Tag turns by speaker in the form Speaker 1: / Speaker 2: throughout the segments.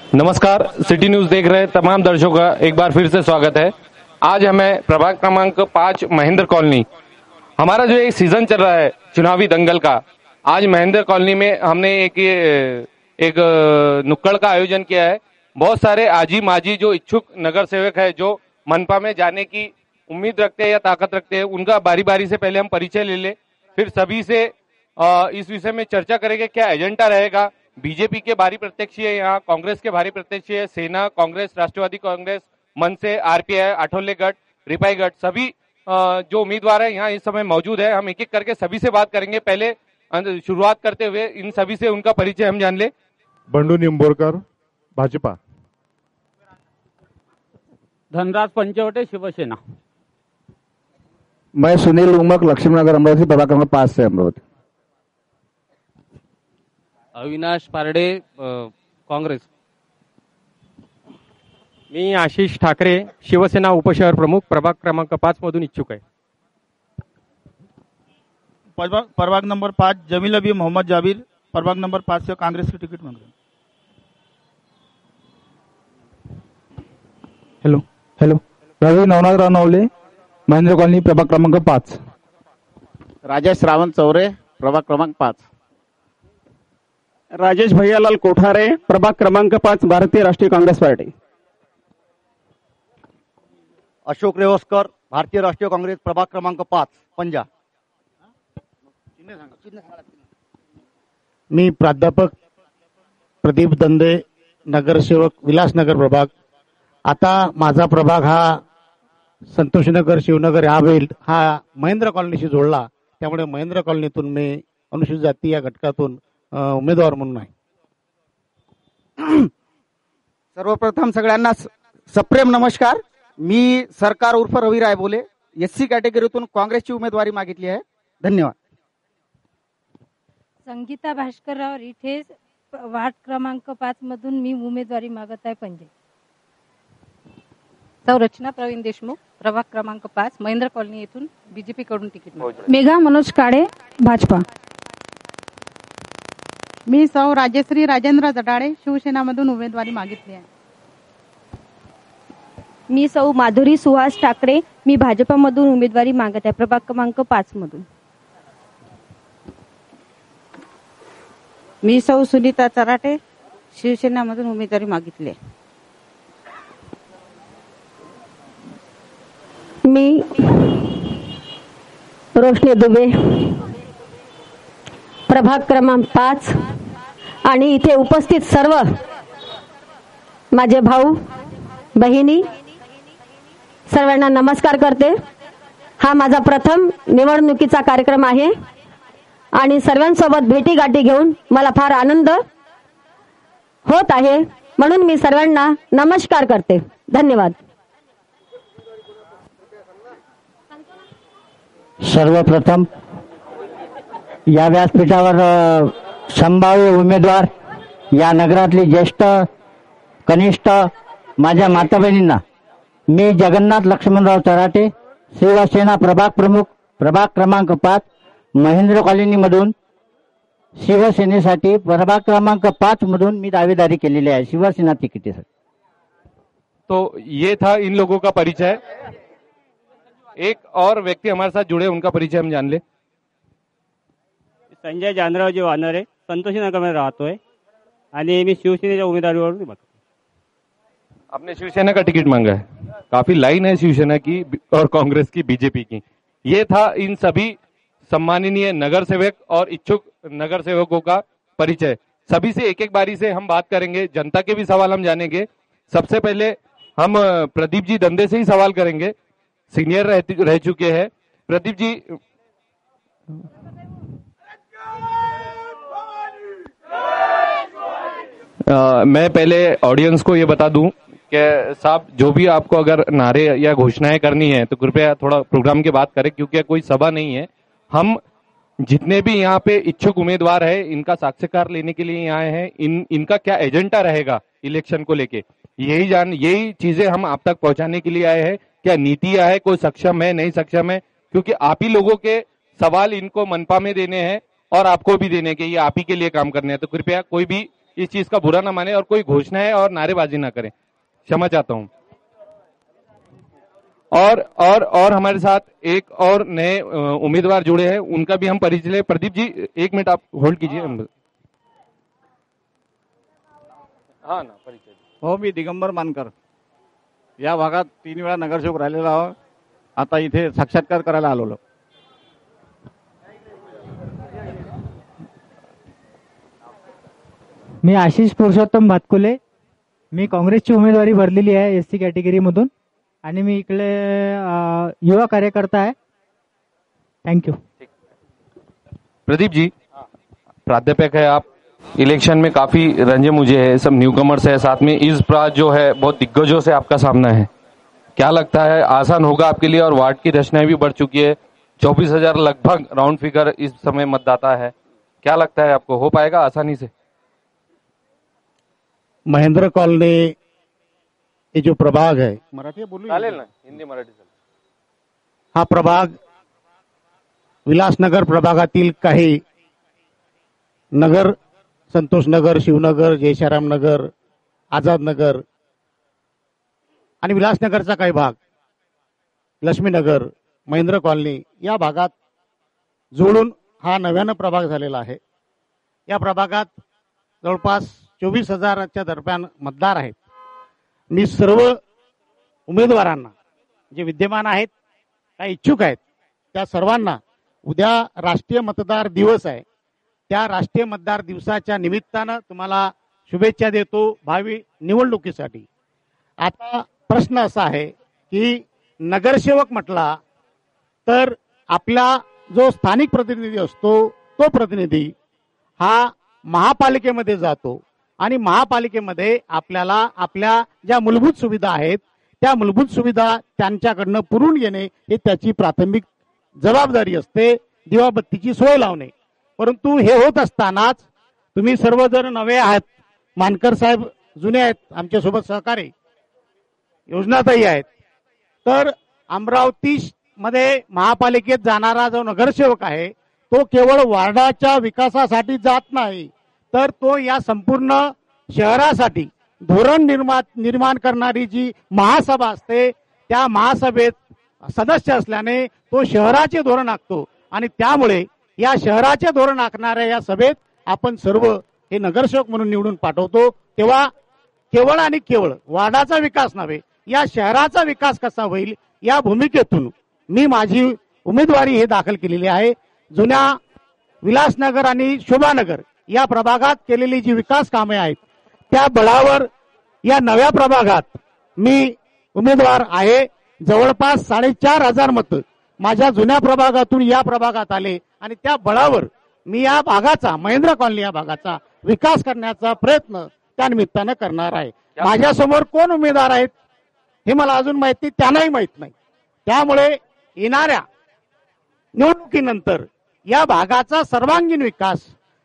Speaker 1: नमस्कार, city news देख रहे तमाम दर्शकों का एक बार फिर से स्वागत है। आज हमें प्रभाग क्रमांक 5 महेंद्र कॉलोनी, हमारा जो एक सीजन चल रहा है चुनावी दंगल का, आज महेंद्र कॉलोनी में हमने एक नुक्कड़ का आयोजन किया है। बहुत सारे आजी माजी जो इच्छुक नगर सेवक है, जो मनपा में जाने की उम्मीद रखते हैं या ताकत रखते हैं, उनका बारी बारी से पहले हम परिचय ले ले, फिर सभी से इस विषय में चर्चा करेंगे क्या एजेंडा रहेगा। बीजेपी के भारी प्रत्याशी है, यहाँ कांग्रेस के भारी प्रत्याशी है, सेना, कांग्रेस, राष्ट्रवादी कांग्रेस, मनसे, आरपीआई, आठवले गट, रिपाई गट, सभी जो उम्मीदवार है यहाँ इस समय मौजूद है। हम एक एक करके सभी से बात करेंगे। पहले शुरुआत करते हुए इन सभी से उनका परिचय हम जान ले।
Speaker 2: बंडू निंबोरकर, भाजपा।
Speaker 3: धनराज पंचवटे, शिवसेना।
Speaker 4: मैं सुनील उमक, लक्ष्मीनगर, अमरावती, प्रभाग क्रमांक 5 से अमरावती।
Speaker 3: अविनाश पारडे, काँग्रेस।
Speaker 5: मी आशिष ठाकरे, शिवसेना उपशहर प्रमुख, प्रभाग क्रमांक 5 मधून इच्छुक आहे।
Speaker 6: प्रभाग नंबर 5 जमील अबी मोहम्मद जाबिर, प्रभाग नंबर 5 से कांग्रेस की टिकट मांग रहे हैं।
Speaker 4: हेलो, रवि नवनाथ रानवले, महेंद्र कॉलोनी, प्रभाग क्रमांक 5।
Speaker 7: राजेश रावण चौरे, प्रभाग क्रमांक 5।
Speaker 8: राजेश भैयालाल कोठारे, प्रभाग क्रमांक 5, भारतीय राष्ट्रीय कांग्रेस पार्टी।
Speaker 9: अशोक रेवस्कर, भारतीय राष्ट्रीय कांग्रेस, प्रभाग क्रमांक 5, पंजा।
Speaker 7: मी प्राध्यापक प्रदीप दंदे, नगरसेवक, विलासनगर प्रभाग। आता माझा प्रभाग हा संतोषनगर, शिवनगर हा महेंद्र कॉलनीशी जोडला, त्यामुळे महेंद्र कॉलनीतून मी अनुसूचित जाती या घटकातून उमेदवार म्हणून आहे।
Speaker 9: सर्वप्रथम सगळ्यांना सप्रेम नमस्कार। मी सरकार उर्फ रवी रायबोले, एससी कॅटेगरीतून काँग्रेसची उमेदवारी मागितली आहे। धन्यवाद।
Speaker 10: संगीता भास्करराव रिठे, वार्ड क्रमांक 5 मधून मी उमेदवारी मागत आहे, पंजे।
Speaker 11: रचना प्रवीण देशमुख, प्रभाग क्रमांक 5, महेंद्र कॉलनी येथून बीजेपी कडून तिकीट मागते।
Speaker 12: मेघा मनोज काळे, भाजपा।
Speaker 13: मी सौ राजेश्री राजेंद्र जटाळे, शिवसेनामधून उमेदवारी मागितली आहे।
Speaker 14: मी सौ माधुरी सुहास ठाकरे, मी भाजपमधून उमेदवारी मागत आहे, प्रभाग क्रमांक 5 मधून।
Speaker 15: मी सौ सुनीता चराटे, शिवसेनामधून उमेदवारी मागितली आहे।
Speaker 16: मी रोशनी दुबे, प्रभाग क्रमांक 5, आणि इथे उपस्थित सर्व माझे भाऊ बहिणी सर्वांना नमस्कार करते। हा माझा प्रथम निवडणुकीचा कार्यक्रम आहे आणि सर्वांसोबत भेटीगाठी घेऊन मला फार आनंद होत आहे, म्हणून मी सर्वांना नमस्कार करते। धन्यवाद।
Speaker 17: सर्वप्रथम या व्यासपीठावर संभाव्य उमेदवार या नगरातली ज्येष्ठ कनिष्ठ माझ्या माता बहिणींना, मी जगन्नाथ लक्ष्मणराव चराटे, शिवसेना प्रभाग प्रमुख, प्रभाग क्रमांक 5, महेंद्र कॉलोनी मधून शिवसेनेसाठी प्रभाग क्रमांक 5 मधून मी दावेदारी केलेली आहे, शिवसेना तिकीटासाठी।
Speaker 1: तो ये था इन लोगों का परिचय। एक और व्यक्ति हमारे साथ जुड़े, उनका परिचय हम जान ले।
Speaker 3: संजय जानरावजी वानरे, संतोषनगरमध्ये राहतोय आणि मी शिवसेनेच्या उमेदवारीवर बघतो।
Speaker 1: आपने शिवसेना का टिकट मांगा है, काफी लाइन है शिवसेना की और कांग्रेस की, बीजेपी की। ये था इन सभी सम्माननीय नगर सेवक और इच्छुक नगर सेवकों का परिचय। सभी से एक एक बारी से हम बात करेंगे, जनता के भी सवाल हम जानेंगे। सबसे पहले हम प्रदीप जी दंदे से ही सवाल करेंगे, सीनियर रह चुके हैं। प्रदीप जी, मैं पहले ऑडियंस को ये बता दूं कि साहब जो भी आपको अगर नारे या घोषणाएं करनी है तो कृपया थोड़ा प्रोग्राम के बात करें, क्योंकि कोई सभा नहीं है। हम जितने भी यहाँ पे इच्छुक उम्मीदवार है, इनका साक्षात्कार लेने के लिए आए हैं। इनका क्या एजेंडा रहेगा इलेक्शन को लेके, यही चीजें हम आप तक पहुंचाने के लिए आए हैं। क्या नीतियां है, कोई सक्षम है, नहीं सक्षम है, क्योंकि आप ही लोगों के सवाल इनको मनपा में देने हैं और आपको भी देने के, ये आप ही के लिए काम करने हैं। तो कृपया कोई भी इस चीज का बुरा ना माने और कोई घोषणाएं और नारेबाजी ना करें। क्षमा चाहता हूं। और हमारे साथ एक और नए उम्मीदवार जुड़े हैं, उनका भी हम परिचय लें। प्रदीप जी 1 मिनट आप होल्ड कीजिए।
Speaker 18: हा ना, परिचय। हो, मी दिगंबर मानकर, या भागात 3 वेळा नगरसेवक राहिलेला आहोत. आता इथे साक्षात्कार करायला आलो.
Speaker 19: मी आशिष पुरुषोत्तम भातकुले, मी काँग्रेसची उमेदवारी भरलेली आहे एससी कॅटेगरीमधून आणि मी इकडे युवा कार्यकर्ता आहे. थँक्यू.
Speaker 1: प्रदीप जी, प्राध्यापक है आप, इलेक्शन में काफी रंजे मुझे है, सब न्यूकमर्स है, साथ में इस बार जो है बहुत दिग्गजों से आपका सामना है। क्या लगता है आसान होगा आपके लिए? और वार्ड की रचनाएं भी बढ़ चुकी है, 24,000 लगभग राउंड फिगर इस समय मतदाता है। क्या लगता है आपको हो पाएगा आसानी से?
Speaker 7: महेंद्र कॉलनी ये जो प्रभाग है, मराठी बोलू
Speaker 1: चालेल ना, हिंदी मराठी चालेल.
Speaker 7: हा प्रभाग विलासनगर प्रभागातील काही नगर, संतोषनगर, शिवनगर, जयशाराम नगर, आझाद नगर आणि विलासनगरचा काही भाग, लक्ष्मीनगर, महेंद्र कॉलनी या भागात जोडून हा नव्यानं प्रभाग झालेला आहे. या प्रभागात जवळपास 24,000च्या दरम्यान मतदार आहेत. मी सर्व उमेदवारांना जे विद्यमान आहेत, काही इच्छुक आहेत, त्या सर्वांना उद्या राष्ट्रीय मतदार दिवस आहे, त्या राष्ट्रीय मतदार दिवसाच्या निमित्तानं तुम्हाला शुभेच्छा देतो भावी निवडणुकीसाठी. आता प्रश्न असा आहे की नगरसेवक म्हटला तर आपला जो स्थानिक प्रतिनिधी असतो तो प्रतिनिधी हा महापालिकेमध्ये जातो आणि महापालिकेमध्ये आपल्याला आपल्या ज्या मूलभूत सुविधा आहेत त्या मूलभूत सुविधा त्यांच्याकडनं पुरवून घेणे हे त्याची प्राथमिक जबाबदारी असते, दिवाबत्तीची सोय लावणे. परंतु हे होत असतानाच तुम्ही सर्वजण नवे आहात, मानकर साहेब जुने आहेत, आमच्यासोबत सहकारी योजनाताई आहेत, तर अमरावती मध्ये महापालिकेत जाणारा जो नगरसेवक आहे तो केवळ वार्डाच्या विकासासाठी जात नाही, तर तो या संपूर्ण शहरासाठी धोरण निर्माण करणारी जी महासभा असते त्या महासभेत सदस्य असल्याने तो शहराचे धोरण आखतो आणि त्यामुळे या शहराचे धोरण आखणाऱ्या या सभेत आपण सर्व हे नगरसेवक म्हणून निवडून पाठवतो. तेव्हा केवळ आणि केवळ वार्डाचा विकास नव्हे, या शहराचा विकास कसा होईल या भूमिकेतून मी माझी उमेदवारी हे दाखल केलेली आहे. जुन्या विलासनगर आणि शोभानगर या प्रभागात केलेली जी विकास कामे आहेत त्या बळावर या नव्या प्रभागात मी उमेदवार आहे. जवळपास 4,500 मतं माझ्या जुन्या प्रभागातून या प्रभागात आले आणि त्या बळावर मी या भागाचा, महेंद्र कॉलनी या भागाचा विकास करण्याचा प्रयत्न त्या निमित्तानं करणार आहे. माझ्यासमोर कोण उमेदवार आहेत हे मला अजून माहिती, त्यांनाही माहित नाही. त्यामुळे येणाऱ्या निवडणुकीनंतर या भागाचा सर्वांगीण विकास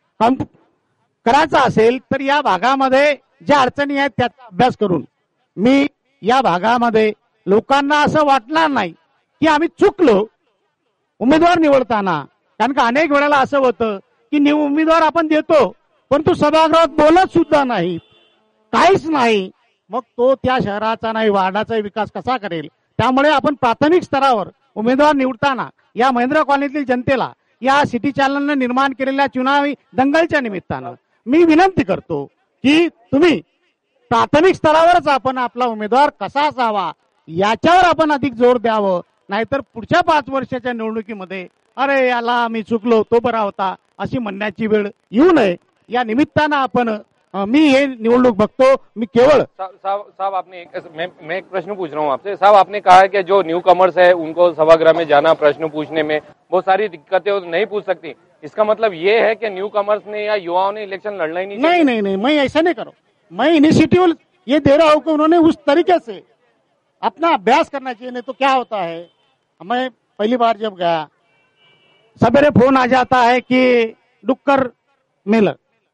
Speaker 7: करायचा असेल तर या भागामध्ये ज्या अडचणी आहेत त्याचा अभ्यास करून मी या भागामध्ये लोकांना असं वाटणार नाही की आम्ही चुकलो उमेदवार निवडताना. कारण का अनेक वेळेला असं होतं की उमेदवार आपण देतो परंतु सभागृहात बोलत सुद्धा नाही, काहीच नाही, मग तो त्या शहराचा नाही वार्डाचा विकास कसा करेल. त्यामुळे आपण प्राथमिक स्तरावर उमेदवार निवडताना या महेंद्र कॉलनीतील जनतेला या सिटी चॅनलने निर्माण केलेल्या चुनावी दंगलच्या निमित्तानं मी विनंती करतो की तुम्ही प्राथमिक स्तरावरच आपण आपला उमेदवार कसा असावा याच्यावर आपण अधिक जोर द्यावं. नाहीतर पुढच्या 5 वर्षाच्या निवडणुकीमध्ये अरे याला मी चुकलो तो बरा होता अशी म्हणण्याची वेळ येऊ नये या निमित्तानं आपण मी ये निवडणूक बघतो. मी केवळ
Speaker 1: साहब आपने मैं एक प्रश्न पूछ रहा हूँ आपसे. साहब आपने कहा है कि जो न्यू कमर्स है उनको सभागृह में जाना, प्रश्न पूछने में बहुत सारी दिक्कतें नहीं पूछ सकती. इसका मतलब ये है कि न्यू कमर्स ने या युवाओं ने इलेक्शन लड़ना ही
Speaker 7: नहीं, मैं ऐसा नहीं करूँ. मैं इनिशिएटिव ये दे रहा हूँ कि उन्होंने उस तरीके से अपना अभ्यास करना चाहिए. नहीं तो क्या होता है, मैं पहली बार जब गया सवेरे फोन आ जाता है कि डुक्कर मेलं,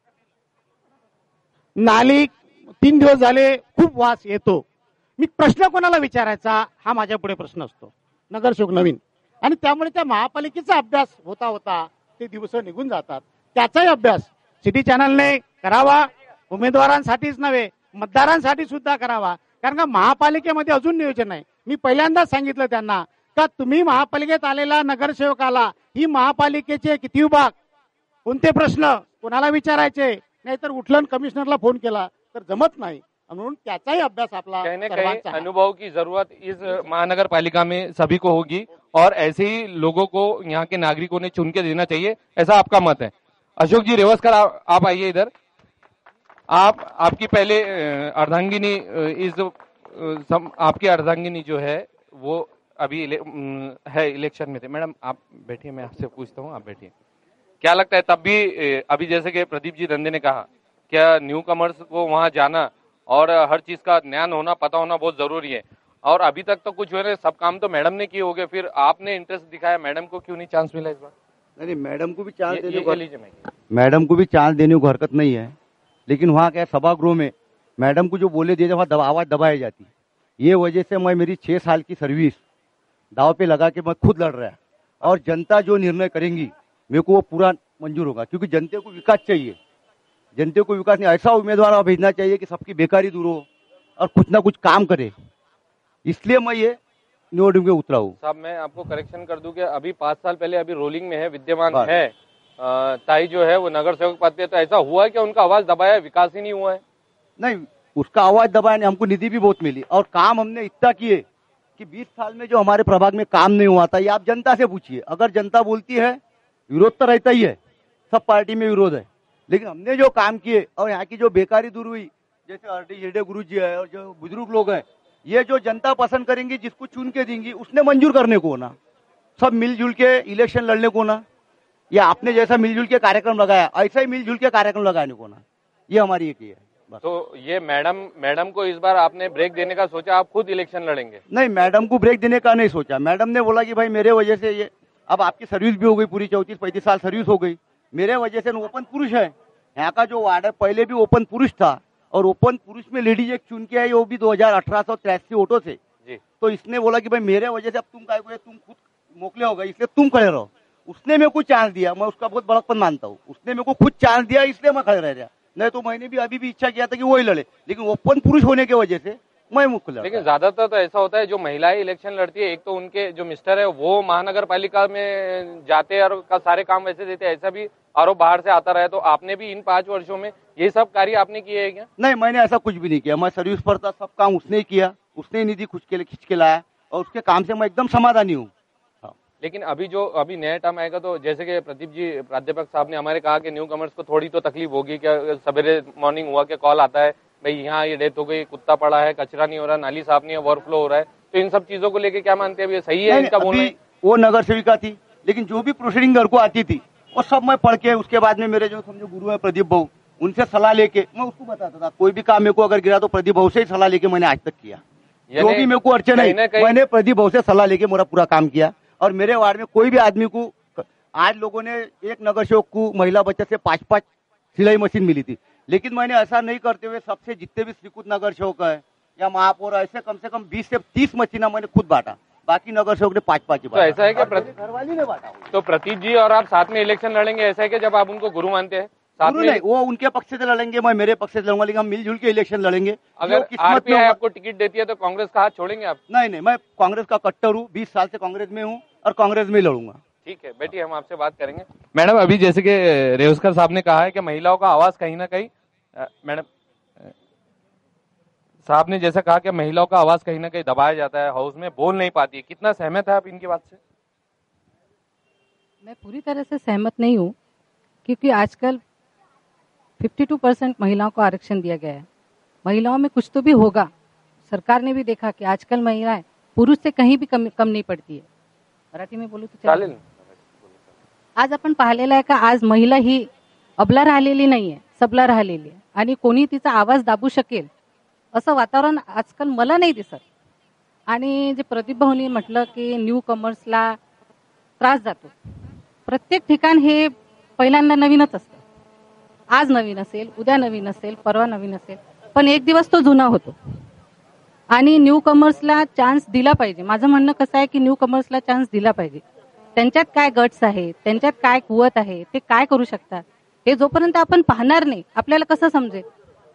Speaker 7: नाली 3 दिवस झाले खूप वास येतो. मी प्रश्न कोणाला विचारायचा हा माझ्या पुढे प्रश्न असतो, नगरसेवक नवीन, आणि त्यामुळे त्या महापालिकेचा अभ्यास होता होता ते दिवस निघून जातात. त्याचाही अभ्यास सिटी चॅनलने करावा उमेदवारांसाठीच नव्हे मतदारांसाठी सुद्धा करावा. कारण का महापालिकेमध्ये अजून नियोजन नाही. मी पहिल्यांदाच सांगितलं त्यांना का तुम्ही महापालिकेत आलेला नगरसेवकाला ही महापालिकेचे किती विभाग, कोणते प्रश्न कोणाला विचारायचे, नाहीतर उठलन कमिशनरला फोन केला तर जमत नाही. म्हणून त्याचाही अभ्यास आपला
Speaker 1: कहने
Speaker 7: सर्वांचा
Speaker 1: कहीं
Speaker 7: आहे.
Speaker 1: अनुभव की जरूरत इस महानगर पालिका में सभी को होगी और ऐसे ही लोगों को यहाँ के नागरिकों ने चुन के देना चाहिए, ऐसा आपका मत है. अशोक जी रेवस्कर आप आइए इधर. आपकी पहले अर्धांगिनी आपकी अर्धांगिनी जो है वो अभी है इलेक्शन में थे. मैडम आप बैठिए, मैं आपसे पूछता हूँ, आप बैठिए. क्या लगता है तब भी अभी जैसे कि प्रदीप जी धंधे ने कहा, क्या न्यू कमर्स को वहां जाना और हर चीज का ज्ञान होना, पता होना बहुत जरूरी है. और अभी तक तो कुछ हो रहे, सब काम तो मैडम ने किए होंगे, फिर आपने इंटरेस्ट दिखाया, मैडम को क्यों नहीं चांस मिला इस बार?
Speaker 20: नहीं, मैडम को भी चांस देने
Speaker 1: को
Speaker 20: मैडम को भी चांस देने को हरकत नहीं है, लेकिन वहाँ क्या सभागृह में मैडम को जो बोले दिए वहाँ आवाज दबाई जाती. ये वजह से मैं मेरी 6 साल की सर्विस दाव पे लगा के मैं खुद लड़ रहा है और जनता जो निर्णय करेंगी मेरे को वो पूरा मंजूर होगा. क्योंकि जनते को विकास चाहिए, जनते को विकास नहीं, ऐसा उम्मीदवार भेजना चाहिए कि सबकी बेकारी दूर हो और कुछ ना कुछ काम करे. इसलिए मैं ये निवडणूक में उतरा हूँ.
Speaker 1: साहब मैं आपको करेक्शन कर दूं कि अभी 5 साल पहले अभी रोलिंग में है, विद्यमान है ताई जो है वो नगर सेवक पद पे, तो ऐसा हुआ है कि उनका आवाज दबाया, विकास ही नहीं हुआ है?
Speaker 20: नहीं, उसका आवाज दबाया नहीं, हमको निधि भी बहुत मिली और काम हमने इतना किए कि 20 साल में जो हमारे प्रभाग में काम नहीं हुआ था, ये आप जनता से पूछिए. अगर जनता बोलती है विरोध तो रहता ही है, सब पार्टी में विरोध है, लेकिन हमने जो काम किए और यहाँ की जो बेकारी दूर हुई, जैसे आरडी हिरडे गुरु जी है और जो बुजुर्ग लोग हैं, ये जो जनता पसंद करेंगी, जिसको चुन के देंगी उसने मंजूर करने को ना, सब मिलजुल के इलेक्शन लड़ने को ना, या आपने जैसा मिलजुल के कार्यक्रम लगाया ऐसा ही मिलजुल के कार्यक्रम लगाने को ना, ये हमारी एक ही है.
Speaker 1: तो ये मैडम को इस बार आपने ब्रेक देने का सोचा, आप खुद इलेक्शन लड़ेंगे?
Speaker 20: नहीं, मैडम को ब्रेक देने का नहीं सोचा. मैडम ने बोला कि भाई मेरे वजह से ये, अब आपकी सर्विस भी हो गई पूरी 34-35 साल सर्विस हो गई, मेरे वजह से ओपन पुरुष है यहाँ का जो वार्ड है, पहले भी ओपन पुरुष था और ओपन पुरुष में लेडीज एक चुन के आई, वो भी 2883 वोटों से. तो इसने बोला कि भाई मेरे वजह से अब तुम काय को, तुम खुद मोकले हो गए, इसलिए तुम खड़े रहो. उसने मेरे को चांस दिया, मैं उसका बहुत बड़प्पन मानता हूँ. उसने मेरे को खुद चांस दिया, इसलिए मैं खड़े रह गया. नहीं तो मैंने भी अभी भी इच्छा किया था कि वही लड़े, लेकिन ओपन पुरुष होने की वजह से मैं मुख्य लड़ा.
Speaker 1: लेकिन ज्यादातर तो ऐसा होता है जो महिलाएं इलेक्शन लड़ती है, एक तो उनके जो मिस्टर है वो महानगर पालिका में जाते हैं और सारे काम वैसे देते हैं, ऐसा भी आरोप बाहर से आता रहा है. तो आपने भी इन 5 वर्षों में ये सब कार्य आपने किए हैं क्या?
Speaker 20: नहीं, मैंने ऐसा कुछ भी नहीं किया. मैं सर्विस पर था, सब काम उसने ही किया, उसने ही निधि खींच के लाया और उसके काम से मैं एकदम समाधानी हूँ.
Speaker 1: लेकिन अभी नया टर्म आएगा तो जैसे कि प्रदीप जी प्राध्यापक साहब ने हमारे कहा कि न्यू कमर्स को थोड़ी तो तकलीफ होगी, क्या सवेरे मॉर्निंग हुआ के कॉल आता है भाई यहाँ ये डेथ हो गई, कुत्ता पड़ा है, कचरा नहीं हो रहा, नाली साफ नहीं है, ओवरफ्लो हो रहा है, तो इन सब चीजों को लेके क्या मानते हैं, ये सही है इनका बोलना?
Speaker 20: वो नगर सेविका थी, लेकिन जो भी प्रोसीडिंग घर को आती थी वो सब मैं पढ़ के, उसके बाद में मेरे जो समझो गुरु है प्रदीप भाऊ, उनसे सलाह लेके मैं उसको बताता था. कोई भी काम मेरे को अगर गिरा तो प्रदीप भाऊ से ही सलाह लेके मैंने आज तक किया. जो भी मेरे को अड़चन है मैंने प्रदीप भाऊ से सलाह लेके मेरा पूरा काम किया. और मेरे वार्ड में कोई भी आदमी को, आज लोगों ने एक नगर सेवक को महिला बचत से 5-5 सिलाई मशीन मिली थी, लेकिन मैंने ऐसा नहीं करते हुए सबसे जितने भी श्रीकुट नगर सेवक है या महापौर ऐसे कम से कम 20 से 30 मशीना मैंने खुद बांटा, बाकी नगर सेवक ने 5-5
Speaker 1: तो ऐसा है कि
Speaker 20: घरवाली ने बांटा.
Speaker 1: तो प्रतीक जी और आप साथ में इलेक्शन लड़ेंगे, ऐसा है कि जब आप उनको गुरु मानते हैं?
Speaker 20: गुरु नहीं, वो उनके पक्ष से लड़ेंगे, मैं मेरे पक्ष से लड़ूंगा, लेकिन हम मिलजुल के इलेक्शन लड़ेंगे.
Speaker 1: अगर आरपीआई आपको टिकट देती है तो कांग्रेस का हाथ छोड़ेंगे आप?
Speaker 20: नहीं, मैं कांग्रेस का कट्टर हूँ, 20 साल से कांग्रेस में हूँ और कांग्रेस में लड़ूंगा.
Speaker 1: ठीक है, बैठिए, हम आपसे बात करेंगे. मैडम अभी जैसे कि रेवस्कर साहब ने कहा है कि महिलाओं का आवाज कहीं ना कहीं, मैडम साहब ने जैसा कहा कि महिलाओं का आवाज कहीं ना कहीं दबाया जाता है, हाउस में बोल नहीं पाती है, कितना सहमत है आप इनकी बात से?
Speaker 11: मैं पूरी तरह से सहमत नहीं हूँ, क्योंकि आजकल 52% महिलाओं को आरक्षण दिया गया है. महिलाओं में कुछ तो भी होगा. सरकार ने भी देखा कि आजकल महिलाएं पुरुष से कहीं भी कम नाही पडती आहे. मराठी में बोलू तर
Speaker 1: चालेल.
Speaker 11: आज आपण पाहिलेलं आहे का, आज महिला ही अबला राहिलेली नाहीये, सबला राहिलेली आहे आणि कोणी तिचा आवाज दाबू शकेल असं वातावरण आजकाल मला नाही दिसत. आणि जे प्रदीप भाऊनी म्हटलं की न्यू कमर्सला त्रास जातो, प्रत्येक ठिकाण हे पहिल्यांदा नवीनच असतं. आज नवीन असेल, उद्या नवीन असेल, परवा नवीन असेल, पण एक दिवस तो जुना होतो. आणि न्यू कमर्सला चान्स दिला पाहिजे. माझं म्हणणं कसं आहे की न्यू कमर्सला चान्स दिला पाहिजे. त्यांच्यात काय गट्स आहे, त्यांच्यात काय कुवत आहे, ते काय करू शकतात, हे जोपर्यंत आपण पाहणार नाही आपल्याला कसं समजेल.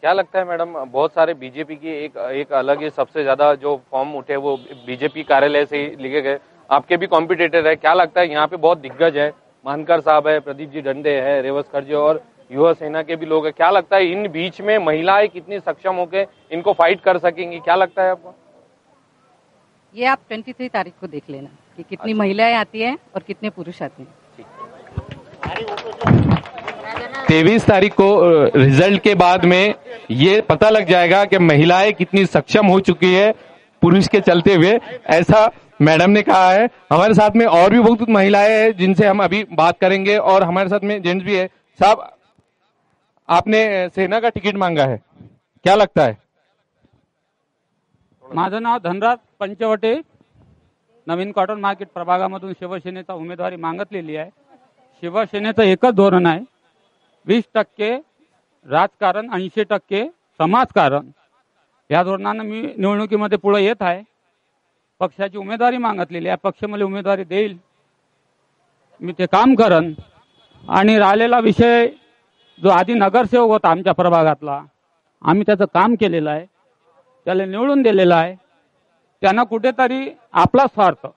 Speaker 1: क्या लगता है मैडम, बहुत सारे बीजेपी की एक अलग ही सबसे ज्यादा जो फॉर्म उठे वो बीजेपी कार्यालय से ही लिखे गए, आपके भी कॉम्पिटिटर है, क्या लगता है यहाँ पे बहुत दिग्गज है, मानकर साहब है, प्रदीप जी डंडे है, रेवस खर्जे और युवा सेना के भी लोग हैं, क्या लगता है इन बीच में महिलाएं कितनी सक्षम होकर इनको फाइट कर सकेंगी, क्या लगता है आपको?
Speaker 11: ये आप 23 तारीख को देख लेना कि कितनी महिलाएं आती हैं और कितने पुरुष आते हैं।
Speaker 1: 23 तारीख को रिजल्ट के बाद में ये पता लग जाएगा कि महिलाएं कितनी सक्षम हो चुकी है पुरुष के चलते हुए, ऐसा मैडम ने कहा है। हमारे साथ में और भी बहुत महिलाएं हैं जिनसे हम अभी बात करेंगे और हमारे साथ में जेंट्स भी है। साहब, आपने सेना का तिकीट मांगा है, क्या लगता है?
Speaker 21: माझं नाव धनराज पंचवटे, नवीन कॉटन मार्केट प्रभागामधून शिवसेनेचा उमेदवारी मागितलेली आहे। शिवसेनेचं एकच धोरण आहे, 20% राजकारण, 80% समाजकारण, या धोरणानं मी निवडणुकीमध्ये पुढे येत आहे। पक्षाची उमेदवारी मागितलेली आहे, पक्ष मला उमेदवारी देईल, मी ते काम करन। आणि राहिलेला विषय जो आधी नगरसेवक होता आमच्या प्रभागातला, आम्ही त्याचं काम केलेलं आहे, त्याला निवडून दिलेलं आहे। त्यांना कुठेतरी आपला स्वार्थ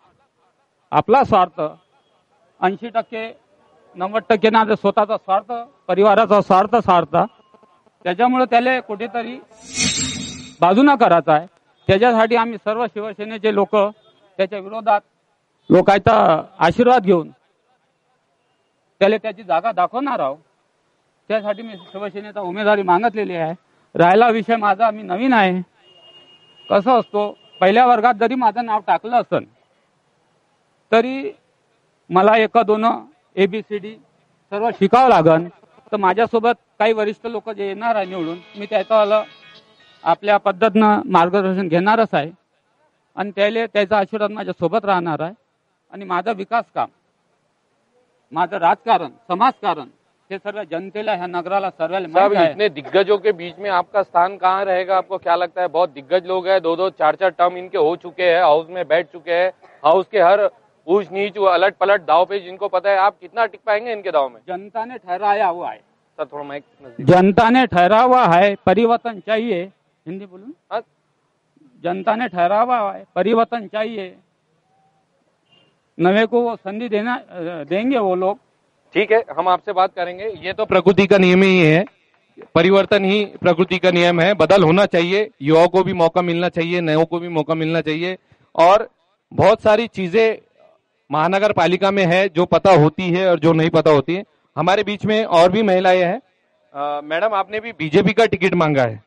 Speaker 21: 80% 90% ना स्वतःचा स्वार्थ, परिवाराचा स्वार्थ सारता, त्याच्यामुळे त्याला कुठेतरी बाजूला करायचा आहे। त्याच्यासाठी आम्ही सर्व शिवसेनेचे लोक त्याच्या विरोधात लोकांचा आशीर्वाद घेऊन त्याला त्याची जागा दाखवणार आहोत। त्यासाठी मी शिवसेनेचा उमेदवारी मागितलेली आहे। राहिला विषय माझा, मी नवीन आहे, कसं असतो पहिल्या वर्गात जरी माझं नाव टाकलं असेल तरी मला 1-2 ABCD सर्व शिकावं लागन। तर माझ्यासोबत काही वरिष्ठ लोक जे येणार आहे निवडून, मी त्याचं आपल्या पद्धतीनं मार्गदर्शन घेणारच आहे आणि त्याचा आशीर्वाद माझ्या सोबत राहणार आहे। आणि माझं विकास काम, माझं राजकारण, समाजकारण हे सर्व जनतेला, ह्या नगराला सर्वांना
Speaker 1: साहब,
Speaker 21: माहिती आहे।
Speaker 1: इतने दिग्गजों के बीच में आपका स्थान कहाँ रहेगा, आपको क्या लगता है? बहुत दिग्गज लोग हैं, 2-2 4-4 टर्म इनके हो चुके हैं, हाउस में बैठ चुके हैं, हाउस के हर ऊंच नीच अलट पलट दाव पे जिनको पता है, आप कितना टिक पाएंगे इनके दाव में?
Speaker 21: जनता ने ठहराया हुआ है
Speaker 1: सर, थोड़ा माइक नजदीक।
Speaker 21: जनता ने ठहरा हुआ है, परिवर्तन चाहिए, हिंदी बोलूं? जनता ने ठहरा हुआ है, परिवर्तन चाहिए, नवे को वो संधि देंगे वो लोग।
Speaker 1: ठीक है, हम आपसे बात करेंगे। ये तो प्रकृति का नियम ही है, परिवर्तन ही प्रकृति का नियम है, बदल होना चाहिए, युवाओं को भी मौका मिलना चाहिए, नयों को भी मौका मिलना चाहिए। और बहुत सारी चीजें महानगर पालिका में है जो पता होती है और जो नहीं पता होती है। हमारे बीच में और भी महिलाएं हैं। मैडम, आपने भी बीजेपी का टिकट मांगा है,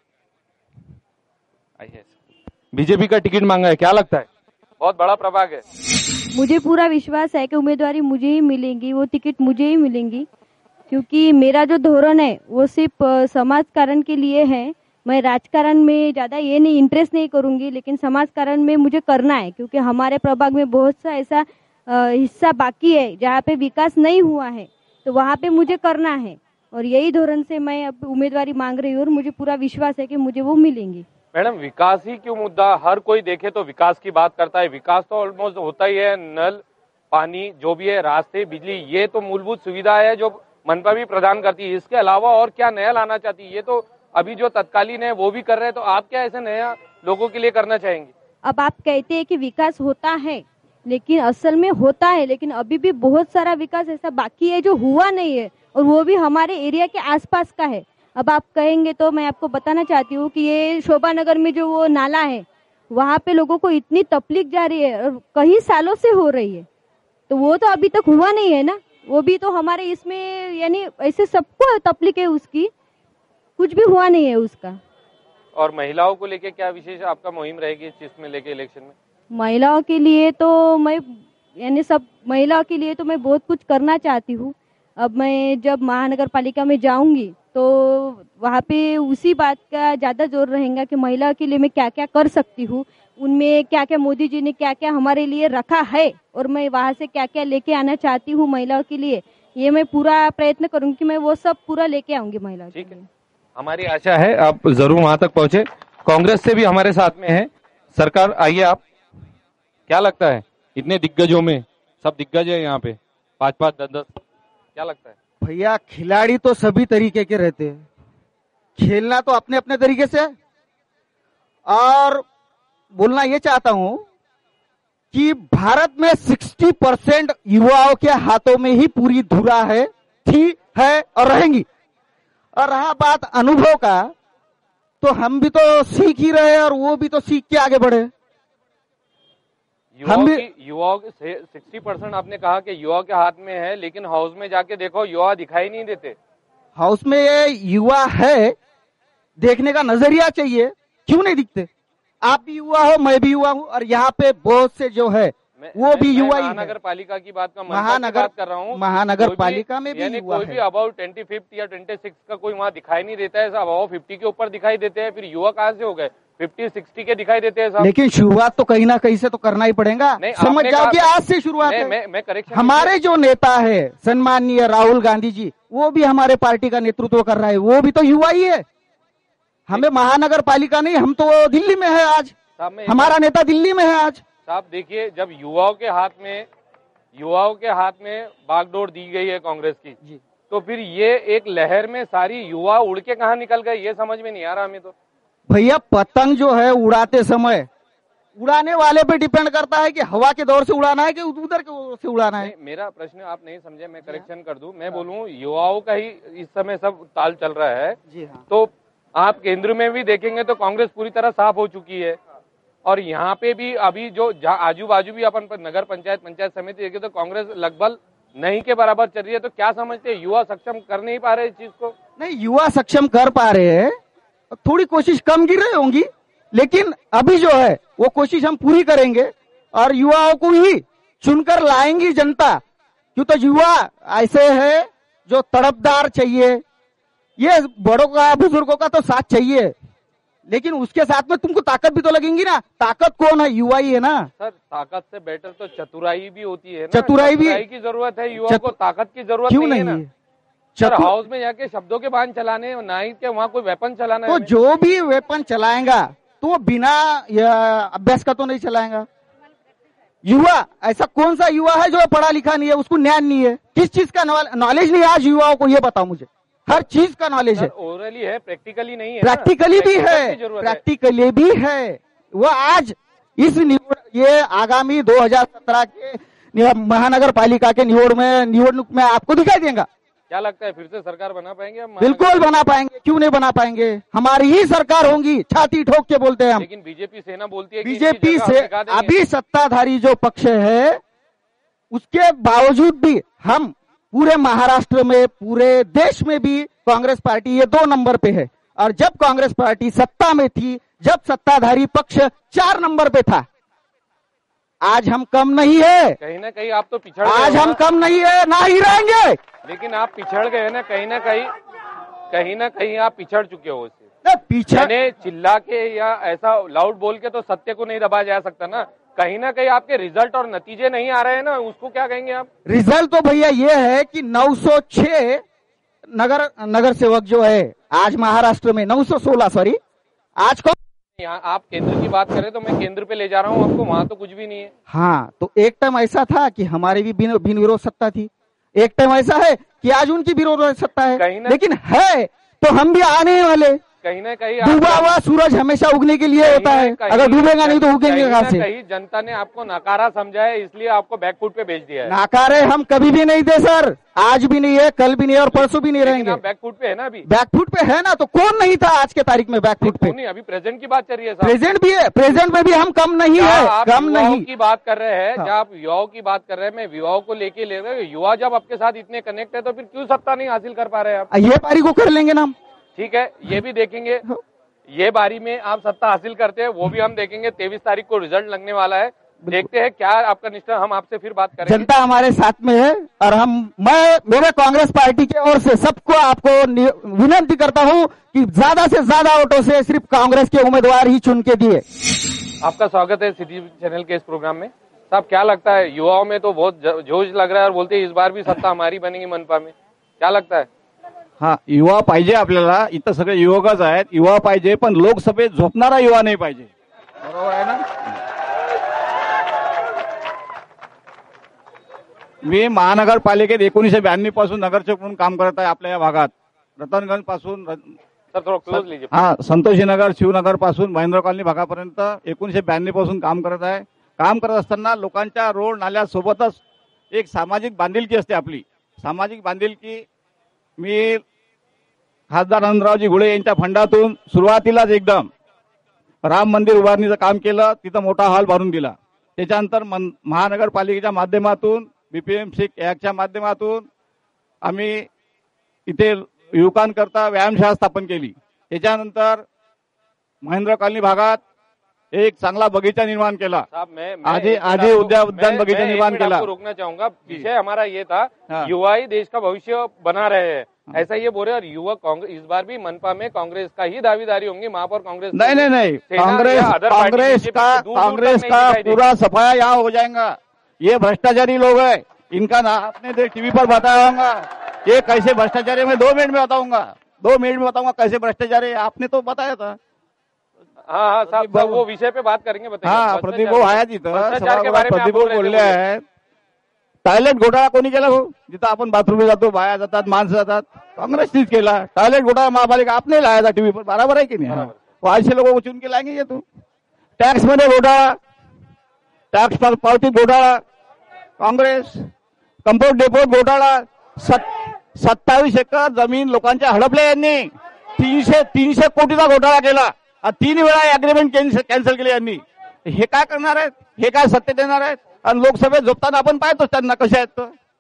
Speaker 1: बीजेपी का टिकट मांगा है, क्या लगता है? बहुत बड़ा प्रभाग है।
Speaker 14: मुझे पूरा विश्वास है कि उम्मीदवारी मुझे ही मिलेगी, वो टिकट मुझे ही मिलेंगी, क्योंकि मेरा जो धोरण है वो सिर्फ समाजकारण के लिए है। मैं राजकारण में ज़्यादा ये नहीं इंटरेस्ट नहीं करूंगी, लेकिन समाजकारण में मुझे करना है, क्योंकि हमारे प्रभाग में बहुत सा ऐसा हिस्सा बाकी है जहाँ पे विकास नहीं हुआ है, तो वहाँ पे मुझे करना है। और यही धोरण से मैं अब उम्मीदवारी मांग रही हूँ और मुझे पूरा विश्वास है कि मुझे वो मिलेंगी।
Speaker 1: मैडम, विकास ही क्यों मुद्दा? हर कोई देखे तो विकास की बात करता है, विकास तो ऑलमोस्ट होता ही है, नल, पानी, जो भी है, रास्ते, बिजली, ये तो मूलभूत सुविधा है जो मनपा भी प्रदान करती है। इसके अलावा और क्या नया लाना चाहती है? ये तो अभी जो तत्कालीन है वो भी कर रहे हैं, तो आप क्या ऐसे नया लोगों के लिए करना चाहेंगे?
Speaker 14: अब आप कहते हैं कि विकास होता है, लेकिन असल में होता है, लेकिन अभी भी बहुत सारा विकास ऐसा बाकी है जो हुआ नहीं है, और वो भी हमारे एरिया के आसपास का है। अब आप कहेंगे तो मैं आपको बताना चाहती हूँ कि ये शोभा नगर में जो वो नाला है, वहाँ पे लोगों को इतनी तकलीफ जा रही है और कई सालों से हो रही है, तो वो तो अभी तक हुआ नहीं है ना। वो भी तो हमारे इसमें, यानी ऐसे सबको तकलीफ है उसकी, कुछ भी हुआ नहीं है उसका।
Speaker 1: और महिलाओं को लेके क्या विशेष आपका मुहिम रहेगी इस चीज में लेके इलेक्शन में?
Speaker 14: महिलाओं के लिए तो मैं, यानी सब महिलाओं के लिए तो मैं बहुत कुछ करना चाहती हूँ। अब मैं जब महानगर पालिका में जाऊंगी तो वहाँ पे उसी बात का ज़्यादा जोर रहेगा कि महिलाओं के लिए मैं क्या क्या कर सकती हूँ, उनमें क्या क्या मोदी जी ने क्या क्या हमारे लिए रखा है, और मैं वहाँ से क्या क्या लेके आना चाहती हूँ महिलाओं के लिए। ये मैं पूरा प्रयत्न करूंगी कि मैं वो सब पूरा लेके आऊंगी महिलाओं के लिए।
Speaker 1: हमारी आशा है आप जरूर वहां तक पहुंचे। कांग्रेस से भी हमारे साथ में है सरकार, आइए आप, क्या लगता है इतने दिग्गजों में, सब दिग्गज है यहाँ पे, 5-5, 10-10, क्या लगता है?
Speaker 9: भैया, खिलाड़ी तो सभी तरीके के रहते हैं, खेलना तो अपने अपने तरीके से है। और बोलना ये चाहता हूं कि भारत में 60% युवाओं के हाथों में ही पूरी धुरा थी है और रहेंगी। और रहा बात अनुभव का, तो हम भी तो सीख ही रहे हैं और वो भी तो सीख के आगे बढ़े।
Speaker 1: युवाओं के 60% आपने कहा कि युवा के हाथ में है, लेकिन हाउस में जाके देखो युवा दिखाई नहीं देते।
Speaker 9: हाउस में ये युवा है, देखने का नजरिया चाहिए, क्यों नहीं दिखते? आप भी युवा हो, मैं भी युवा हूँ, और यहाँ पे बहुत से जो है वो भी युवा ही है।
Speaker 1: महानगर पालिका की बात
Speaker 9: महानगर
Speaker 1: कर रहा हूँ,
Speaker 9: महानगर पालिका में भी युवा
Speaker 1: कोई भी अबाउट 25 या 26 का कोई वहाँ दिखाई नहीं देता है। अबाउट 50 के ऊपर दिखाई देते हैं, फिर युवा कहाँ से हो गए? 50-60 के दिखाई देते हैं साहब।
Speaker 9: लेकिन शुरुआत तो कहीं ना कहीं से तो करना ही पड़ेगा। समझ जाओ कि आज से शुरुआत है।
Speaker 1: मैं करेक्शन,
Speaker 9: हमारे जो नेता है सम्माननीय राहुल गांधी जी, वो भी हमारे पार्टी का नेतृत्व कर रहा है, वो भी तो युवा ही है। हमें महानगर पालिका नहीं, हम तो दिल्ली में है आज, हमारा नेता दिल्ली में है आज।
Speaker 1: साहब देखिए, जब युवाओं के हाथ में बागडोर दी गई है कांग्रेस की, तो फिर ये एक लहर में सारी युवा उड़ के कहाँ निकल गए, ये समझ में नहीं आ रहा हमें तो।
Speaker 9: भैया पतंग जो है उड़ाते समय उड़ाने वाले पे डिपेंड करता है कि हवा के दौर से उड़ाना है कि उधर के दौर से उड़ाना है।
Speaker 1: मेरा प्रश्न आप नहीं समझे, मैं करेक्शन कर दूं। मैं बोलूं युवाओं का ही इस समय सब ताल चल रहा है।
Speaker 9: जी हाँ।
Speaker 1: तो आप केंद्र में भी देखेंगे तो कांग्रेस पूरी तरह साफ हो चुकी है, और यहाँ पे भी अभी जो आजू बाजू भी अपन नगर पंचायत समिति देखे तो कांग्रेस लगभग नहीं के बराबर चल रही है। तो क्या समझते हैं, युवा सक्षम कर नहीं पा रहे इस चीज को?
Speaker 9: नहीं, युवा सक्षम कर पा रहे हैं, थोड़ी कोशिश कम गिर रही होंगी, लेकिन अभी जो है वो कोशिश हम पूरी करेंगे और युवाओं को ही चुनकर लाएंगी जनता। क्यों? तो युवा ऐसे है जो तड़पदार चाहिए, ये बड़ों का बुजुर्गों का तो साथ चाहिए, लेकिन उसके साथ में तुमको ताकत भी तो लगेंगी ना। ताकत कौन है? युवा ही है ना
Speaker 1: सर। ताकत से बेटर तो चतुराई भी होती है ना।
Speaker 9: चतुराई
Speaker 1: की जरूरत है, युवाओं को ताकत की जरूरत
Speaker 9: क्यों
Speaker 1: नहीं है ना। सर हाउस में जाके शब्दों के बांध चलाने, ना ही के वहाँ कोई वेपन चलाना
Speaker 9: तो जो भी वेपन चलाएगा तो वो बिना अभ्यास का तो नहीं चलाएगा। युवा ऐसा कौन सा युवा है जो पढ़ा लिखा नहीं है, उसको ज्ञान नहीं है, किस चीज का नॉलेज नहीं है आज युवाओं को, ये बताओ मुझे। हर चीज का नॉलेज है,
Speaker 1: ओरली है, प्रैक्टिकली नहीं है।
Speaker 9: प्रैक्टिकली भी है, प्रैक्टिकली भी है। वो आज इस ये आगामी 2017 के महानगर पालिका के निवडणूक में आपको दिखाई देगा।
Speaker 1: क्या लगता है फिर से सरकार बना पाएंगे हम?
Speaker 9: बिल्कुल बना पाएंगे, क्यों नहीं बना पाएंगे? हमारी ही सरकार होगी, छाती ठोक के बोलते हैं हम।
Speaker 1: लेकिन बीजेपी सेना बोलती है कि
Speaker 9: बीजेपी से अभी सत्ताधारी जो पक्ष है, उसके बावजूद भी हम पूरे महाराष्ट्र में, पूरे देश में भी कांग्रेस पार्टी ये 2 नंबर पे है। और जब कांग्रेस पार्टी सत्ता में थी, जब सत्ताधारी पक्ष 4 नंबर पे था, आज हम कम नहीं है।
Speaker 1: कहीं ना कहीं आप तो पिछड़
Speaker 9: आज हम कम नहीं है, ना ही रहेंगे।
Speaker 1: लेकिन आप पिछड़ गए ना कहीं ना कहीं आप पिछड़ चुके हो उससे।
Speaker 9: पीछे
Speaker 1: चिल्ला के या ऐसा लाउड बोल के तो सत्य को नहीं दबाया जा सकता ना। कहीं ना कहीं आपके रिजल्ट और नतीजे नहीं आ रहे हैं ना, उसको क्या कहेंगे आप?
Speaker 9: रिजल्ट तो भैया ये है कि 906 नगर सेवक जो है आज महाराष्ट्र में, 916 सॉरी, आज को
Speaker 1: यहाँ आप केंद्र की बात करें तो मैं केंद्र पे ले जा रहा हूँ आपको, वहाँ तो कुछ भी नहीं है।
Speaker 9: हाँ, तो एक टाइम ऐसा था कि हमारी भी बिन विरोध सत्ता थी, एक टाइम ऐसा है कि आज उनकी विरोध सत्ता है, लेकिन है तो हम भी आने वाले।
Speaker 1: कहीं ना कहीं
Speaker 9: डूबा हुआ सूरज हमेशा उगने के लिए होता है, अगर डूबेगा नहीं तो उगेंगे कहाँ से?
Speaker 1: कहीं जनता ने आपको नकारा समझा है, इसलिए आपको बैकफुट पे भेज दिया है।
Speaker 9: नकारे हम कभी भी नहीं थे सर, आज भी नहीं है, कल भी नहीं है और परसों भी नहीं रहेंगे।
Speaker 1: बैकफुट पे है ना अभी?
Speaker 9: बैकफुट पे है ना, तो कौन नहीं था आज के तारीख में बैकफुट पे?
Speaker 1: नहीं, अभी प्रेजेंट की बात चल रही है।
Speaker 9: प्रेजेंट भी है, प्रेजेंट में भी हम कम नहीं है, कम नहीं
Speaker 1: की बात कर रहे हैं। जब आप युवाओं की बात कर रहे हैं, मैं युवाओं को लेके ले रहे हैं। युवा जब आपके साथ इतने कनेक्ट है तो फिर क्यों सत्ता नहीं हासिल कर पा रहे हैं आप?
Speaker 9: ये पारी को कर लेंगे ना हम।
Speaker 1: ठीक है, ये भी देखेंगे, ये बारी में आप सत्ता हासिल करते हैं वो भी हम देखेंगे। 23 तारीख को रिजल्ट लगने वाला है, देखते हैं क्या आपका निष्ठा। हम आपसे फिर बात करेंगे।
Speaker 9: जनता हमारे साथ में है और मैं मेरे कांग्रेस पार्टी की ओर से सबको आपको विनती करता हूं कि ज्यादा से ज्यादा वोटों से सिर्फ कांग्रेस के उम्मीदवार ही चुन के दिए।
Speaker 1: आपका स्वागत है सिटी चैनल के इस प्रोग्राम में। साहब क्या लगता है, युवाओं में तो बहुत जोश लग रहा है और बोलते हैं इस बार भी सत्ता हमारी बनेगी मनपा में, क्या लगता है?
Speaker 18: हा, युवा पाहिजे आपल्याला, इथं सगळे युवकच आहेत, युवा पाहिजे, पण लोकसभेत झोपणारा युवा नाही पाहिजे, बरोबर आहे ना? मी महानगरपालिकेत 1992 पासून नगरसेवक म्हणून काम करत आहे आपल्या या भागात, रतनगंज पासून
Speaker 1: सर थोड़ा क्लोज लीजिए.
Speaker 18: हा, संतोषीनगर शिवनगर पासून महेंद्र कॉलनी भागापर्यंत 1992 पासून काम करत आहे. काम करत असताना लोकांच्या रोड नाल्यासोबतच एक सामाजिक बांधिलकी असते आपली. सामाजिक बांधिलकी मी खासदार आनंदरावजी घुळे यांच्या फंडातून सुरुवातीलाच एकदम राम मंदिर उभारणीचं काम केलं. तिथं मोठा हॉल भरून दिला. त्याच्यानंतर महानगरपालिकेच्या माध्यमातून बीपीएमसी ऍक्टच्या माध्यमातून आम्ही इथे युवकांकरता व्यायामशाळा स्थापन केली. त्याच्यानंतर महेंद्र कॉलनी भागात एक चांगला बगीचा निर्माण केला. आजी उद्यान बगीचा निर्माण केला.
Speaker 1: रोकना चाहूंगा. विषय हमारा ये था युवा ही देश का भविष्य बना रहे हैं, ऐसा ये बोल रहे. और युवा कांग्रेस इस बार भी मनपा में कांग्रेस का ही दावेदारी होंगी. महापौर कांग्रेस
Speaker 18: नहीं कांग्रेस का पूरा सफाया यहाँ हो जाएगा. ये भ्रष्टाचारी लोग हैं, इनका नाम आपने टीवी पर बताया होगा. ये कैसे भ्रष्टाचारी, मैं 2 मिनट में बताऊंगा कैसे भ्रष्टाचारी. आपने तो बताया था.
Speaker 1: हाँ साहब वो विषय पे बात करेंगे. बताइए.
Speaker 18: हाँ, प्रदीप भाऊ आहे तिथं. प्रदीप भाऊ बोलले आहेत टॉयलेट घोटाळा कोणी केला भाऊ. जिथं आपण बाथरूमला जातो, बाया जातात, माणसं जातात, कांग्रेसनीच केला. टॉयलेट घोटाळा महापालिका आपने लाया था टीवी पर. बराबर आहे की नाही. ऐसे लोगों को चुन के लाएंगे ये तो. टॅक्स मध्ये घोटाळा, टॅक्स पावतीत घोटाळा काँग्रेस. कंपोस्ट डेपोट घोटाळा. 27 एकर जमीन लोकांच्या हडपल्या यांनी. 300 कोटीचा घोटाळा केला. 3 वेळा अग्रीमेंट कॅन्सल केले यांनी. हे काय करणार आहेत, हे काय सत्य देणार आहेत. आणि लोकसभेत झोपताना आपण पाहतोच त्यांना कसे आहेत.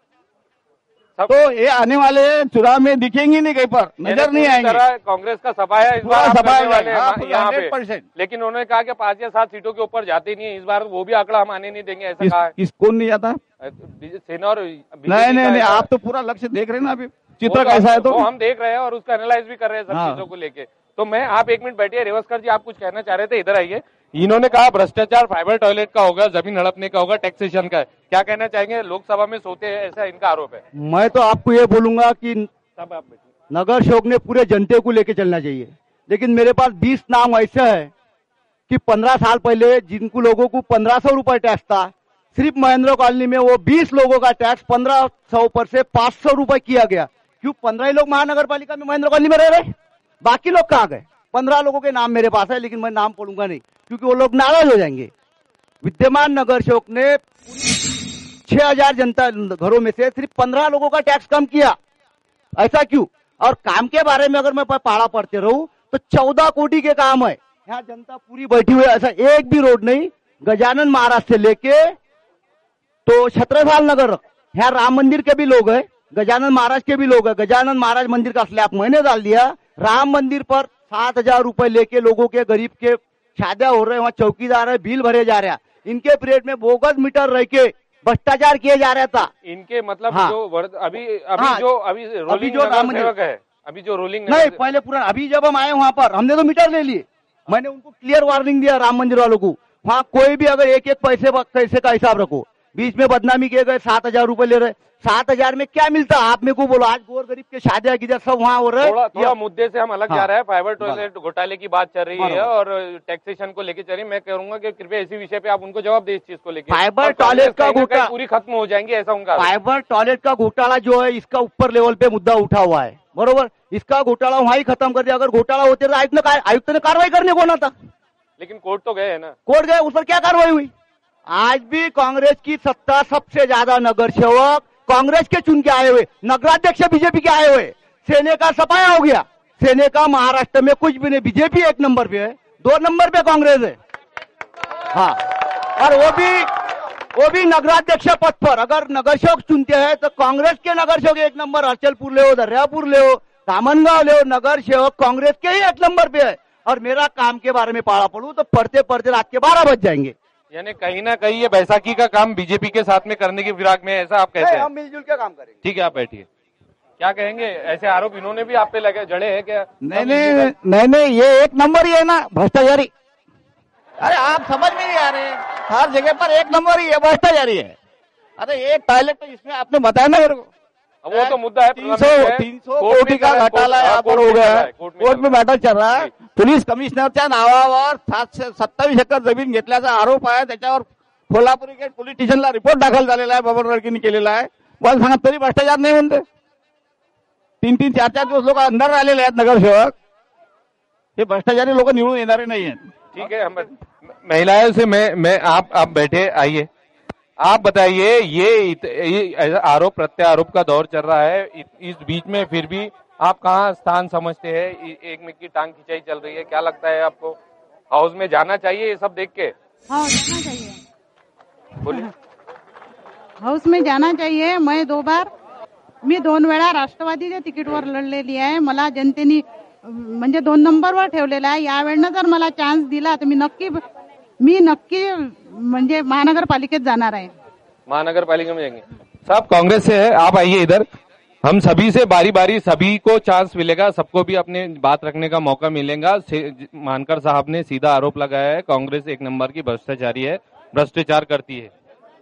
Speaker 18: तो ये आने वाले चुनाव में दिखेंगे नहीं, कहीं पर नजर नहीं आएंगे.
Speaker 1: कांग्रेस का सफाया इस बार
Speaker 18: सफाया
Speaker 1: वाले हैं यहाँ पे.
Speaker 18: 100%.
Speaker 1: लेकिन उन्होंने कहा कि 5 या 7 सीटों के ऊपर जाते नहीं है इस बार. वो भी आंकड़ा हम आने नहीं देंगे, ऐसा कहा है.
Speaker 18: कौन नहीं जाता.
Speaker 1: सेना और
Speaker 18: नहीं, आप तो पूरा लक्ष्य देख रहे हैं ना. अभी चित्र कैसा है तो
Speaker 1: हम देख रहे हैं और उसका एनालाइज भी कर रहे हैं सब चीजों को लेके. तो मैं आप 1 मिनट बैठिए. रेवस्कर जी आप कुछ कहना चाह रहे थे, इधर आइए. इन्होंने कहा भ्रष्टाचार फाइबर टॉयलेट का होगा, जमीन हड़पने का होगा, टैक्सेशन का है. क्या कहना चाहेंगे. लोकसभा में सोते हैं ऐसा इनका आरोप है.
Speaker 20: मैं तो आपको ये बोलूंगा कि नगर सेवक ने पूरे जनते को लेके चलना चाहिए. लेकिन मेरे पास 20 नाम ऐसे है कि 15 साल पहले जिनको लोगों को 1500 रुपए टैक्स था, सिर्फ महेंद्र कॉलोनी में वो 20 लोगों का टैक्स 1500 पर से 500 रुपए किया गया. क्यों 15 ही लोग महानगर पालिका में महेंद्र कॉलोनी में रह रहे, बाकी लोग कहाँ गए. 15 लोगों के नाम मेरे पास है, लेकिन मैं नाम पढ़ूंगा नहीं क्योंकि वो लोग नाराज हो जाएंगे. विद्यमान नगर सेवक ने 6000 जनता घरों में से सिर्फ 15 लोगों का टैक्स कम किया. ऐसा क्यों. और काम के बारे में अगर मैं पढ़ा पढ़ते रहूं तो 14 कोटी के काम है. यहाँ जनता पूरी बैठी हुई है, ऐसा एक भी रोड नहीं. गजानन महाराज से लेके तो छत्रसाल नगर, यहाँ राम मंदिर के भी लोग हैं, गजानन महाराज के भी लोग हैं. गजानन महाराज मंदिर का स्लैब मैंने डाल दिया. राम मंदिर पर 7000 रुपए लेके लोगों के गरीब के शादियां हो रहे हैं, वहाँ चौकीदार है, बिल भरे जा रहे हैं. इनके पीरियड में बोगस मीटर रह के भ्रष्टाचार किए जा रहा था.
Speaker 1: इनके मतलब जो राम मंदिर है, अभी जो रोलिंग
Speaker 20: नहीं पहले पूरा. अभी जब हम आए वहाँ पर हमने तो मीटर ले लिए. मैंने उनको क्लियर वार्निंग दिया राम मंदिर वालों को, वहाँ कोई भी अगर एक पैसे का हिसाब रखो. बीच में बदनामी किए गए, 7000 रुपए ले रहे. 7000 में क्या मिलता आप मेरे को बोलो. आज गोर गरीब के शादियां गिजा सब वहाँ हो रहे हैं.
Speaker 1: थोड़ा मुद्दे से हम अलग जा रहे हैं. फाइबर टॉयलेट घोटाले की बात चल रही है और टैक्सेशन को लेकर चल रही है. मैं कहूंगा कि कृपया इसी विषय पे आप उनको जवाब दे इस चीज को लेकर.
Speaker 20: फाइबर टॉयलेट का घोटाला
Speaker 1: पूरी खत्म हो जाएंगी ऐसा उनका.
Speaker 20: फाइबर टॉयलेट का घोटाला जो है इसका ऊपर लेवल पे मुद्दा उठा हुआ है, बरोबर. इसका घोटाला वहाँ ही खत्म कर दिया. अगर घोटाला होते तो आयुक्त ने कार्रवाई करने को ना था.
Speaker 1: लेकिन कोर्ट तो गए है ना.
Speaker 20: कोर्ट गए, उस पर क्या कार्रवाई हुई. आज भी कांग्रेस की सत्ता, सबसे ज्यादा नगर सेवक कांग्रेस के चुन के आए हुए, नगराध्यक्ष बीजेपी के आए हुए. सेने का सफाया हो गया. सेने का महाराष्ट्र में कुछ भी नहीं. बीजेपी 1 नंबर पे है, 2 नंबर पे कांग्रेस है. हाँ, और वो भी नगराध्यक्ष पद पर. अगर नगर सेवक चुनते हैं तो कांग्रेस के नगर सेवक 1 नंबर. हरचलपुर ले हो, दर्यापुर ले हो, धामनगांव ले हो, नगर सेवक कांग्रेस के ही 1 नंबर पे है. और मेरा काम के बारे में पढ़ा पढ़ू तो पढ़ते पढ़ते रात के 12 बज जाएंगे.
Speaker 1: यानी कहीं ना कहीं ये बैसाखी का काम बीजेपी के साथ में करने की फिराक में, ऐसा आप कहते हैं.
Speaker 20: हम मिलजुल के काम करेंगे.
Speaker 1: ठीक है, आप बैठिए. क्या कहेंगे. ऐसे आरोप इन्होंने भी आप पे लगे जड़े हैं क्या.
Speaker 18: नहीं, ये 1 नंबर ही है ना भ्रष्टाचारी. अरे आप समझ में नहीं आ रहे. हर जगह पर 1 नंबर ही है, भ्रष्टाचारी है. अरे एक टॉयलेट तो इसमें आपने बताया ना मेरे को.
Speaker 1: वो तो मुद्दा है.
Speaker 18: 300 कोटी का घोटाला यहाँ पर हो गया है. कोर्ट में मॅटर चल रहा है. पोलीस कमिशनरच्या नावावर 27 एकर जमीन घेतल्याचा आरोप आहे. त्याच्यावर कोल्हापूर पोलीस स्टेशनला रिपोर्ट दाखल झालेला आहे, बबन रडकीने केलेला आहे. मला सांगा तरी भ्रष्टाचार नाही म्हणते. 3-4 दिवस लोक अंधार राहिलेले आहेत नगरसेवक. हे भ्रष्टाचारी लोक निवडून येणारे नाहीये.
Speaker 1: ठीक है, हम महिलाओं से मैं आप बैठे आइए, आप बताइए ये आरोप प्रत्यारोप का दौर चल रहा है, इस बीच में फिर भी आप कहाँ स्थान समझते हैं? एक में की टांग खिंचाई चल रही है, क्या लगता है आपको? हाउस में जाना चाहिए ये सब देख के?
Speaker 13: हाँ, जाना चाहिए.
Speaker 1: बोलिए.
Speaker 13: हाऊस में जाना चाहिए. मी 2 वेळा राष्ट्रवादीच्या तिकीटवर लढलेली आहे. मला जनतेने म्हणजे 2 नंबरवर ठेवलेला आहे. यावेळेनं जर मला चान्स दिला तर मी नक्की म्हणजे महानगरपालिकेत जाणार आहे.
Speaker 1: महानगरपालिका में जाएंगे. साहब कांग्रेस से है, आप आइए इधर. हम सभी से बारी बारी सभी को चांस मिलेगा, सबको भी अपने बात रखने का मौका मिलेगा. मानकर साहब ने सीधा आरोप लगाया है कांग्रेस 1 नंबर की भ्रष्टाचारी है, भ्रष्टाचार करती है.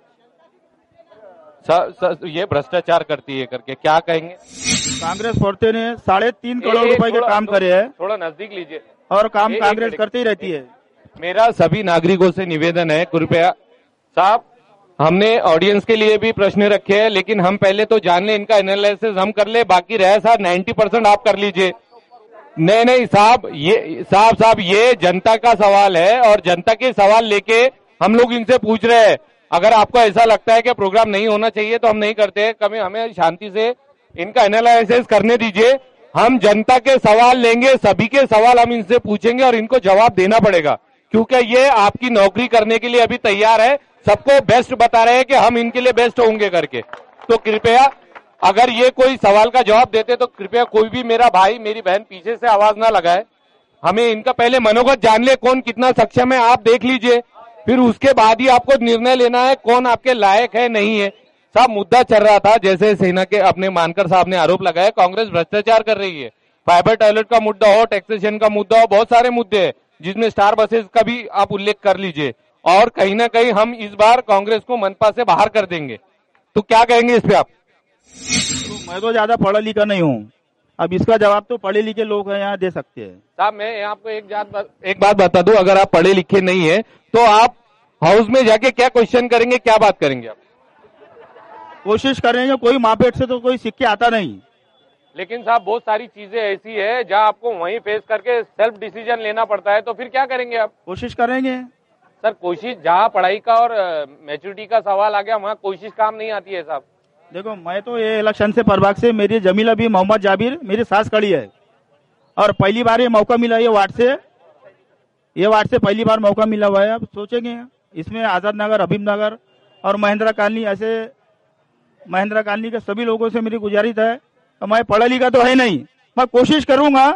Speaker 1: ये भ्रष्टाचार करती है करके क्या कहेंगे?
Speaker 6: कांग्रेस फोर्टे ने 3.5 करोड़ रुपए के काम करे हैं.
Speaker 1: थोड़ा नजदीक लीजिए.
Speaker 6: और काम कांग्रेस करती ही रहती है.
Speaker 1: मेरा सभी नागरिकों से निवेदन है, कृपया साहब, हमने ऑडियंस के लिए भी प्रश्न रखे हैं, लेकिन हम पहले तो जान ले, इनका एनालिसिस हम कर ले, बाकी रहे साहब 90% आप कर लीजिए. नहीं साहब ये जनता का सवाल है और जनता के सवाल लेके हम लोग इनसे पूछ रहे हैं. अगर आपको ऐसा लगता है कि प्रोग्राम नहीं होना चाहिए तो हम नहीं करते. कभी हमें शांति से इनका एनालिसिस करने दीजिए. हम जनता के सवाल लेंगे, सभी के सवाल हम इनसे पूछेंगे और इनको जवाब देना पड़ेगा, क्योंकि ये आपकी नौकरी करने के लिए अभी तैयार है. सबको बेस्ट बता रहे हैं कि हम इनके लिए बेस्ट होंगे करके. तो कृपया अगर ये कोई सवाल का जवाब देते तो कृपया कोई भी मेरा भाई मेरी बहन पीछे से आवाज ना लगाए. हमें इनका पहले मनोगत जान ले, कौन कितना सक्षम है आप देख लीजिए, फिर उसके बाद ही आपको निर्णय लेना है कौन आपके लायक है नहीं है. साहब मुद्दा चल रहा था, जैसे सेना के अपने मानकर साहब ने आरोप लगाया कांग्रेस भ्रष्टाचार कर रही है. फाइबर टॉयलेट का मुद्दा हो, टैक्सेशन का मुद्दा हो, बहुत सारे मुद्दे हैं जिसमें स्टार बसेस का भी आप उल्लेख कर लीजिए. और कहीं ना कहीं हम इस बार कांग्रेस को मनपा से बाहर कर देंगे. तो क्या कहेंगे इस पे आप?
Speaker 6: तो मैं तो ज्यादा पढ़ा लिखा नहीं हूँ. अब इसका जवाब तो पढ़े लिखे लोग यहाँ दे सकते हैं.
Speaker 1: साहब मैं आपको एक बात बता दूं, अगर आप पढ़े लिखे नहीं है तो आप हाउस में जाके क्या क्वेश्चन करेंगे, क्या बात करेंगे आप?
Speaker 6: कोशिश करेंगे. कोई मापेट से तो कोई सीख के आता नहीं.
Speaker 1: लेकिन साहब बहुत सारी चीजें ऐसी है जहां आपको वहीं फेस करके सेल्फ डिसीजन लेना पड़ता है, तो फिर क्या करेंगे आप?
Speaker 6: कोशिश करेंगे
Speaker 1: सर. कोशिश जहां पढ़ाई का और मैच्योरिटी का सवाल आ गया वहां कोशिश काम नहीं आती है साहब.
Speaker 6: देखो मैं तो ये इलेक्शन से प्रभाग से मेरी जमीला भी मोहम्मद जाबिर मेरी सास खड़ी है और पहली बार ये मौका मिला ये वार्ड से पहली बार मौका मिला हुआ है. अब सोचेंगे इसमें आजाद नगर, हबीब नगर और महेंद्रा कॉलोनी, ऐसे महेंद्रा कॉलोनी के सभी लोगों से मेरी गुजारिश है. मैं पढ़ा लिखा तो है नहीं, मैं कोशिश करूंगा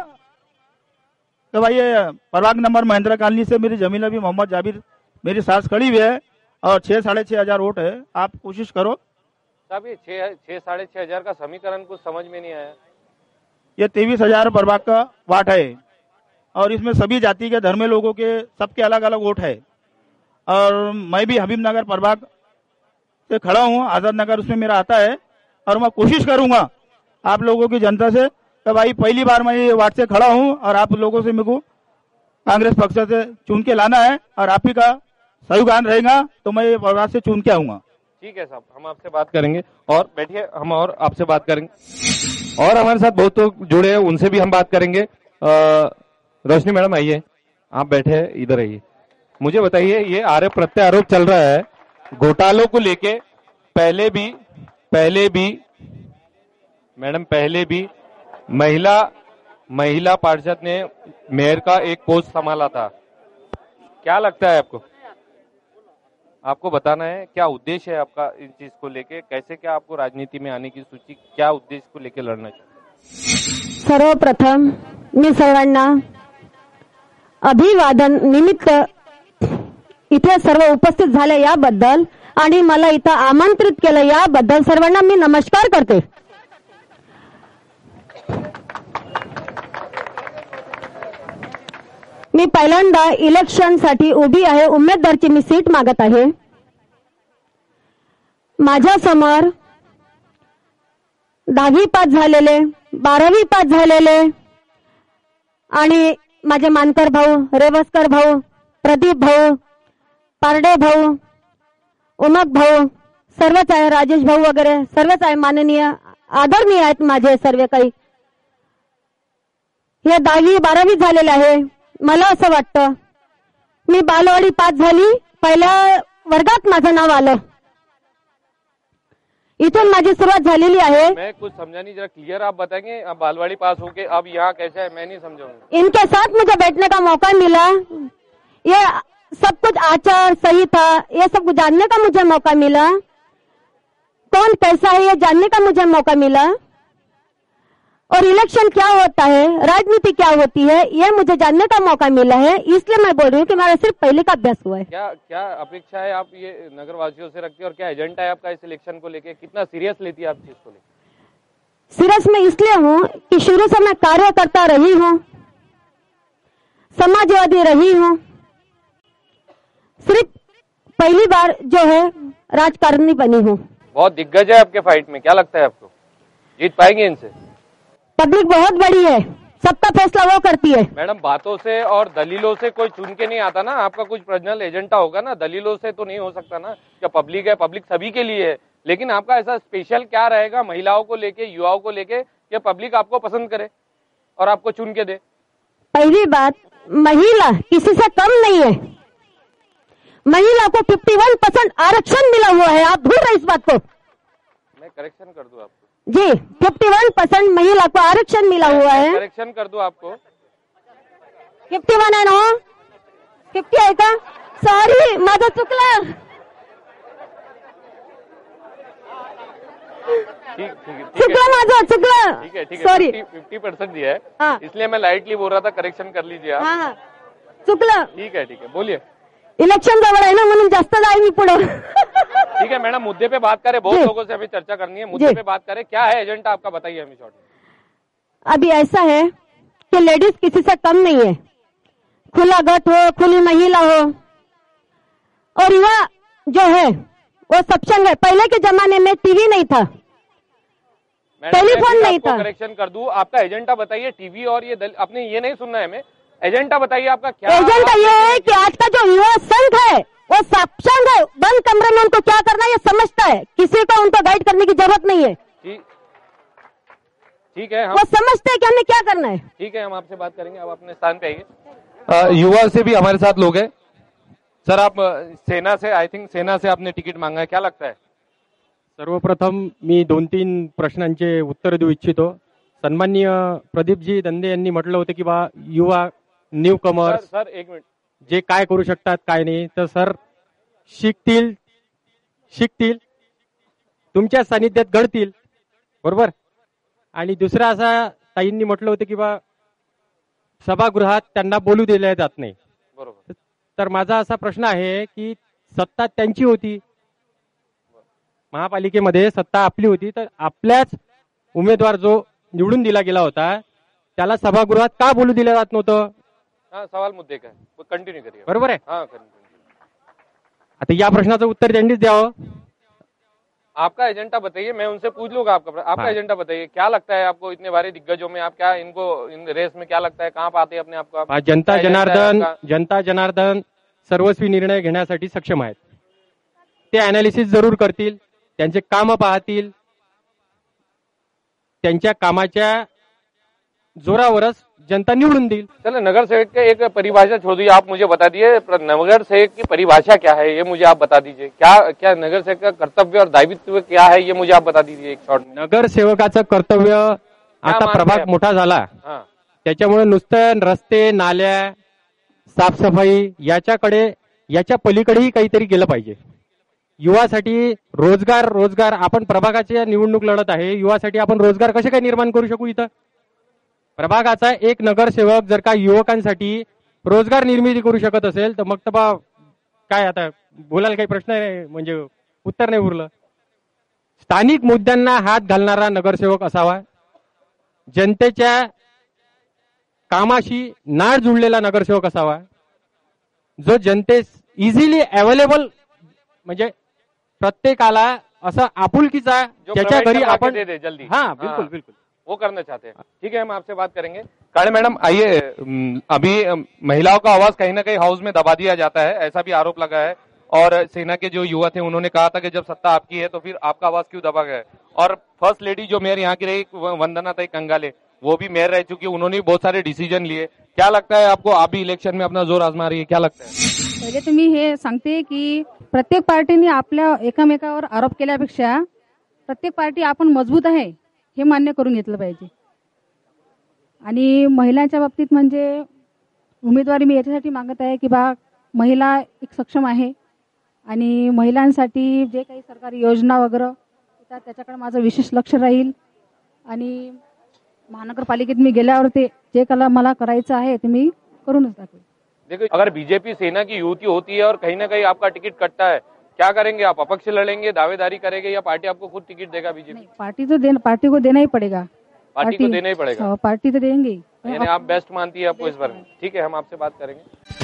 Speaker 6: कि भाई ये प्रभाग नंबर महेंद्रा कॉलोनी से मेरी जमीला भी मोहम्मद जाबिर मेरी सास खड़ी हुई है और 6-6,500 वोट है. आप कोशिश करो.
Speaker 1: साहब ये 6-6,500 का समीकरण कुछ समझ में नहीं आया.
Speaker 6: ये 23,000 प्रभाग का वार्ड है और इसमें सभी जाति के धर्म लोगों के सबके अलग अलग वोट है. और मैं भी हबीब नगर प्रभाग से खड़ा हूँ, आजाद नगर उसमें मेरा आता है. और मैं कोशिश करूंगा आप लोगों की जनता से कि भाई पहली बार मैं ये वार्ड से खड़ा हूँ और आप लोगों से मेरे को कांग्रेस पक्ष से चुन के लाना है और आप ही का सहयोगान रहेगा तो मैं ये प्रभाग से चुन के आऊंगा.
Speaker 1: ठीक है साहब, हम आपसे बात करेंगे और बैठिए, हम और आपसे बात करेंगे. और हमारे साथ बहुत लोग जुड़े हैं, उनसे भी हम बात करेंगे. रोशनी मैडम आइए, आप बैठे हैं, इधर आइए. मुझे बताइए ये आरोप प्रत्यारोप चल रहा है घोटालों को लेके. पहले भी मैडम महिला पार्षद ने मेयर का एक पोस्ट संभाला था. क्या लगता है आपको? आपको बताना है क्या उद्देश्य है आपका इन चीज को लेके, कैसे क्या आपको राजनीति में आने की सूची, क्या उद्देश्य को लेके लढना चाहिए?
Speaker 16: सर्वप्रथम मी सर्वांना अभिवादन निमित्त इथे सर्व उपस्थित झाले याबद्दल आणि मला इथं आमंत्रित केलं याबद्दल सर्वांना मी नमस्कार करते. मी पहिल्यांदा इलेक्शनसाठी उभी आहे, उमेदवारची मी सीट मागत आहे. माझ्या समोर 10वी पास झालेले, 12वी पास झालेले आणि माझे मानकर भाऊ, रेवस्कर भाऊ, प्रदीप भाऊ, पारडे भाऊ, उमक भाऊ सर्वच आहे, राजेश भाऊ वगैरे सर्वच आहे, माननीय आदरणीय आहेत माझे सर्व काही. हे 10वी 12वी झालेले आहे. मला असं वाटतं, मी बालवाडी पास झाली, पहिल्या वर्गात माझं नाव आलं, इथून माझी सुरुवात झालेली आहे.
Speaker 1: मैं कुछ समझा नहीं, जरा क्लियर आप बताएंगे. अब बालवाड़ी पास होके अब यहाँ कैसे है, मैं नहीं समझा.
Speaker 16: इनके साथ मुझे बैठने का मौका मिला, ये सब कुछ आचार सही था, ये सब कुछ जानने का मुझे मौका मिला, कौन कैसा है ये जानने का मुझे मौका मिला, और इलेक्शन क्या होता है, राजनीति क्या होती है, ये मुझे जानने का मौका मिला है. इसलिए मैं बोल रही हूँ कि मेरा सिर्फ पहले का अभ्यास हुआ है.
Speaker 1: क्या अपेक्षा है आप ये नगर वासियों से रखती है, और क्या एजेंडा है आपका इस इलेक्शन को लेके, कितना सीरियस लेती है आप चीज को लेकर?
Speaker 16: सीरियस में इसलिए हूँ कि शुरू से मैं कार्य करता रही हूँ, समाजवादी रही हूँ, सिर्फ पहली बार जो है राजकारणी बनी हूँ.
Speaker 1: बहुत दिग्गज है आपके फाइट में, क्या लगता है आपको जीत पाएंगे इनसे?
Speaker 16: पब्लिक बहुत बड़ी है, सबका फैसला वो करती है.
Speaker 1: मैडम, बातों से और दलीलों से कोई चुन के नहीं आता ना, आपका कुछ पर्सनल एजेंडा होगा ना, दलीलों से तो नहीं हो सकता ना. क्या पब्लिक है, पब्लिक सभी के लिए है, लेकिन आपका ऐसा स्पेशल क्या रहेगा महिलाओं को लेके, युवाओं को लेके, कि पब्लिक आपको पसंद करे और आपको चुन के दे?
Speaker 16: पहली बात, महिला किसी से कम नहीं है, महिला को 51% आरक्षण मिला हुआ है. आप भूल रहे इस बात को?
Speaker 1: मैं करेक्शन कर दूं आपको
Speaker 16: जी, 51% महिला को आरक्षण मिला हुआ है.
Speaker 1: करेक्शन कर दूं आपको?
Speaker 16: 51 आहे ना? 50 आहे का? सॉरी, माझं चुकलं. चुकलं माझं, चुकलं.
Speaker 1: ठीक है,
Speaker 16: सॉरी,
Speaker 1: 50% दिया है, इसलिए मैं लाइटली बोल रहा था, करेक्शन कर लीजिए आप.
Speaker 16: हाँ, चुकलं.
Speaker 1: ठीक है, बोलिए.
Speaker 16: इलेक्शन जवळ आहे ना, म्हणून जास्त जाईल मी पुढे.
Speaker 1: ठीक है मैडम, मुद्दे पे बात करें, बहुत लोगों से हमें चर्चा करनी है, मुद्दे पे बात करें. क्या है एजेंडा आपका, बताइए हमें शॉर्ट में.
Speaker 16: अभी ऐसा है कि लेडीज किसी से कम नहीं है, खुला गट हो, खुली महिला हो, और युवा जो है वो सक्षम है. पहले के जमाने में टीवी नहीं था, टेलीफोन नहीं था.
Speaker 1: करेक्शन कर दूं, आपका एजेंडा बताइए. टीवी और ये आपने ये नहीं सुनना है हमें, एजेंडा बताइए आपका क्या.
Speaker 16: एजेंडा ये है कि आज का जो युवा संघ है वो सक्षम है, बंद कमरे में उनको क्या करना है ये समझता है, किसी को उनको गाइड करने की जरूरत नहीं है.
Speaker 1: ठीक है,
Speaker 16: वो समझते हैं कि हमें क्या करना है.
Speaker 1: ठीक है, हम आपसे बात करेंगे, आप अपने स्थान पे आइए. युवा से भी हमारे साथ लोग हैं. सर, आप सेना से, आई थिंक सेना से आपने तिकीट मांगा है, क्या लगता है?
Speaker 5: सर्वप्रथम मी 2-3 प्रश्नांचे उत्तर देऊ इच्छितो. सन्माननीय प्रदीपजी दंदे यांनी म्हटलं होतं की बा युवा न्यू कमर्स
Speaker 1: सर एक मिनिट,
Speaker 5: जे काय करू शकतात काय नाही, तर सर शिकतील तुमच्या सानिध्यात घडतील, बरोबर. आणि दुसरा असा ताईंनी म्हटलं होतं की बा सभागृहात त्यांना बोलू दिले जात नाही,
Speaker 1: बरोबर.
Speaker 5: तर माझा असा प्रश्न आहे की सत्ता त्यांची होती, महापालिकेमध्ये सत्ता आपली होती, तर आपल्याच उमेदवार जो निवडून दिला गेला होता त्याला सभागृहात का बोलू दिलं जात नव्हतं?
Speaker 1: हाँ, सवाल मुद्दे का है, कंटिन्यू करिए.
Speaker 5: बरोबर आहे.
Speaker 1: हाँ,
Speaker 5: आता या प्रश्नाचं उत्तर त्यांनीच द्यावं.
Speaker 1: आपका एजेंडा बताइए, मैं उनसे पूछ लूंगा आपका एजेंडा बताइए. क्या लगता है आपको, इतने बारे दिग्गजों में आप क्या इनको इन रेस में क्या लगता है, कहाँ पाते हैं अपने आप को?
Speaker 5: जनता जनार्दन सर्वस्वी निर्णय घेण्यासाठी सक्षम आहेत. ते अनालिसिस जरूर करतील, त्यांचे काम पाहतील, त्यांच्या कामाच्या जोरावरच जनता निवडून देईल.
Speaker 1: चलो, नगर सेवक की एक परिभाषा छोड़ दीजिए, आप मुझे बता दीजिए नगर सेवक की परिभाषा क्या है, ये मुझे आप बता दीजिए. क्या नगर सेवक का कर्तव्य और दायित्व क्या है, ये मुझे आप बता दीजिए एक शॉर्ट.
Speaker 5: नगर सेवकाचं कर्तव्य, आता प्रभाग मोठा झाला, त्याच्यामुळे नुसतं रस्ते, नाल्या, साफसफाई याच्या पलीकडेही काहीतरी केलं पाहिजे. युवासाठी रोजगार आपण प्रभागाची निवडणूक लढत आहे, युवासाठी आपण रोजगार कसे काय निर्माण करू शकू? इथं प्रभागाचा एक नगरसेवक जर का युवकांसाठी रोजगार निर्मिती करू शकत असेल तर मग तर काय आता बोलायला काही प्रश्न आहे, म्हणजे उत्तर नाही उरलं. स्थानिक मुद्द्यांना हात घालणारा नगरसेवक असावा, जनतेच्या कामाशी नाळ जुळलेला नगरसेवक असावा, जो जनतेस इझिली अवेलेबल, म्हणजे प्रत्येकाला असं आपुलकीचा ज्याच्या घरी आपण
Speaker 1: जल्दी.
Speaker 5: हाँ, बिल्कुल
Speaker 1: वो करना चाहते हैं. ठीक है, हम आपसे बात करेंगे. काळे मैडम, आइए. अभी महिलाओं का आवाज कहीं ना कहीं हाउस में दबा दिया जाता है, ऐसा भी आरोप लगा है, और सेना के जो युवा थे उन्होंने कहा था कि जब सत्ता आपकी है तो फिर आपका आवाज क्यों दबा गया है. और फर्स्ट लेडी जो मेयर यहाँ की रही वंदना ताई कंगाले, वो भी मेयर रह चुकी, उन्होंने भी बहुत सारे डिसीजन लिए. क्या लगता है आपको? आप भी इलेक्शन में अपना जोर आजमा रही है, क्या लगता है?
Speaker 12: पहिले तर मी हे सांगते की प्रत्येक पार्टीने आपल्या एकमेकावर आरोप केल्यापेक्षा प्रत्येक पार्टी आपण मजबूत आहे हे मान्य करून घेतलं पाहिजे. आणि महिलांच्या बाबतीत म्हणजे उमेदवारी मी याच्यासाठी मागत आहे की बा महिला एक सक्षम आहे आणि महिलांसाठी जे काही सरकारी योजना वगैरे येतात त्याच्याकडे माझं विशेष लक्ष राहील. आणि महानगरपालिकेत मी गेल्यावर ते जे मला करायचं आहे ते मी करूनच दाखवेल.
Speaker 1: देखो, अगर बीजेपी सेना की युति होती है और कहीं ना कहीं आपका टिकट कटता है, क्या करेंगे आप? अपक्ष लड़ेंगे, दावेदारी करेंगे या पार्टी आपको खुद टिकट देगा? बीजेपी
Speaker 12: पार्टी को देना ही पड़ेगा.
Speaker 1: पार्टी को देना ही पड़ेगा.
Speaker 12: पार्टी तो देंगे.
Speaker 1: यानी आप बेस्ट मानती है आपको इस बारे में? ठीक है, हम आपसे बात करेंगे.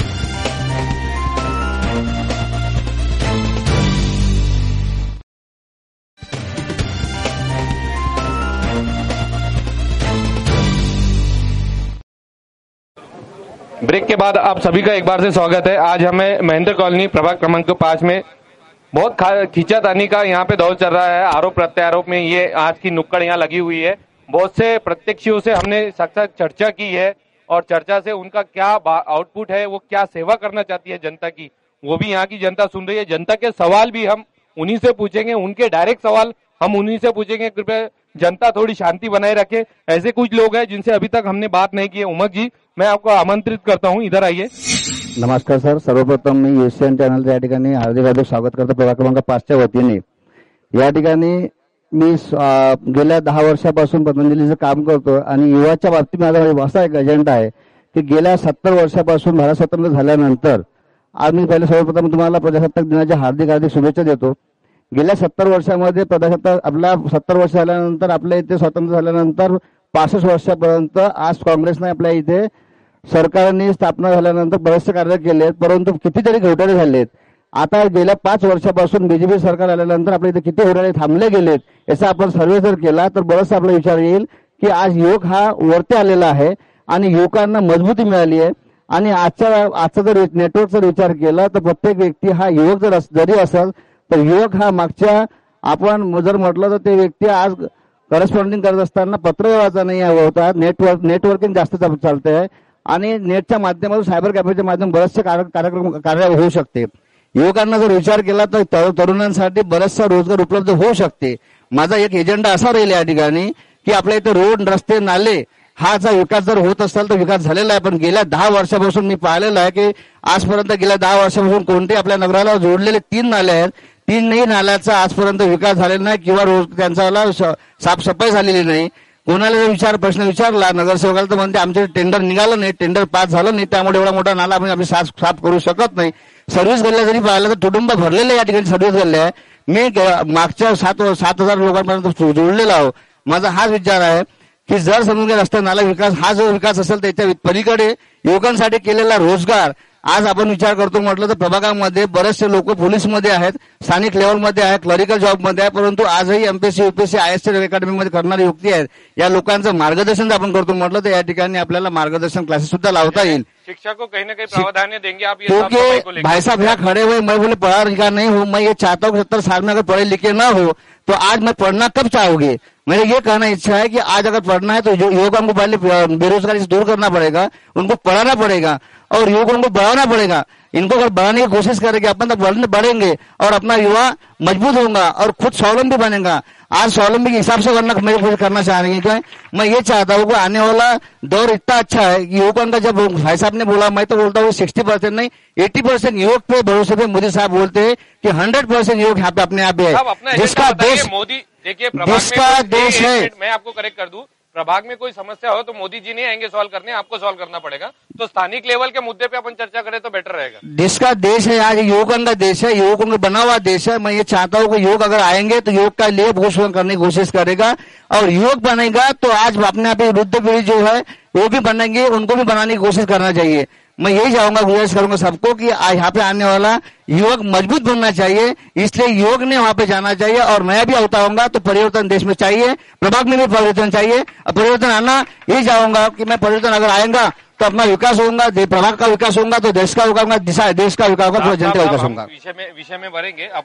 Speaker 1: ब्रेक के बाद आप सभी का एक बार से स्वागत है. आज हमें महेंद्र कॉलोनी प्रभाग क्रमांक 5 में बहुत खींचातानी का यहाँ पे दौर चल रहा है. आरोप प्रत्यारोप में ये आज की नुक्कड़ यहाँ लगी हुई है. बहुत से प्रत्यक्षियों से हमने साक्षात चर्चा की है और चर्चा से उनका क्या आउटपुट है, वो क्या सेवा करना चाहती है जनता की, वो भी यहाँ की जनता सुन रही है. जनता के सवाल भी हम उन्हीं से पूछेंगे, उनके डायरेक्ट सवाल हम उन्हीं से पूछेंगे. कृपया जनता थोड़ी शांति बनाए रखे. ऐसे कुछ लोग हैं जिनसे अभी तक हमने बात नहीं की है. उमक जी, मैं आपको आमंत्रित करता हूं, इधर आइए.
Speaker 2: नमस्कार सर. सर्वप्रथम मी एशियन चॅनलच्या या ठिकाणी हार्दिक स्वागत करतो प्रभाग क्रमांक 5च्या वतीने. या ठिकाणी मी गेल्या 10 वर्षापासून पतंजलीचं काम करतो आणि युवाच्या बाबतीत माझा असा एक एजेंडा आहे की गेल्या 70 वर्षापासून भारत स्वतंत्र झाल्यानंतर आज मी पहिले सर्वप्रथम तुम्हाला प्रजासत्ताक दिनाच्या हार्दिक शुभेच्छा देतो. गेल्या 70 वर्षामध्ये प्रजासत्ताक आपला 70 वर्ष झाल्यानंतर आपल्या इथे स्वातंत्र्य झाल्यानंतर 65 वर्षापर्यंत आज काँग्रेसने आपल्या इथे सरकारने स्थापना झाल्यानंतर बरेचसे कार्य केले, परंतु कितीतरी घोटाळे झालेत. आता गेल्या 5 वर्षापासून बीजेपी सरकार आल्यानंतर आपल्या इथे किती घोटाळे थांबले गेलेत याचा आपण सर्वे जर केला तर बरंचसं आपला विचार येईल की आज युवक हा वरती आलेला आहे आणि युवकांना मजबूती मिळाली आहे. आणि आजचा जर नेटवर्कचा विचार केला तर प्रत्येक व्यक्ती हा युवक जरी असेल तर युवक हा मागच्या आपण जर म्हटलं तर ते व्यक्ती आज करस्पॉन्डिंग करत असताना पत्रव्यवहाराचा नाही होता, नेटवर्किंग जास्त चालते आहे आणि नेटच्या माध्यमातून सायबर कॅफेच्या माध्यमातून बरेचसे कार्य होऊ शकते. युवकांना जर विचार केला तर तरुणांसाठी बरेचसा रोजगार उपलब्ध होऊ शकते. माझा एक एजेंडा असा राहील या ठिकाणी की आपल्या इथे रोड, रस्ते, नाले हाचा विकास जर होत असेल तर विकास झालेला आहे, पण गेल्या 10 वर्षापासून मी पाहिलेलं आहे की आजपर्यंत गेल्या 10 वर्षापासून कोणते आपल्या नगराला जोडलेले 3 नाले आहेत, 3 नाल्याचा आजपर्यंत विकास झालेला नाही किंवा रोज त्यांचा साफसफाई झालेली नाही. कोणाला जर प्रश्न विचारला नगरसेवकाला तर म्हणते आमचे टेंडर निघालं नाही, टेंडर पास झालं नाही, त्यामुळे एवढा मोठा नाला आम्ही साफ करू शकत नाही. सर्व्हिस गल्ल्या जरी पाहिलं तर तुडुंब भरलेले या ठिकाणी सर्व्हिस गल्ल्या आहे. मी मागच्या 7,000 लोकांपर्यंत जोडलेला आहो. माझा हाच विचार आहे की जर समजून रस्ता नाला विकास हा जो विकास असेल त्याच्या पलीकडे युवकांसाठी केलेला रोजगार आज आपण विचार करतो म्हटलं तर प्रभागामध्ये बरेचसे लोक पोलीसमध्ये आहेत, स्थानिक लेवलमध्ये आहेत, क्लरिकल जॉबमध्ये आहे, परंतु आजही एमपीएससी, यूपीएससी, आयएससी अकॅडमीमध्ये करणारी युक्ती आहेत. या लोकांचं मार्गदर्शन आपण करतो म्हटलं तर या ठिकाणी आपल्याला मार्गदर्शन क्लासेस सुद्धा लावता येईल.
Speaker 1: शिक्षा को कहीं ना कहीं प्रावधान देंगे आप?
Speaker 2: क्योंकि भाई साहब यहाँ खड़े हुए मैं बोले पढ़ा लिखा नहीं हूँ, मैं ये चाहता हूँ 70 साल में अगर पढ़े लिखे ना हो तो आज मैं पढ़ना कब चाहोगे. मेरे ये कहना इच्छा है कि आज अगर पढ़ना है तो युवकों को पहले बेरोजगारी से दूर करना पड़ेगा, उनको पढ़ाना पड़ेगा और युवकों को बढ़ाना पड़ेगा. इनको अगर बढ़ाने की कोशिश करेंगे अपन तो बढ़ेंगे और अपना युवा मजबूत होगा और खुद स्वावलंबी बनेगा. आज स्वावलंबी के हिसाब से करना चाह रहे हैं. मैं ये चाहता हूँ कि आने वाला दौर इतना अच्छा है कि युवकों का, जब भाई साहब ने बोला मैं तो बोलता हूँ 60% नहीं 80% युवक पे भरोसे पे मोदी साहब बोलते हैं कि 100% युवक यहाँ पे अपने आप है. जिसका देश
Speaker 1: मोदी, देखिए
Speaker 2: जिसका देश है,
Speaker 1: मैं आपको करेक्ट कर दूं, प्रभाग में कोई समस्या हो तो मोदी जी नहीं आएंगे सॉल्व करने, आपको सॉल्व करना पड़ेगा. तो स्थानिक लेवल के मुद्दे पे अपन चर्चा करें तो बेटर रहेगा.
Speaker 2: जिसका देश है आज युवकों का देश है, युवकों का बना हुआ देश है. मैं ये चाहता हूँ कि युवक अगर आएंगे तो युवक का लिए घोषणा करने की कोशिश करेगा और युवक बनेगा तो आज अपने आप वृद्ध पीढ़ी जो है वो भी बनेंगे, उनको भी बनाने की कोशिश करना चाहिए. मैं यही चाहूंगा, गुजारिश करूंगा सबको कि यहाँ पे आने वाला युवक मजबूत बनना चाहिए, इसलिए युवक ने वहां पे जाना चाहिए. और मैं भी होता हूँ तो परिवर्तन देश में चाहिए, प्रभाग में भी परिवर्तन चाहिए. और परिवर्तन आना यही चाहूंगा कि मैं परिवर्तन अगर आएगा तो अपना विकास होगा, प्रभाग का विकास होगा तो देश का विकास होगा, देश का विकास होगा तो जनता का विकास होगा.
Speaker 1: विषय में बढ़ेंगे अपन.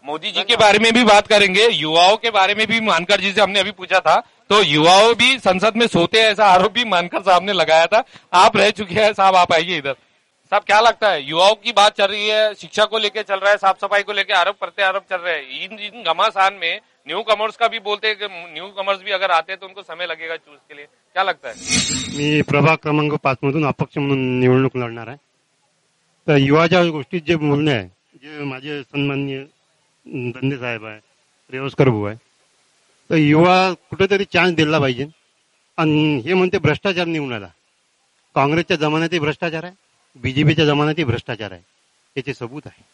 Speaker 1: मोदी जी के बारे में भी बात करेंगे, युवाओं के बारे में भी मानकर जी से हमने अभी पूछा था, तो युवाओं भी संसद में सोते हैं ऐसा आरोप भी मानकर साहब ने लगाया था। आप रह चुके हैं साहब, आप आइए इधर। साहब क्या लगता है, युवाओं की बात चल रही है, शिक्षा को लेकर चल रहा है, साफ सफाई को लेकर आरोप प्रत्यारोप चल रहे हैं। इन घमासान में न्यू कमर्स का भी बोलते हैं कि न्यू कमर्स भी अगर आते हैं तो उनको समय लगेगा चूज के लिए, क्या लगता है?
Speaker 4: मी प्रभाग क्रमांक 5 मधून अपक्ष म्हणून निवडणूक लढणार आहे. तर युवाच्या गोष्टीत जे बोलणे आहे, जे माझे सन्माननीय धंदे साहेब आहे, रेवस्कर भाऊ आहे, तर युवा कुठेतरी चान्स दिला पाहिजे. आणि हे म्हणते भ्रष्टाचार निवडून आला. काँग्रेसच्या जमान्यातही भ्रष्टाचार आहे, बीजेपीच्या जमान्यातही भ्रष्टाचार आहे, याचे सबूत आहे.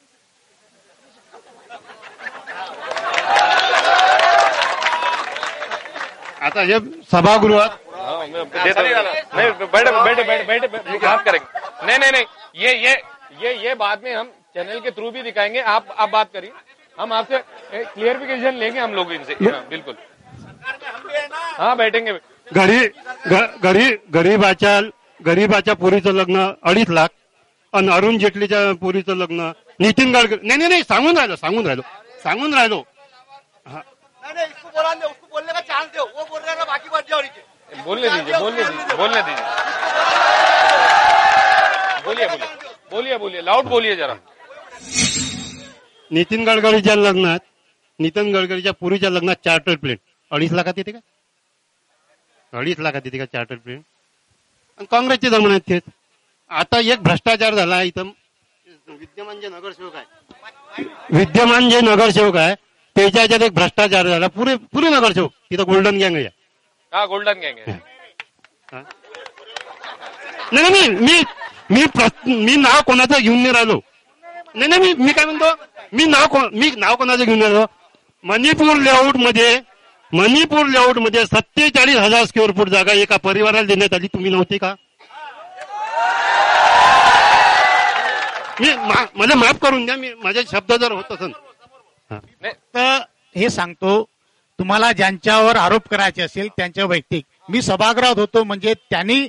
Speaker 4: आता हे सभागृहात
Speaker 1: बैठे बात करेंगे. नहीं, ये बाद में हम चैनल के थ्रू भी दिखाएंगे. आप बात करिए, हम आपसे क्लियरिफिकेशन लेंगे हम लोग इनसे. बिल्कुल, हाँ बैठेंगे.
Speaker 4: गरीबाच्या पोरीचं लग्न 2.5 लाख आणि अरुण जेटलीच्या पोरीचं लग्न नितीन गडकरी. नाही सांगून राहिलो.
Speaker 20: इसको बोलने उसको बोलने का चांस दो. वो बोल रहा है ना, बाकी बात जाओ नीचे.
Speaker 1: बोलने दीजिए. बोलिए लाउड बोलिए जरा.
Speaker 4: नितीन गडकरीच्या लग्नात, नितीन गडकरीच्या पुरीच्या लग्नात चार्टर प्लेन 2.5 लाखात येते का? 2.5 लाखात येते का चार्टर प्लेन? आणि काँग्रेसच्या जमान्यात तेच. आता एक भ्रष्टाचार झाला इथं. विद्यमान जे नगरसेवक आहे त्याच्या ह्याच्यात एक भ्रष्टाचार झाला. पुरे नगरसेवक तिथं गोल्डन गँग आहे.
Speaker 1: हा गोल्डन गँग आहे.
Speaker 4: नाही, मी नाव कोणाचं घेऊन नाही राहिलो. नाही, मी काय म्हणतो, मी नाव कोणाचं घेऊन राहिलो. मणिपूर लेआउट मध्ये 47,000 स्क्वेअर फूट जागा एका परिवाराला देण्यात आली. तुम्ही नव्हते का? मला माफ करून द्या, मी माझे शब्द जर होत असेल
Speaker 7: तर हे सांगतो, तुम्हाला ज्यांच्यावर आरोप करायचे असेल त्यांच्या वैयक्तिक. मी सभागृहात होतो म्हणजे त्यांनी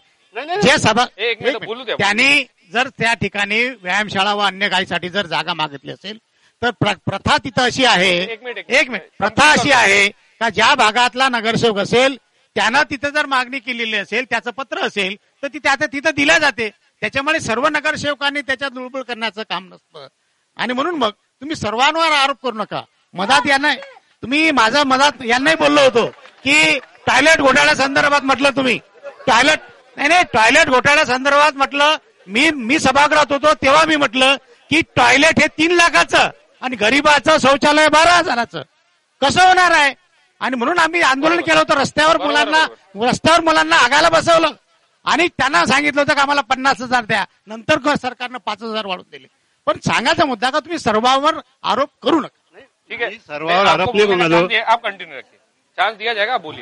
Speaker 7: त्यांनी जर त्या ठिकाणी व्यायामशाळा व अन्य काहीसाठी जर जागा मागितली असेल तर प्रथा तिथं अशी आहे. एक मिनिट. प्रथा अशी आहे का ज्या भागातला नगरसेवक असेल त्यानं तिथं जर मागणी केलेली असेल, त्याचं पत्र असेल तर ती तिथं दिल्या जाते. त्याच्यामुळे सर्व नगरसेवकांनी त्याच्यात लुळबुळ करण्याचं काम नसतं. आणि म्हणून मग तुम्ही सर्वांवर आरोप करू नका. मधात यांनाही बोललो होतो की टॉयलेट घोटाळ्या संदर्भात म्हटलं, तुम्ही टॉयलेट घोटाळ्या संदर्भात म्हटलं, मी सभागृहात होतो तेव्हा मी म्हटलं की टॉयलेट हे 3 लाखाचं आणि गरीबाचं शौचालय 12,000चं कसं होणार आहे. आणि म्हणून आम्ही आंदोलन केलं होतं. रस्त्यावर मुलांना आगायला बसवलं आणि त्यांना सांगितलं होतं की आम्हाला 50,000 द्या. नंतर सरकारनं 5,000 वाढवून दिले. पण सांगायचा मुद्दा का तुम्ही सर्वांवर आरोप करू नका.
Speaker 1: ठीक है,
Speaker 4: सर्वांवर आरोप नहीं करना दो.
Speaker 1: आप कंटिन्यू रखिए, चांस दिया जाएगा. बोलिए.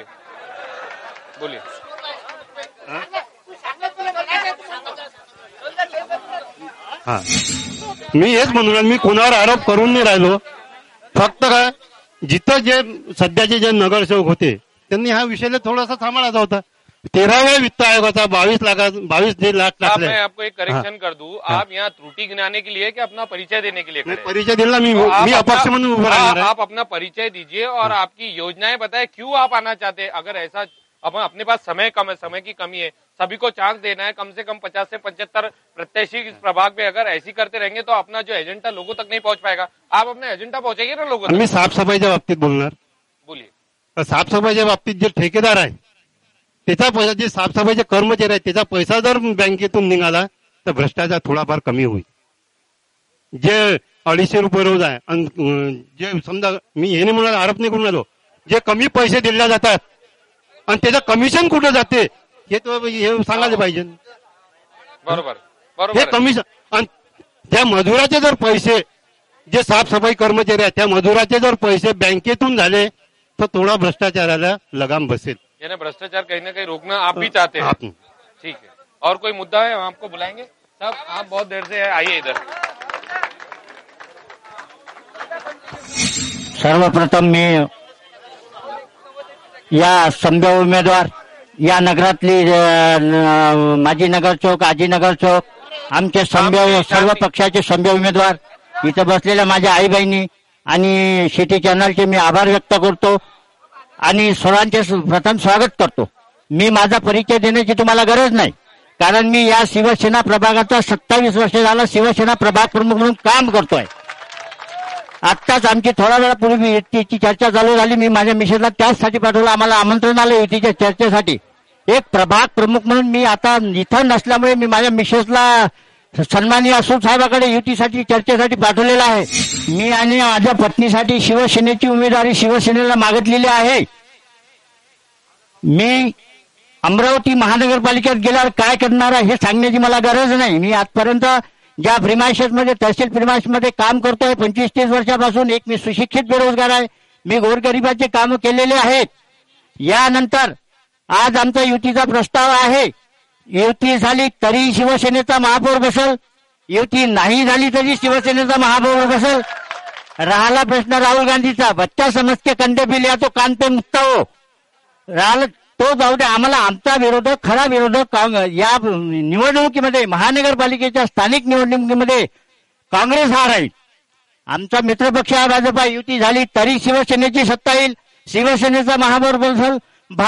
Speaker 4: हा, मी हेच म्हणून मी कोणावर आरोप करून नाही राहिलो. फक्त काय, जिथं जे सध्याचे जे नगरसेवक होते त्यांनी हा विषय थोडासा सांभाळायचा होता. 13व्या वित्त आयोगाचा 22 लाख टाकले.
Speaker 1: मैं आपको एक करेक्शन कर दूं. आप यहाँ त्रुटि गिनाने के लिए कि अपना परिचय देने के लिए?
Speaker 4: परिचय दिला मी अपक्ष म्हणून उभा राहणार आहे.
Speaker 1: आप अपना परिचय दीजिए और आपकी योजनाएं बताएं, क्यों आप आना चाहते हैं. अगर ऐसा अपने पास समय कम है, समय की कमी है, सभी को चांस देना है, कम से कम 50 से 75 प्रत्याशी इस प्रभाग में अगर ऐसी करते रहेंगे तो अपना जो एजेंडा लोगों तक नहीं पहुंच पाएगा. आप अपना एजेंडा पहुंचाइए ना लोगों तक.
Speaker 4: मी साफसफाईच्या बाबतीत बोलणार.
Speaker 1: बोलिए.
Speaker 4: तर साफसफाईच्या बाबतीत जे ठेकेदार आहे त्याचा पैसा, जे साफसफाईचे कर्मचारी आहेत त्याचा पैसा जर बँकेतून निघाला तर भ्रष्टाचार थोडाफार कमी होईल. जे 250 रुपये रोज आहे आणि जे समजा, मी हे नाही म्हणून आरोप नाही करून आलो, जे कमी पैसे दिले जातात आणि त्याचं कमिशन कुठं जाते हे सांगायला पाहिजे.
Speaker 1: बरोबर.
Speaker 4: हे कमिशन. आणि त्या मजुराचे जर पैसे, जे साफसफाई कर्मचारी आहेत त्या मजुराचे जर पैसे बँकेतून झाले तर थोडा भ्रष्टाचाराला लगाम बसेल.
Speaker 1: यानी भ्रष्टाचार कहीं ना कहीं रोकना आप भी चाहते हैं. ठीक है, और कोई मुद्दा है हम आपको बुलाएंगे. साहब आप बहुत देर से आइए इधर.
Speaker 17: सर्वप्रथम मी या संभाव्य उमेदवार, या नगरातली माजी नगरचौक, आजी नगरचौक, आमचे संभाव्य सर्व पक्षाचे संभाव्य उमेदवार, इथं बसलेल्या माझ्या आई बहिणी आणि सिटी चॅनलचे मी आभार व्यक्त करतो आणि सर्वांचे प्रथम स्वागत करतो. मी माझा परिचय देण्याची तुम्हाला गरज नाही, कारण मी या शिवसेना प्रभागाचा 27 वर्ष झाला शिवसेना प्रभाग प्रमुख म्हणून काम करतोय. आत्ताच आमची थोडा वेळापूर्वी युतीची चर्चा चालू झाली. मी माझ्या मिसेसला त्याचसाठी पाठवलं. आम्हाला आमंत्रण आलं युतीच्या चर्चेसाठी. एक प्रभाग प्रमुख म्हणून मी आता इथं नसल्यामुळे मी माझ्या मिसेसला सन्माननीय अशोक साहेबाकडे युतीसाठी चर्चेसाठी पाठवलेला आहे. मी आणि माझ्या पत्नीसाठी शिवसेनेची उमेदवारी शिवसेनेला मागितलेली आहे. मी अमरावती महानगरपालिकेत गेल्यावर काय करणार आहे हे सांगण्याची मला गरज नाही. मी आजपर्यंत ज्या प्रिमायसेसमध्ये तहसील प्रिमायसेसमध्ये काम करतोय 25-30 वर्षापासून. एक मी सुशिक्षित बेरोजगार आहे. मी गोरगरिबाचे काम केलेले आहेत. यानंतर आज आमचा युतीचा प्रस्ताव आहे. युती झाली तरी शिवसेनेचा महापौर बसल, युती नाही झाली तरी शिवसेनेचा महापौर बसल. राहिला प्रश्न राहुल गांधीचा, बच्चा समज के कंधे पे लिया तो कान पे मुक्ता हो, राहिला तो जाऊ दे. आम्हाला आमचा विरोधक, खरा विरोधक या निवडणुकीमध्ये महानगरपालिकेच्या स्थानिक निवडणुकीमध्ये काँग्रेस हा राहील. आमचा मित्रपक्ष आहे भाजपा. युती झाली तरी शिवसेनेची सत्ता येईल, शिवसेनेचा महापौर बसल.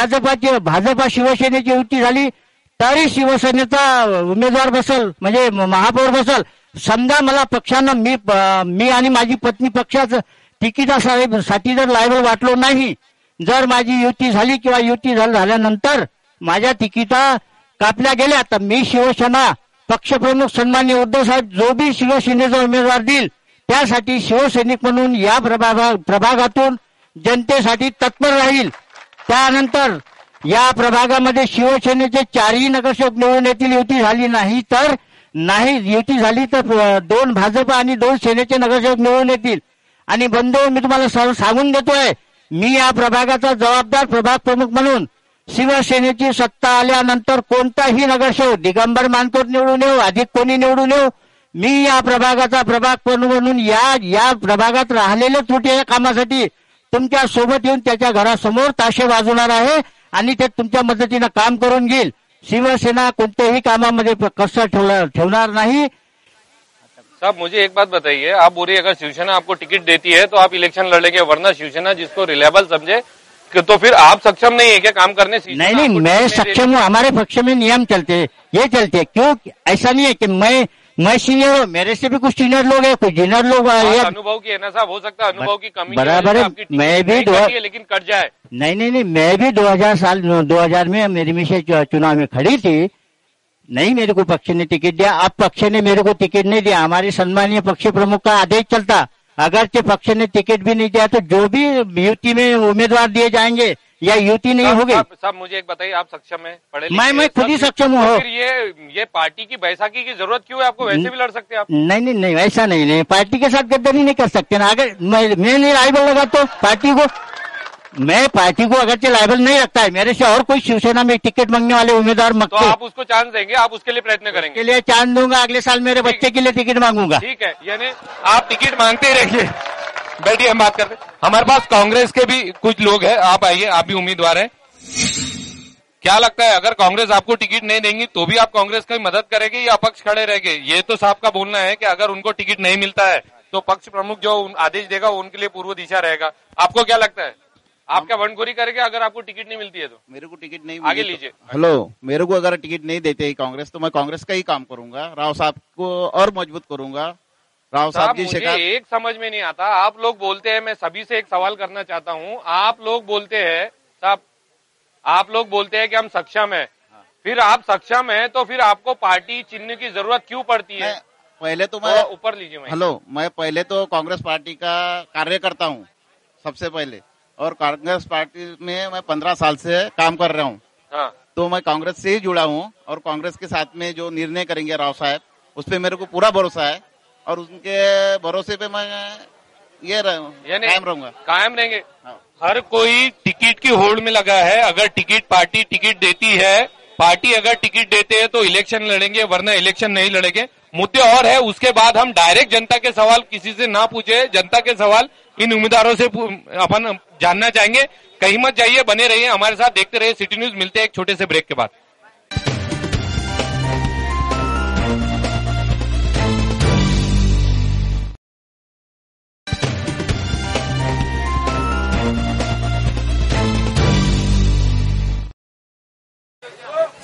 Speaker 17: भाजपा शिवसेनेची युती झाली तरी शिवसेनेचा उमेदवार बसल, म्हणजे महापौर बसल. समजा मला पक्षानं मी आणि माझी पत्नी पक्षाचं तिकिटासाठी जर लायबल वाटलो नाही, जर माझी युती झाली किंवा युती झाल्यानंतर माझ्या तिकिटा कापल्या गेल्या, तर मी शिवसेना पक्षप्रमुख सन्माननीय उद्धव साहेब जो बी शिवसेनेचा उमेदवार देईल त्यासाठी शिवसैनिक म्हणून या प्रभागातून जनतेसाठी तत्पर राहील. त्यानंतर या प्रभागामध्ये शिवसेनेचे 4ही नगरसेवक निवडून येतील. युती झाली नाही तर युती झाली तर 2 भाजप आणि 2 सेनेचे नगरसेवक निवडून येतील. आणि बंधू, मी तुम्हाला सांगून देतोय, मी या प्रभागाचा जबाबदार प्रभाग प्रमुख म्हणून शिवसेनेची सत्ता आल्यानंतर कोणताही नगरसेवक दिगंबर मानकोट निवडून येऊ, अधिक कोणी निवडून येऊ, मी या प्रभागाचा प्रभाग प्रमुख म्हणून या प्रभागात राहिलेल्या त्रुटी कामासाठी तुमच्या सोबत येऊन त्याच्या घरासमोर ताशे वाजवणार आहे आणि ते तुमच्या मदतीनं काम करून घेईल. शिवसेना कोणत्याही कामामध्ये कसर ठेवणार नाही.
Speaker 1: साहब, मुझे एक बात बताइए, आप बोलिए अगर शिवसेना आपको टिकट देती है तो आप इलेक्शन लड़ेंगे, वरना शिवसेना जिसको रिलायबल समझे तो फिर आप सक्षम नहीं है क्या काम करने?
Speaker 17: नहीं, मैं सक्षम हूँ. हमारे पक्ष में नियम चलते, ये चलते. क्यों? ऐसा नहीं है कि मैं सीनियर हूँ, मेरे से भी कुछ सीनियर लोग हैं, कुछ जूनियर लोग.
Speaker 1: अनुभव की है ना साहब, हो सकता है अनुभव की कमी
Speaker 17: बराबर है. मैं भी
Speaker 1: लेकिन कट जाए.
Speaker 17: नहीं, मैं भी 2000 में मेरी मिसेज चुनाव में खड़ी थी. नहीं, मेरे को पक्ष ने टिकट दिया. अब पक्ष ने मेरे को टिकट नहीं दिया. हमारे सम्मानीय पक्ष प्रमुख का आदेश चलता. अगर के पक्ष ने टिकट भी नहीं दिया तो जो भी युति में उम्मीदवार दिए जाएंगे या युति नहीं होगी.
Speaker 1: साहब, मुझे एक बताइए, आप सक्षम है, पढ़े लिखे?
Speaker 17: मैं खुद ही सक्षम हूँ.
Speaker 1: फिर ये पार्टी की बैसाखी की जरूरत क्यों है? आपको वैसे भी लड़ सकते हैं आप.
Speaker 17: नहीं, ऐसा नहीं. पार्टी के साथ गद्दारी नहीं कर सकते ना. अगर मैं नहीं लायबल लगा तो पार्टी को अगर लायबल नहीं रखता है, मेरे से और कोई शिवसेना में टिकट मांगने वाले उम्मीदवार
Speaker 1: तो आप उसको चांस देंगे, आप उसके लिए प्रयत्न करेंगे?
Speaker 17: के लिए चांस दूंगा. अगले साल मेरे बच्चे के लिए टिकट मांगूंगा.
Speaker 1: ठीक है, यानी आप टिकट मांगते ही रहिए. बैठिए, हम बात करते हैं. हमारे पास कांग्रेस के भी कुछ लोग हैं. आप आइए, आप भी उम्मीदवार हैं. क्या लगता है, अगर कांग्रेस आपको टिकट नहीं देंगी तो भी आप कांग्रेस की मदद करेंगे या पक्ष खड़े रहेंगे? ये तो साहब का बोलना है कि अगर उनको टिकट नहीं मिलता है तो पक्ष प्रमुख जो आदेश देगा उनके लिए पूर्व दिशा रहेगा. आपको क्या लगता है, आप क्या वंडखोरी करेंगे अगर आपको टिकट नहीं मिलती है तो?
Speaker 18: मेरे को टिकट नहीं
Speaker 1: आगे लीजिए.
Speaker 18: हेलो, मेरे को अगर टिकट नहीं देते कांग्रेस तो मैं कांग्रेस का ही काम करूंगा. राव साहब को और मजबूत करूंगा. राव साहब की
Speaker 1: मुझे एक समझ में नहीं आता. आप लोग बोलते हैं, मैं सभी से एक सवाल करना चाहता हूँ. आप लोग बोलते हैं साहब, आप लोग बोलते हैं कि हम सक्षम है. फिर आप सक्षम है तो फिर आपको पार्टी चिन्ह की जरूरत क्यों पड़ती है?
Speaker 18: पहले तो मैं
Speaker 1: ऊपर लीजिए.
Speaker 18: हेलो, मैं पहले तो कांग्रेस पार्टी का कार्यकर्ता हूँ सबसे पहले, और कांग्रेस पार्टी में मैं 15 साल से काम कर रहा हूँ.
Speaker 1: हाँ.
Speaker 18: तो मैं कांग्रेस से ही जुड़ा हूँ और कांग्रेस के साथ में जो निर्णय करेंगे राव साहब, उस पर मेरे को पूरा भरोसा है और उनके भरोसे पे मैं कायम रहूंगा.
Speaker 1: कायम रहेंगे. हर कोई टिकट की होड़ में लगा है. अगर पार्टी टिकट देती है, पार्टी अगर टिकट देते हैं तो इलेक्शन लड़ेंगे, वरना इलेक्शन नहीं लड़ेंगे. मुद्दे और है. उसके बाद हम डायरेक्ट जनता के सवाल किसी से ना पूछे, जनता के सवाल इन उम्मीदवारों से अपन जानना चाहेंगे. कहीं मत जाइए, बने रहिए हमारे साथ, देखते रहिए सिटी न्यूज. मिलते हैं एक छोटे से ब्रेक के बाद.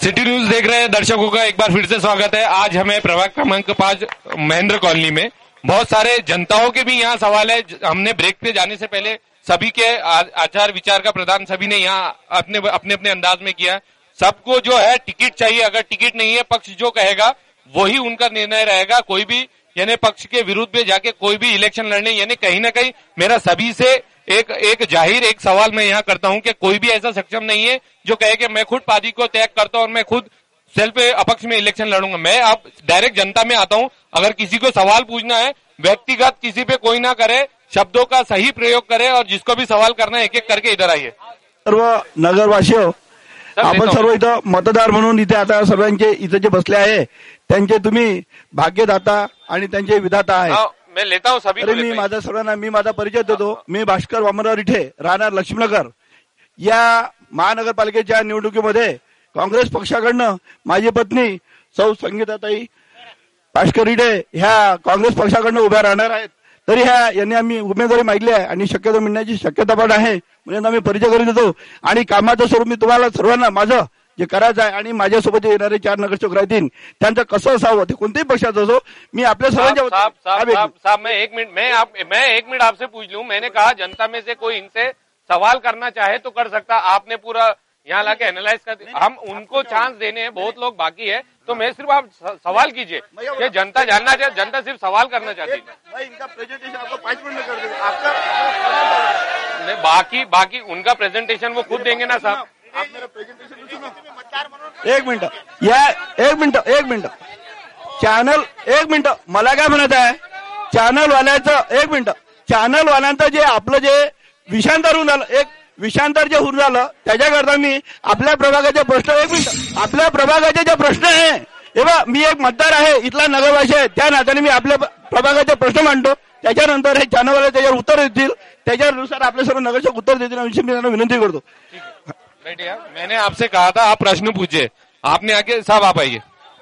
Speaker 1: सिटी न्यूज देख रहे हैं दर्शकों का एक बार फिर से स्वागत है। आज हमें प्रभाग क्रमांक 5 महेंद्र कॉलोनी में बहुत सारे जनताओं के भी यहाँ सवाल है। हमने ब्रेक पे जाने से पहले सभी के आचार विचार का प्रदान सभी ने यहाँ अपने अपने अंदाज में किया। सबको जो है टिकट चाहिए, अगर टिकट नहीं है पक्ष जो कहेगा वही उनका निर्णय रहेगा। कोई भी यानी पक्ष के विरुद्ध में जाके कोई भी इलेक्शन लड़ने, यानी कहीं ना कहीं मेरा सभी से एक जाहिर एक सवाल मैं यहाँ करता हूँ कि कोई भी ऐसा सक्षम नहीं है जो कहे कि मैं खुद पार्टी को त्याग करता हूँ और मैं खुद सेल्फ अपक्ष में इलेक्शन लड़ूंगा। मैं अब डायरेक्ट जनता में आता हूँ। अगर किसी को सवाल पूछना है, व्यक्तिगत किसी पे कोई ना करे, शब्दों का सही प्रयोग करे और जिसको भी सवाल करना है एक एक करके इधर आइए।
Speaker 18: सर्व नगरवासी आपण सर्व इथं मतदार म्हणून इथे आता सर्वांचे इथे जे बसले आहे त्यांचे तुम्ही भाग्यदाता आणि त्यांचे विधाता आहे।
Speaker 1: मैं लेता हूँ सभी।
Speaker 18: मी माझा सर्वांना मी माझा परिचय देतो। मी भास्कर वामनराव रिठे, राहणार लक्ष्मीनगर। या महानगरपालिकेच्या निवडणुकीमध्ये काँग्रेस पक्षाकडनं माझी पत्नी सौ संगीताताई भास्कर रिठे ह्या काँग्रेस पक्षाकडनं उभ्या राहणार आहेत। तरी ह्या यांनी आम्ही उमेदवारी मागली आहे आणि शक्यतो मिळण्याची शक्यता पण आहे, म्हणजे आम्ही परिचय करून देतो। आणि कामाचं स्वरूप मी तुम्हाला सर्वांना माझं जे करायचं आहे आणि माझ्यासोबत येणारे 4 नगरसेवक राहतील त्यांचं कसं असावं ते कोणत्याही पक्षाचं असो मी आपल्या सर्वांच्या
Speaker 1: साहब मैं एक मिनट आपसे पूछ लूं। मैंने कहा जनता में से कोई इनसे सवाल करना चाहे तो कर सकता। आपने पूरा यहाँ लाके एनालाइज कर, हम उनको चांस देने हैं, बहुत लोग बाकी है, तो मैं सिर्फ आप सवाल कीजिए कि जनता जानना चाहे, जनता सिर्फ सवाल करना चाहती है।
Speaker 18: मैं इनका प्रेजेंटेशन आपको 5 मिनट में कर दूंगा। आपका
Speaker 1: बाकी उनका प्रेजेंटेशन वो खुद देंगे ना साहब।
Speaker 18: आप मेरा प्रेजेंटेशन सुनो। एक मिनिट चॅनल, एक मिनिट मला काय म्हणत आहे, चॅनल वाल्याचं एक मिनिट, चॅनल वाल्यांचं जे आपलं जे विषांतर होऊन झालं, एक विषांतर जे होऊन झालं त्याच्याकरता मी आपल्या प्रभागाचे प्रश्न, एक मिनिट, आपल्या प्रभागाचे जे प्रश्न आहे हे बघा, मी एक मतदार आहे, इथला नगरवासी आहे, त्या नात्याने मी आपल्या प्रभागाचे प्रश्न मांडतो। त्याच्यानंतर हे चॅनलवाले त्याच्यावर उत्तर देतील, त्याच्यानुसार आपले सर्व नगरसेवक उत्तर देतील अशी मी त्यांना विनंती करतो।
Speaker 1: बैठिए, मैंने आपसे कहा था आप प्रश्न पूछिए, आपने आके साहब आप आइए।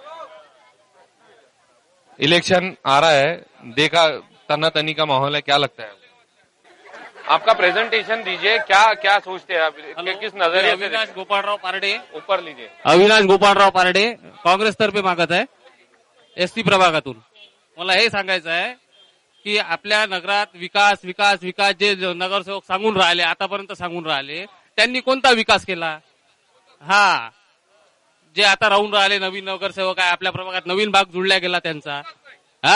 Speaker 1: इलेक्शन आ रहा है, देखा तनातनी का माहौल है, क्या लगता है आपका प्रेजेंटेशन दीजिए, क्या सोचते हैं आप, किस नजरिए से?
Speaker 8: अविनाश गोपाळराव पारडे,
Speaker 1: ऊपर लीजिए।
Speaker 8: अविनाश गोपाळराव पारडे काँग्रेस तर्फे मागत आहे एसटी प्रभागातून। मला हे सांगायचं आहे की आपल्या नगरात विकास विकास विकास जे नगरसेवक सांगून राहिले, आतापर्यंत सांगून राहिले, त्यांनी कोणता विकास केला? हा, जे आता राहून राहिले नवीन नगरसेवक आहे, आपल्या प्रभागात नवीन भाग जुळल्या गेला त्यांचा, हा,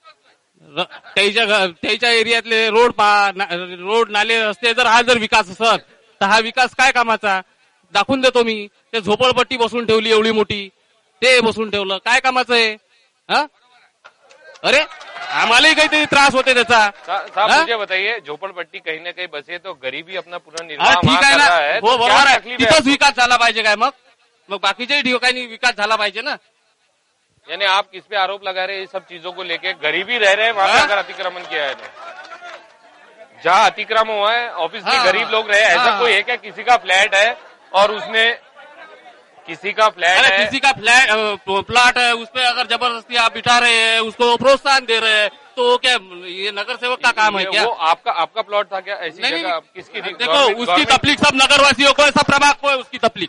Speaker 8: त्याच्या एरियातले रोड नाले रस्ते जर हा जर विकास असत तर हा विकास काय कामाचा? दाखवून देतो मी। ते झोपडपट्टी बसून ठेवली एवढी मोठी, ते बसून ठेवलं, काय कामाचं आहे? हा, अरे आम्हालाही काहीतरी त्रास होते त्याचा।
Speaker 1: साहब मुझे बताइए, झोपड़पट्टी कहीं ना कहीं बसे तो गरीबी अपना पूरा निर्वाह
Speaker 8: ठीक आहे
Speaker 1: कर
Speaker 8: ना,
Speaker 1: रहा है,
Speaker 8: हो
Speaker 1: तो क्या
Speaker 8: बरोबर आहे,
Speaker 1: तकलीफ है?
Speaker 8: तिथंच विकास झाला पाहिजे काय? मग बाकीच्याही ठिकाणी विकास झाला पाहिजे ना।
Speaker 1: यानी आप किस पे आरोप लगा रहे हैं? ये सब चीजों को लेके गरीबी रह रहे हैं वहां पे अगर अतिक्रमण किया है तो, जहाँ अतिक्रमण हुआ है ऑब्वियसली गरीब लोग रहे, ऐसा कोई है क्या? किसी का फ्लैट है और उसने किसी का फ्लैट है,
Speaker 8: किसी का प्लॉट है, उस पर अगर जबरदस्ती आप बिठा रहे हैं, उसको प्रोत्साहन दे रहे हैं, तो क्या ये नगर सेवक का काम है क्या?
Speaker 1: वो आपका प्लॉट था क्या? ऐसी जगह किसकी?
Speaker 8: देखो उसकी तकलीफ सब नगरवासियों को है, सब प्रभाग को है उसकी तकलीफ,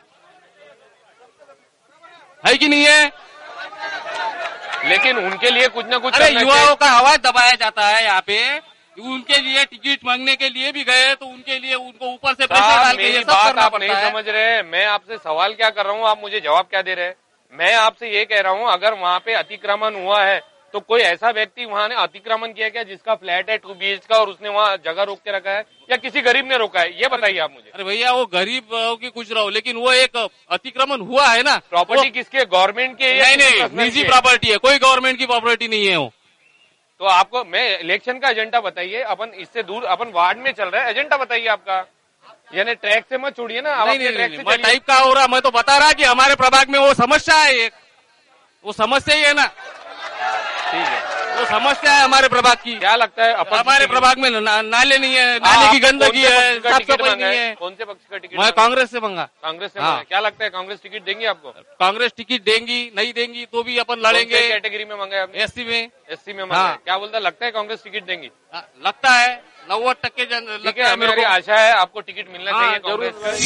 Speaker 8: है कि नहीं है?
Speaker 1: लेकिन उनके लिए कुछ ना कुछ,
Speaker 8: अरे युवाओं का आवाज दबाया जाता है यहाँ पे। उनके लिए टिकट मांगने के लिए भी गए तो उनके लिए उनको ऊपर से पैसे डाल के ये सब करना
Speaker 1: आप
Speaker 8: पड़ता
Speaker 1: नहीं
Speaker 8: है।
Speaker 1: समझ रहे। मैं आपसे सवाल क्या कर रहा हूँ, आप मुझे जवाब क्या दे रहे हैं? मैं आपसे ये कह रहा हूँ अगर वहाँ पे अतिक्रमण हुआ है तो कोई ऐसा व्यक्ति वहाँ ने अतिक्रमण किया क्या जिसका फ्लैट है 2 BH का और उसने वहाँ जगह रोक के रखा है, या किसी गरीब ने रोका है? ये बताइए आप मुझे।
Speaker 8: अरे भैया वो गरीब की कुछ रहो, लेकिन वो एक अतिक्रमण हुआ है ना।
Speaker 1: प्रॉपर्टी किसके? गवर्नमेंट की?
Speaker 8: नहीं, निजी प्रॉपर्टी है, कोई गवर्नमेंट की प्रॉपर्टी नहीं है वो।
Speaker 1: तो आपको मैं इलेक्शन का एजेंडा बताइए, अपन इससे दूर, अपन वार्ड में चल रहे हैं, एजेंडा बताइए आपका, यानी ट्रैक से मत छोड़िए ना।
Speaker 8: नहीं, टाइप का हो रहा, मैं तो बता रहा कि हमारे प्रभाग में वो समस्या है, एक वो समस्या ही है ना।
Speaker 1: ठीक है,
Speaker 8: वो समस्या है हमारे प्रभाग की।
Speaker 1: क्या लगता है
Speaker 8: हमारे प्रभाग में नाले नहीं है, नाले की गंदगी है, साफ सफाई नहीं है।
Speaker 1: कौन से पक्ष का टिकट?
Speaker 8: मैं कांग्रेस से मांगा।
Speaker 1: कांग्रेस से मांगा। क्या लगता है कांग्रेस टिकट देंगी आपको?
Speaker 8: कांग्रेस टिकट देंगी, नहीं देंगी तो भी अपन लड़ेंगे।
Speaker 1: कैटेगरी में मांगा आपने?
Speaker 8: एससी में।
Speaker 1: एससी में मांगा। क्या बोलता है, लगता है कांग्रेस टिकट देंगी?
Speaker 8: लगता है 90%
Speaker 1: ठीक है, मेरी आशा है आपको टिकट मिलना चाहिए कांग्रेस।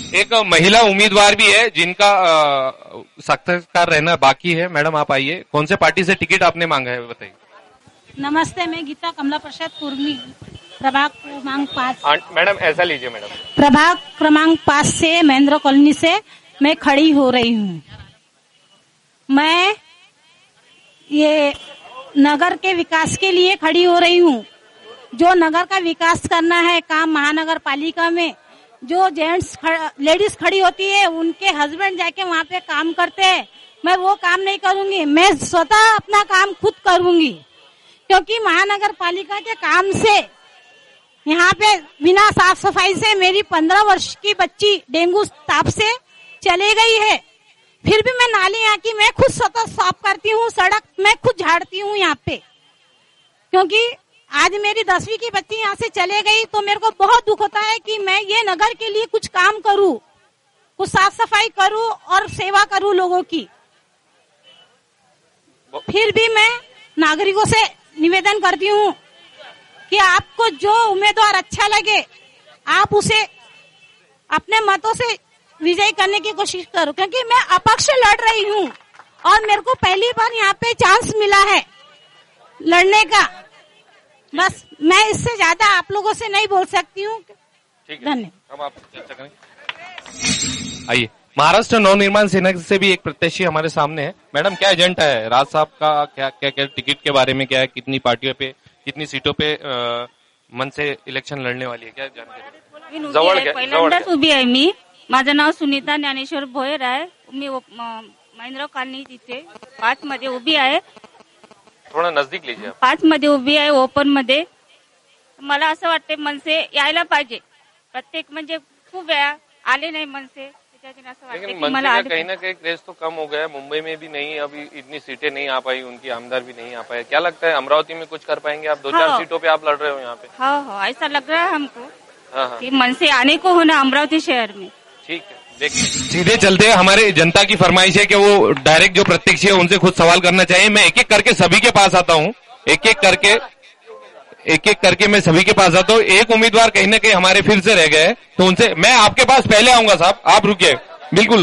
Speaker 1: एक महिला उम्मीदवार भी है जिनका साक्षात्कार रहना बाकी है। मैडम आप आइए, कौन से पार्टी से टिकट आपने मांगा है बताइए।
Speaker 10: नमस्ते, मैं गीता कमला प्रसाद कुर्मी, प्रभाग क्रमांक 5।
Speaker 1: मैडम ऐसा लीजिए मैडम।
Speaker 10: प्रभाग क्रमांक 5 से महेंद्र कॉलोनी से मैं खड़ी हो रही हूँ। मैं ये नगर के विकास के लिए खड़ी हो रही हूँ। जो नगर का विकास करना है काम महानगर पालिका में, जो जेंट्स लेडीज खड़ी होती है उनके हस्बैंड जाके वहाँ पे काम करते हैं, मैं वो काम नहीं करूंगी। मैं स्वतः अपना काम खुद करूंगी, क्योंकि महानगर पालिका के काम से यहाँ पे बिना साफ सफाई से मेरी 15 वर्ष की बच्ची डेंगू ताप से चले गई है। फिर भी मैं नाली यहाँ की मैं खुद स्वतः साफ करती हूँ, सड़क मैं खुद झाड़ती हूँ यहाँ पे, क्योंकि आज मेरी 10वीं की बच्ची यहाँ से चले गई तो मेरे को बहुत दुख होता है कि मैं ये नगर के लिए कुछ काम करूँ, कुछ साफ सफाई करूँ और सेवा करूँ लोगों की। फिर भी मैं नागरिकों से निवेदन करती हूँ कि आपको जो उम्मीदवार अच्छा लगे आप उसे अपने मतों से विजयी करने की कोशिश करो, क्योंकि मैं अपक्ष लड़ रही हूँ और मेरे को पहली बार यहाँ पे चांस मिला है लड़ने का। बस मैं इससे ज्यादा आप लोगों से नहीं बोल सकती हूँ। धन्यवाद।
Speaker 1: हम आप चर्चा करें। आइए, महाराष्ट्र नवनिर्माण सेना से भी एक प्रत्याशी हमारे सामने है। मैडम क्या एजेंडा है राज साहब का, क्या क्या क्या टिकट के बारे में क्या है, कितनी पार्टियों पे कितनी सीटों पे मन से इलेक्शन लढणे वाली आहे, क्या जानकारी?
Speaker 22: जवळ पहिल्यांदाच उभी आहे मी। माझं नाव सुनीता ज्ञानेश्वर भोयर आहे। मी महेंद्र कॉलनी तिथे 5 मध्ये उभी आहे।
Speaker 1: थोडं नजदीक लीजिए।
Speaker 22: 5 मध्ये उभी आहे, ओपन मध्ये। मला असं वाटते मनसे यायला पाहिजे। प्रत्येक म्हणजे खूप वेळा आले नहीं मनसे,
Speaker 1: लेकिन मनसे का कहीं ना कहीं क्रेज तो कम हो गया। मुंबई में भी नहीं, अभी इतनी सीटें नहीं आ पाई, उनकी आमदार भी नहीं आ पाए। क्या लगता है अमरावती में कुछ कर पाएंगे आप? 2-4 सीटों पे आप लड़ रहे हो यहाँ पे।
Speaker 22: हाँ, ऐसा लग रहा है हमको
Speaker 1: कि
Speaker 22: मनसे आने को होना अमरावती शहर में।
Speaker 1: ठीक है, देखिए सीधे चलते हैं। हमारे जनता की फरमाइश है कि वो डायरेक्ट जो प्रत्याशी है उनसे खुद सवाल करना चाहिए। मैं एक एक करके सभी के पास आता हूँ, एक एक करके मैं सभी के पास आता हूँ। एक उम्मीदवार कहीं ना कहीं हमारे फिर से रह गए, तो उनसे मैं आपके पास पहले आऊंगा साहब, आप रुकिए। बिल्कुल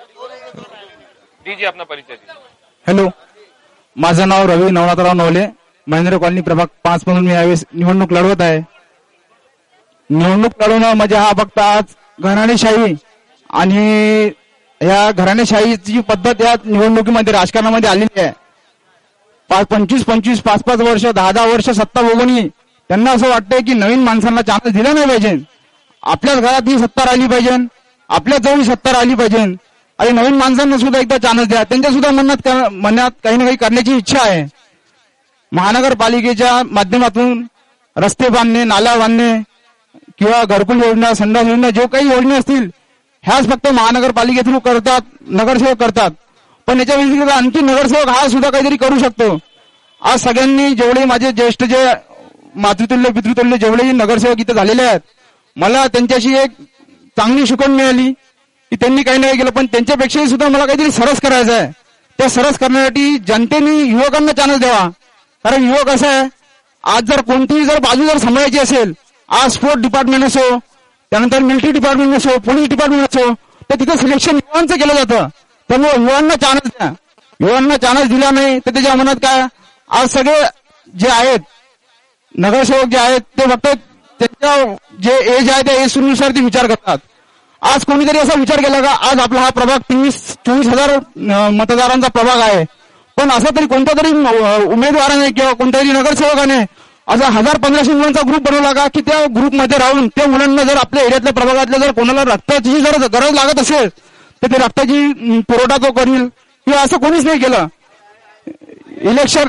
Speaker 1: दीजिए अपना परिचय दीजिए।
Speaker 23: हॅलो, माझं नाव रवी नवनाथराव नवले, महेंद्र कॉलनी प्रभाग 5 म्हणून मी यावेळेस निवडणूक लढवत आहे। निवडणूक लढवणं म्हणजे हा फक्त आज घराणेशाही आणि या घराणेशाहीची पद्धत या निवडणुकीमध्ये राजकारणामध्ये आलेली आहे। 25-25, 5-5 वर्ष, 10-10 वर्ष सत्ता भोगून त्यांना असं वाटतंय की नवीन माणसांना चान्स दिला नाही पाहिजे। आपल्याच घरात ही सत्ता राहिली पाहिजे, आपल्या जवळ सत्ता राहिली पाहिजे आणि नवीन माणसांना सुद्धा एकदा चान्स द्या। त्यांच्या सुद्धा मनात काही ना काही करण्याची इच्छा आहे। महानगरपालिकेच्या माध्यमातून रस्ते बांधणे, नाला बांधणे किंवा घरकुल योजना, संडास योजना, जो काही योजना असतील ह्याच फक्त महानगरपालिके थ्रू करतात, नगरसेवक करतात। पण याच्या व्यतिरिक्त आणखी नगरसेवक हा सुद्धा काहीतरी करू शकतो। आज सगळ्यांनी जेवढे माझे ज्येष्ठ जे मातृतुल्य पितृतुल्य जेवढेही नगरसेवक इथे झालेले आहेत, मला त्यांच्याशी एक चांगली शिकवण मिळाली की त्यांनी काही नाही केलं, पण त्यांच्यापेक्षाही सुद्धा मला काहीतरी सरस करायचं आहे। त्या सरस करण्यासाठी जनतेने युवकांना चान्स द्यावा, कारण युवक असं आहे, आज जर कोणतीही जर बाजू जर सांभाळायची असेल, आज स्पोर्ट डिपार्टमेंट असो, त्यानंतर मिलिटरी डिपार्टमेंट असो, पोलीस डिपार्टमेंट असो, तर तिथं सिलेक्शन युवांचं केलं जातं। त्यामुळे युवांना चान्स द्या। युवांना चान्स दिला नाही तर त्याच्या मनात काय, आज सगळे जे आहेत नगरसेवक जे आहेत ते फक्त त्यांच्या जे एज आहे त्या एजनुसार ते विचार करतात। आज कोणीतरी असा विचार केला का आज आपला हा प्रभाग 23-24 हजार मतदारांचा प्रभाग आहे, पण असा तरी कोणत्या तरी उमेदवाराने किंवा कोणत्यातरी नगरसेवकाने असा 1000-1500 मुलांचा ग्रुप बनवला का की त्या ग्रुपमध्ये राहून त्या मुलांना जर आपल्या एरियातल्या प्रभागातल्या जर कोणाला रक्ताची जर गरज लागत असेल तर ते रक्ताची पुरवठा तो करील, किंवा असं कोणीच नाही केलं। इलेक्शन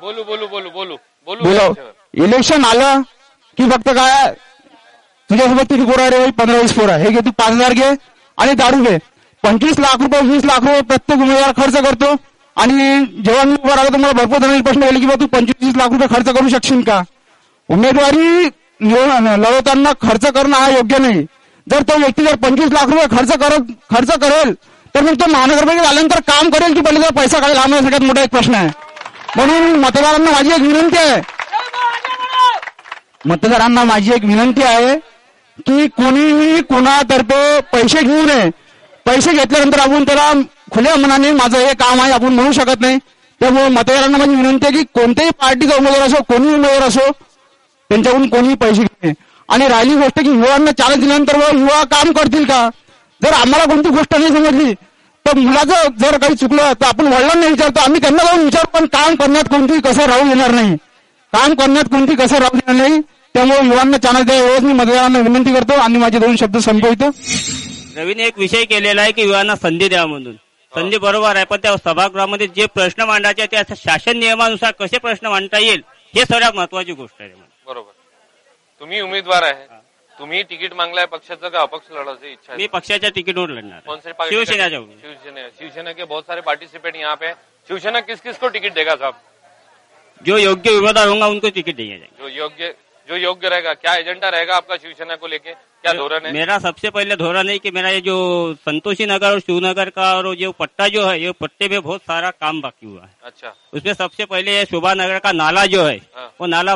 Speaker 23: बोलो इलेक्शन आलं की फक्त काय तुझ्यासोबत किती पोरं रे, 15-20 पोरं, हे घे तू 5000 घे आणि दारू घे। 25 लाख रुपये 20 लाख रुपये प्रत्येक उमेदवार खर्च करतो आणि जेव्हा मी उभा राहिलो तर मला भरपूर जणांनी प्रश्न केले की बा तू 25 लाख रुपये खर्च करू शकशील का? उमेदवारी लढवताना खर्च करणं हा योग्य नाही। जर तो व्यक्ती जर 25 लाख रुपये खर्च करेल तर मग तो महानगरपालिकेत आल्यानंतर काम करेल की पहिले पैसा काढेल, हा माझा सगळ्यात मोठा एक प्रश्न आहे। म्हणून मतदारांना माझी एक विनंती आहे की कोणीही कुणातर्फे पैसे घेऊ नये. पैसे घेतल्यानंतर आपण त्याला खुल्या मनाने माझं हे काम आहे आपण म्हणू शकत नाही. त्यामुळे मतदारांना माझी विनंती आहे की कोणत्याही पार्टीचा उमेदवार असो, कोणी उमेदवार असो, त्यांच्याकडून कोणीही पैसे घेऊ नये. आणि राहिली गोष्ट की युवांना चॅलेंज दिल्यानंतर युवा काम करतील का? जर आम्हाला कोणती गोष्ट नाही समजली तर मुलाचं जर काही चुकलं तर आपण वडिलांना विचारतो, आम्ही त्यांना जाऊन विचारतो, पण काम करण्यात कोणती कसं राहू देणार नाही. काम करण्यात कोणती कसं राहू देणार नाही. त्यामुळे युवांना चॅलेंज द्या एवढंच मी मतदारांना विनंती करतो आणि माझे 2 शब्द संपवितो.
Speaker 3: नवीन एक विषय केलेला आहे की युवांना संधी द्या म्हणून. संधी बरोबर आहे, पण त्या सभागृहामध्ये जे प्रश्न मांडायचे त्या शासन नियमानुसार कसे प्रश्न मांडता येईल हे सर्वात महत्वाची गोष्ट आहे.
Speaker 1: बरोबर. तुम्ही उमेदवार आहे, तुम्ही तिकीट मागलाय पक्षाचं का अपक्ष लढायची इच्छा है?
Speaker 3: मी पक्षाच्या तिकीटवर लढणार.
Speaker 1: कौन से पार्टी?
Speaker 3: शिवसेना.
Speaker 1: शिवसेना के बहुत सारे पार्टिसिपेंट यहाँ पे. शिवसेना किस किस को टिकट देगा साहब?
Speaker 3: जो योग्य उम्मीदवार होगा उनको टिकट दिया जाएगा.
Speaker 1: जो योग्य रहेगा. क्या एजेंडा रहेगा आपका शिवसेना को लेके, क्या धोरण है?
Speaker 3: मेरा सबसे पहले धोरण है कि मेरा ये जो संतोषी नगर और शिवनगर का और जो पट्टा जो है, ये पट्टे में बहुत सारा काम बाकी हुआ है.
Speaker 1: अच्छा.
Speaker 3: उसमें सबसे पहले शोभा नगर का नाला जो है वो नाला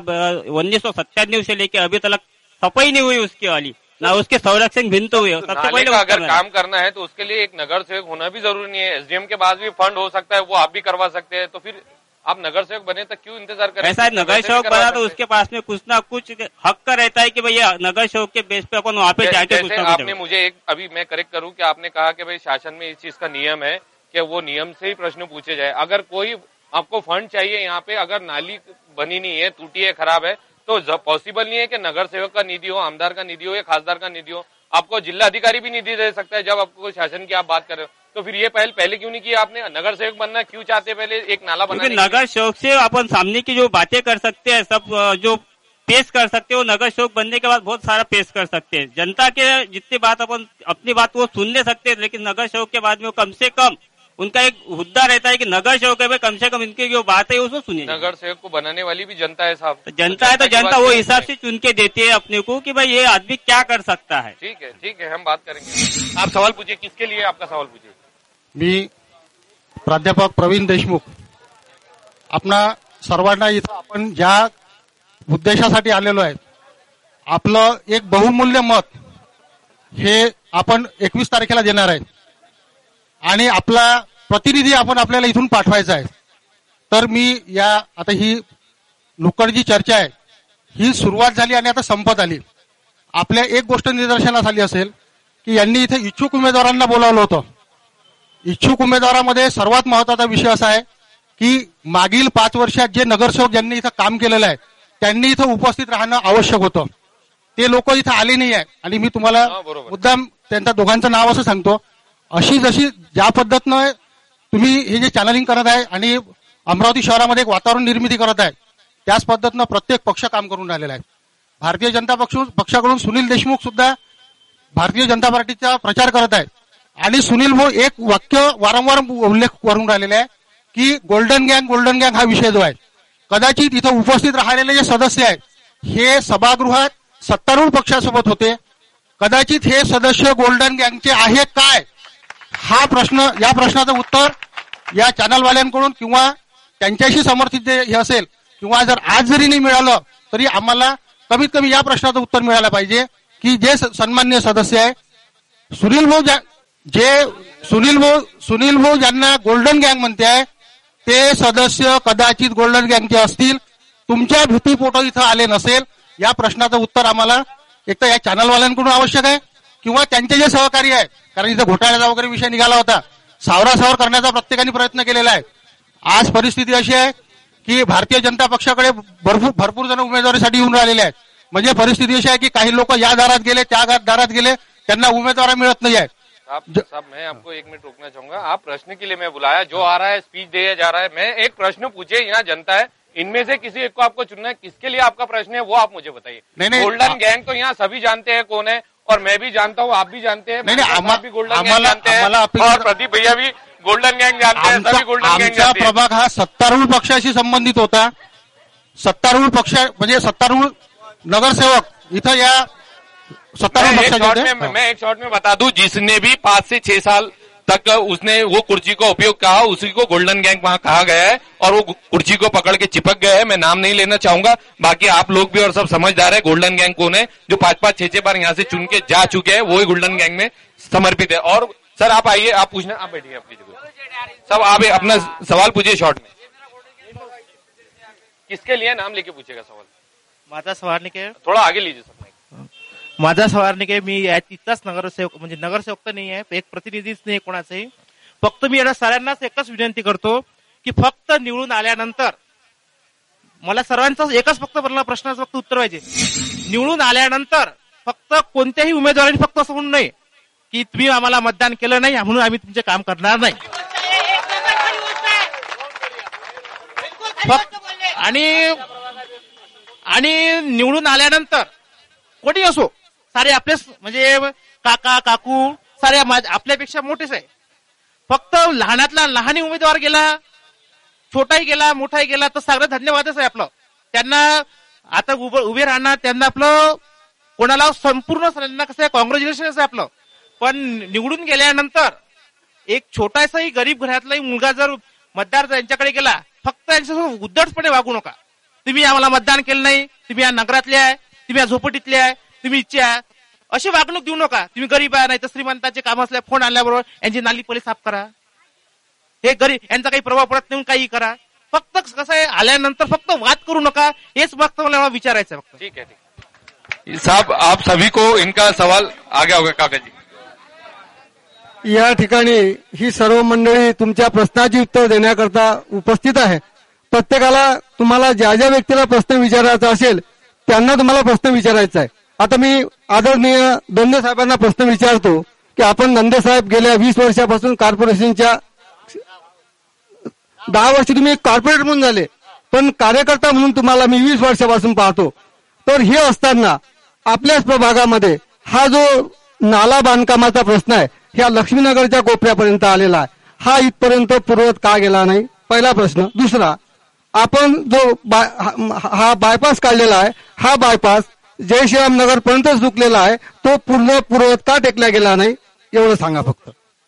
Speaker 3: 1997 से लेके अभी तक सफाई नहीं हुई उसकी वाली, ना उसके संरक्षण भिन्न हुए. सबसे पहले
Speaker 1: का अगर काम करना है तो उसके लिए एक नगर सेवक होना भी जरूरी नहीं है. एसडीएम के पास भी फंड हो सकता है, वो आप भी करवा सकते हैं. तो फिर आप नगर सेवक बने तो क्यों इंतजार करें?
Speaker 3: ऐसा नगर सेवक बना तो उसके पास में कुछ ना कुछ हक का रहता है कि भैया नगर सेवक के बेस पे अपन वहाँ पे जाके कुछ ना कुछ.
Speaker 1: आपने मुझे एक अभी मैं करेक्ट करूं कि आपने कहा कि भाई शासन में इस चीज का नियम है कि वो नियम से ही प्रश्न पूछे जाए. अगर कोई आपको फंड चाहिए यहाँ पे, अगर नाली बनी नहीं है, टूटी है, खराब है, तो पॉसिबल नहीं है कि नगर सेवक का निधि हो, आमदार का निधि हो या खासदार का निधि हो. आपको जिला अधिकारी भी निधि दे सकता है जब आपको शासन की आप बात कर रहे हो. तो फिर ये पहले क्यों नहीं किया आपने? नगर सेवक बनना क्यों चाहते पहले? एक नाला बनाने.
Speaker 3: नगर सेवक से अपन सामने की जो बातें कर सकते हैं, सब जो पेश कर सकते हो, नगर सेवक बनने के बाद बहुत सारा पेश कर सकते हैं. जनता के जितनी बात अपन अपनी बात वो सुन ले सकते हैं, लेकिन नगर सेवक के बाद में कम से कम उनका एक हुद्दा रहता है कि नगर सेवक है, कम से कम इनकी जो बात है उसको सुनिए.
Speaker 1: नगर सेवक को बनाने वाली भी जनता है साहब.
Speaker 3: जनता है तो जनता वो हिसाब से चुन के देती है अपने को कि भाई ये आदमी क्या कर सकता है.
Speaker 1: ठीक है हम बात करेंगे. आप सवाल पूछिए. किसके लिए आपका सवाल पूछिए?
Speaker 7: मी प्राध्यापक प्रवीण देशमुख. आपणा सर्वांना इथं आपण ज्या उद्देशासाठी आलेलो आहे, आपलं एक बहुमूल्य मत हे आपण 21 तारखेला देणार आहे आणि आपला प्रतिनिधी आपण आपल्याला इथून पाठवायचा आहे. तर मी या आता ही नुकड जी चर्चा आहे ही सुरुवात झाली आणि आता संपत आली. आपल्या एक गोष्ट निदर्शनास आली असेल की यांनी इथे इच्छुक उमेदवारांना बोलावलं होतं. इच्छुक उमेदवारामध्ये सर्वात महत्वाचा विषय असा आहे की मागील 5 वर्षात जे नगरसेवक ज्यांनी इथं काम केलेलं आहे त्यांनी इथं उपस्थित राहणं आवश्यक होतं. ते लोक इथं आले नाही आहे आणि मी तुम्हाला मुद्दाम त्यांच्या दोघांचं नाव असं सांगतो. अशी जशी ज्या पद्धतीनं तुम्ही हे जे चॅनलिंग करत आहे आणि अमरावती शहरामध्ये एक वातावरण निर्मिती करत आहे, त्याच पद्धतीनं प्रत्येक पक्ष काम करून राहिलेला आहे. भारतीय जनता पक्षाकडून सुनील देशमुख सुद्धा भारतीय जनता पार्टीचा प्रचार करत आहेत आणि सुनील भाऊ एक वाक्य वारंवार उल्लेख करून राहिलेले आहे की गोल्डन गँग हा विषय जो आहे, कदाचित इथं उपस्थित राहिलेले जे सदस्य आहेत हे सभागृहात सत्तारूढ पक्षासोबत होते. कदाचित हे सदस्य गोल्डन गँगचे आहेत काय, हा प्रश्न, या प्रश्नाचं उत्तर या चॅनलवाल्यांकडून किंवा त्यांच्याशी समर्थित जे हे असेल किंवा जर आज जरी नाही मिळालं तरी आम्हाला कमीत कमी या प्रश्नाचं उत्तर मिळालं पाहिजे की जे सन्माननीय सदस्य आहे सुनील भाऊ ज्यांना गोल्डन गँग म्हणते आहे ते सदस्य कदाचित गोल्डन गँगचे असतील, तुमच्या भीतीपोटी इथं आले नसेल. या प्रश्नाचं उत्तर आम्हाला एक तर या चॅनलवाल्यांकडून आवश्यक आहे किंवा त्यांचे जे सहकारी आहेत, कारण इथं घोटाळ्याचा वगैरे विषय निघाला होता, सावरासावर करण्याचा प्रत्येकाने प्रयत्न केलेला आहे. आज परिस्थिती अशी आहे की भारतीय जनता पक्षाकडे भरपूर जण उमेदवारीसाठी येऊन राहिलेले आहेत. म्हणजे परिस्थिती अशी आहे की काही लोक या दारात गेले त्या दारात गेले, त्यांना उमेदवार मिळत नाही आहे.
Speaker 1: साहब मैं आपको 1 मिनट रोकना चाहूंगा. आप प्रश्न के लिए मैं बुलाया, जो आ रहा है स्पीच दिया जा रहा है. मैं एक प्रश्न पूछे, यहाँ जनता है, इनमें से किसी एक को आपको चुनना है. किसके लिए आपका प्रश्न है वो आप मुझे बताइए. गोल्डन गैंग तो यहाँ सभी जानते हैं कौन है और मैं भी जानता हूँ, आप भी जानते हैं, आप भी गोल्डन गैंग जानते हैं और प्रदीप भैया भी गोल्डन गैंग जानते हैं, सभी गोल्डन गैंग जानते हैं.
Speaker 7: आमचा प्रभाग हा सत्तारूढ पक्षाशी संबंधित होता. सत्तारूढ पक्ष म्हणजे सत्तारूढ नगरसेवक इथं या सत्तारूढ पक्षाचे.
Speaker 1: मैं एक शॉर्ट में बता दूं, जिसने भी 5 से 6 साल तक उसने वो कुर्सी का उपयोग कहा, उसी को गोल्डन गैंग वहां कहा गया है और वो कुर्सी को पकड़ के चिपक गए हैं। मैं नाम नहीं लेना चाहूंगा, बाकी आप लोग भी और सब समझदार है गोल्डन गैंग कौन है। जो 5-5, 6-6 बार यहाँ से चुन के जा चुके हैं वो ही गोल्डन गैंग में समर्पित है। और सर आप आइए, आप पूछना, आप बैठिए आपकी जगह। सब आप अपना सवाल पूछिए शॉर्ट में। किसके लिए नाम लेके पूछेगा सवाल?
Speaker 11: माझा सवारनिके,
Speaker 1: थोड़ा आगे लीजिए सर।
Speaker 11: माझा सवारनिके, मी इतकाच नगरसेवक, म्हणजे नगरसेवक तर नाही आहे, एक प्रतिनिधीच नाही कोणाचंही. फक्त मी यांना सगळ्यांनाच एकच विनंती करतो की फक्त निवडून आल्यानंतर मला सर्वांचा एकच फक्त प्रश्नाचं फक्त उत्तर पाहिजे. निवडून आल्यानंतर फक्त कोणत्याही उमेदवारांनी फक्त असं म्हणू नये की तुम्ही आम्हाला मतदान केलं नाही म्हणून आम्ही तुमचे काम करणार नाही. फक्त आणि निवडून आल्यानंतर कोणी असो, सारे आपले म्हणजे काका काकू सारे आपल्यापेक्षा मोठेच आहे. फक्त लहानातला लहान उमेदवार गेला, छोटाही गेला, मोठाही गेला तर सगळं धन्यवादच आहे आपलं. त्यांना आता उभे राहणार, त्यांना आपलं कोणाला संपूर्ण त्यांना कसं आहे कॉंग्रॅच्युलेशन आहे आपलं. पण निवडून गेल्यानंतर एक छोटासाही गरीब घरातलाही मुलगा जर मतदार यांच्याकडे गेला, फक्त यांच्यासोबत उद्धटपणे वागू नका. तुम्ही आम्हाला मतदान केलं नाही, तुम्ही या नगरातले आहे, तुम्ही या झोपडीतले आहे, तुम्ही इच्छा आहे, अशी वागणूक देऊ नका. तुम्ही गरीब आहे, नाही तर श्रीमंताचे काम असल्या फोन आल्याबरोबर यांची नाली पहिले साफ करा. हे गरीब यांचा काही प्रभाव पडत नाही काही करा. फक्त कसं आहे आल्यानंतर फक्त वाद करू नका, हेच फक्त मला विचारायचं फक्त.
Speaker 1: ठीक है साहब, आप सभी को इनका सवाल आ गया होगा काकाजी.
Speaker 15: या ठिकाणी ही सर्व मंडळी तुमच्या प्रश्नाची उत्तर देण्याकरता उपस्थित आहे. प्रत्येकाला तुम्हाला ज्या ज्या व्यक्तीला प्रश्न विचारायचा असेल त्यांना तुम्हाला प्रश्न विचारायचा आहे. आता मी आदरणीय दंदे साहेबांना प्रश्न विचारतो की आपण दंदे साहेब गेल्या 20 वर्षापासून कॉर्पोरेशनच्या 10 वर्ष तुम्ही कॉर्पोरेटर म्हणून झाले, पण कार्यकर्ता म्हणून तुम्हाला मी 20 वर्षापासून पाहतो. तर हे असताना आपल्याच प्रभागामध्ये हा जो नाला बांधकामाचा प्रश्न आहे ह्या लक्ष्मीनगरच्या कोपऱ्यापर्यंत आलेला आहे, हा इथपर्यंत पूर्वत का गेला नाही? पहिला प्रश्न. दुसरा, आपण जो हा बायपास काढलेला आहे, हा बायपास जय श्रीराम नगर पर्यंत झुकलेला आहे, तो पूर्ण पूर्वत का टेकला गेला नाही एवढं सांगा फक्त.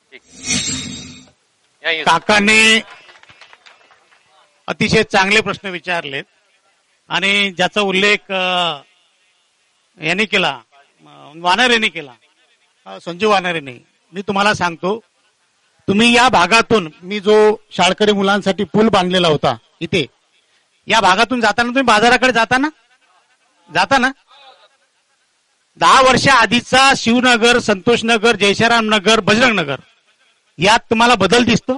Speaker 7: काकांनी अतिशय चांगले प्रश्न विचारलेत आणि ज्याचा उल्लेख यांनी केला, वानरेंनी केला, संजीव वानरेंनी. मी तुम्हाला सांगतो, तुम्ही या भागातून मी जो शाळकरी मुलांसाठी पूल बांधलेला होता इथे, या भागातून जाताना तुम्ही बाजाराकडे जाता ना 10 वर्ष आधीचा शिवनगर, संतोषनगर, जयश्रीराम नगर, बजरंग नगर यात तुम्हाला बदल दिसतो?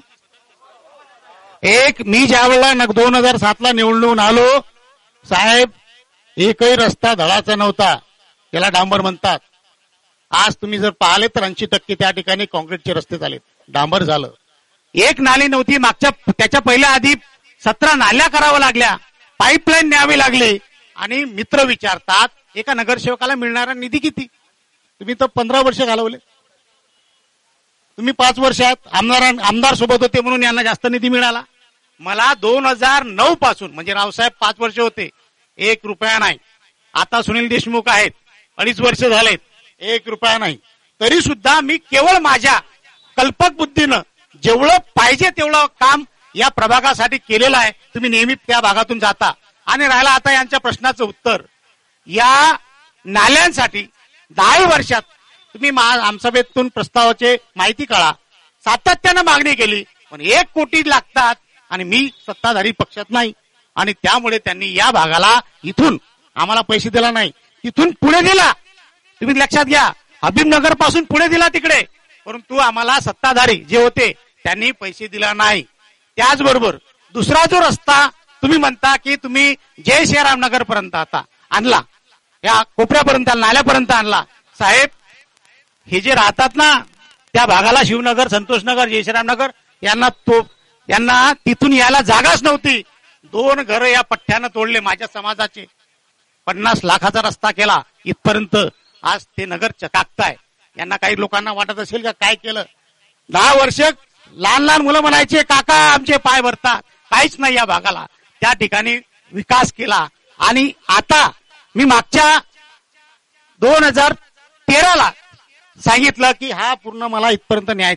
Speaker 7: मी ज्या वेळेला 2007ला निवडून आलो साहेब, एकही रस्ता धडाचा नव्हता, त्याला डांबर म्हणतात. आज तुम्ही जर पाहिले तर 80% त्या ठिकाणी काँक्रीटचे रस्ते झाले, डांबर झालं. एक नाली नव्हती, त्याच्या पहिल्या आधी 17 नाल्या कराव्या लागल्या, पाईपलाईन न्यावी लागली. आणि मित्र विचारतात एका नगरसेवकाला मिळणारा निधी किती? तुम्ही तर 15 वर्ष घालवले, तुम्ही 5 वर्षात आमदार सोबत होते म्हणून यांना जास्त निधी मिळाला. मला 2009 पासून, म्हणजे रावसाहेब 5 वर्ष होते, 1 रुपया नाही. आता सुनील देशमुख आहेत, 2.5 वर्ष झालेत, 1 रुपया नाही. तरी सुद्धा मी केवळ माझ्या कल्पक बुद्धीनं जेवढं पाहिजे तेवढं काम या प्रभागासाठी केलेलं आहे. तुम्ही नेहमी त्या भागातून जाता. आणि राहिला आता यांच्या प्रश्नाचं उत्तर, या नाल्यांसाठी 10 वर्षात तुम्ही आमसभेतून प्रस्तावाचे माहिती काढा, सातत्यानं मागणी केली, पण 1 कोटी लागतात आणि मी सत्ताधारी पक्षात नाही. आणि त्यामुळे त्यांनी या भागाला इथून आम्हाला पैसे दिला नाही, तिथून पुढे दिला. तुम्ही लक्षात घ्या, हबीबनगर पासून पुढे दिला तिकडे, परंतु आम्हाला सत्ताधारी जे होते त्यांनी पैसे दिला नाही. त्याचबरोबर दुसरा जो रस्ता तुम्ही म्हणता की तुम्ही जय श्रीराम नगर पर्यंत आता आणला, या कोपऱ्यापर्यंत नाल्यापर्यंत आणला. साहेब, हे जे राहतात ना त्या भागाला, शिवनगर, संतोषनगर, जय श्रीराम नगर, यांना तिथून यायला जागाच नव्हती. 2 घरं या पठ्ठ्यानं तोडले माझ्या समाजाचे, 50 लाखाचा रस्ता केला इथपर्यंत. आज ते नगर चकाकताय. यांना काही लोकांना वाटत असेल का काय केलं? 10 वर्ष लहान लहान मुलं म्हणायचे काका आमचे पाय भरतात, काहीच नाही या भागाला. त्या ठिकाणी विकास केला. आणि आता मी मागच्या 2013ला सांगितलं की हा पूर्ण मला इथपर्यंत न्यायचा आहे.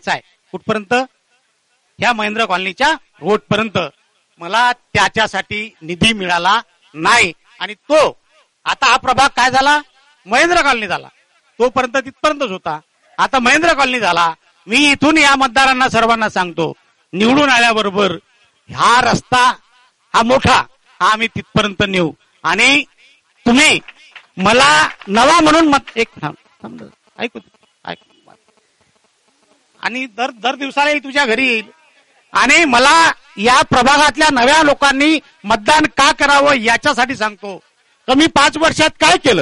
Speaker 7: कुठपर्यंत? ह्या महेंद्र कॉलनीच्या रोडपर्यंत. मला त्याच्यासाठी निधी मिळाला नाही आणि तो आता हा प्रभाग काय झाला? महेंद्र कॉलनी झाला. तोपर्यंत तिथपर्यंतच होता. आता महेंद्र कॉलनी झाला. मी इथून या मतदारांना सर्वांना सांगतो, निवडून आल्याबरोबर हा रस्ता हा मोठा हा आम्ही तिथपर्यंत नेऊ आणि तुम्ही मला नवा म्हणून मत एक ऐकू आणि दर दिवसाला तुझ्या घरी येईल आणि मला या प्रभागातल्या नव्या लोकांनी मतदान का करावं याच्यासाठी सांगतो. तर मी 5 वर्षात काय केलं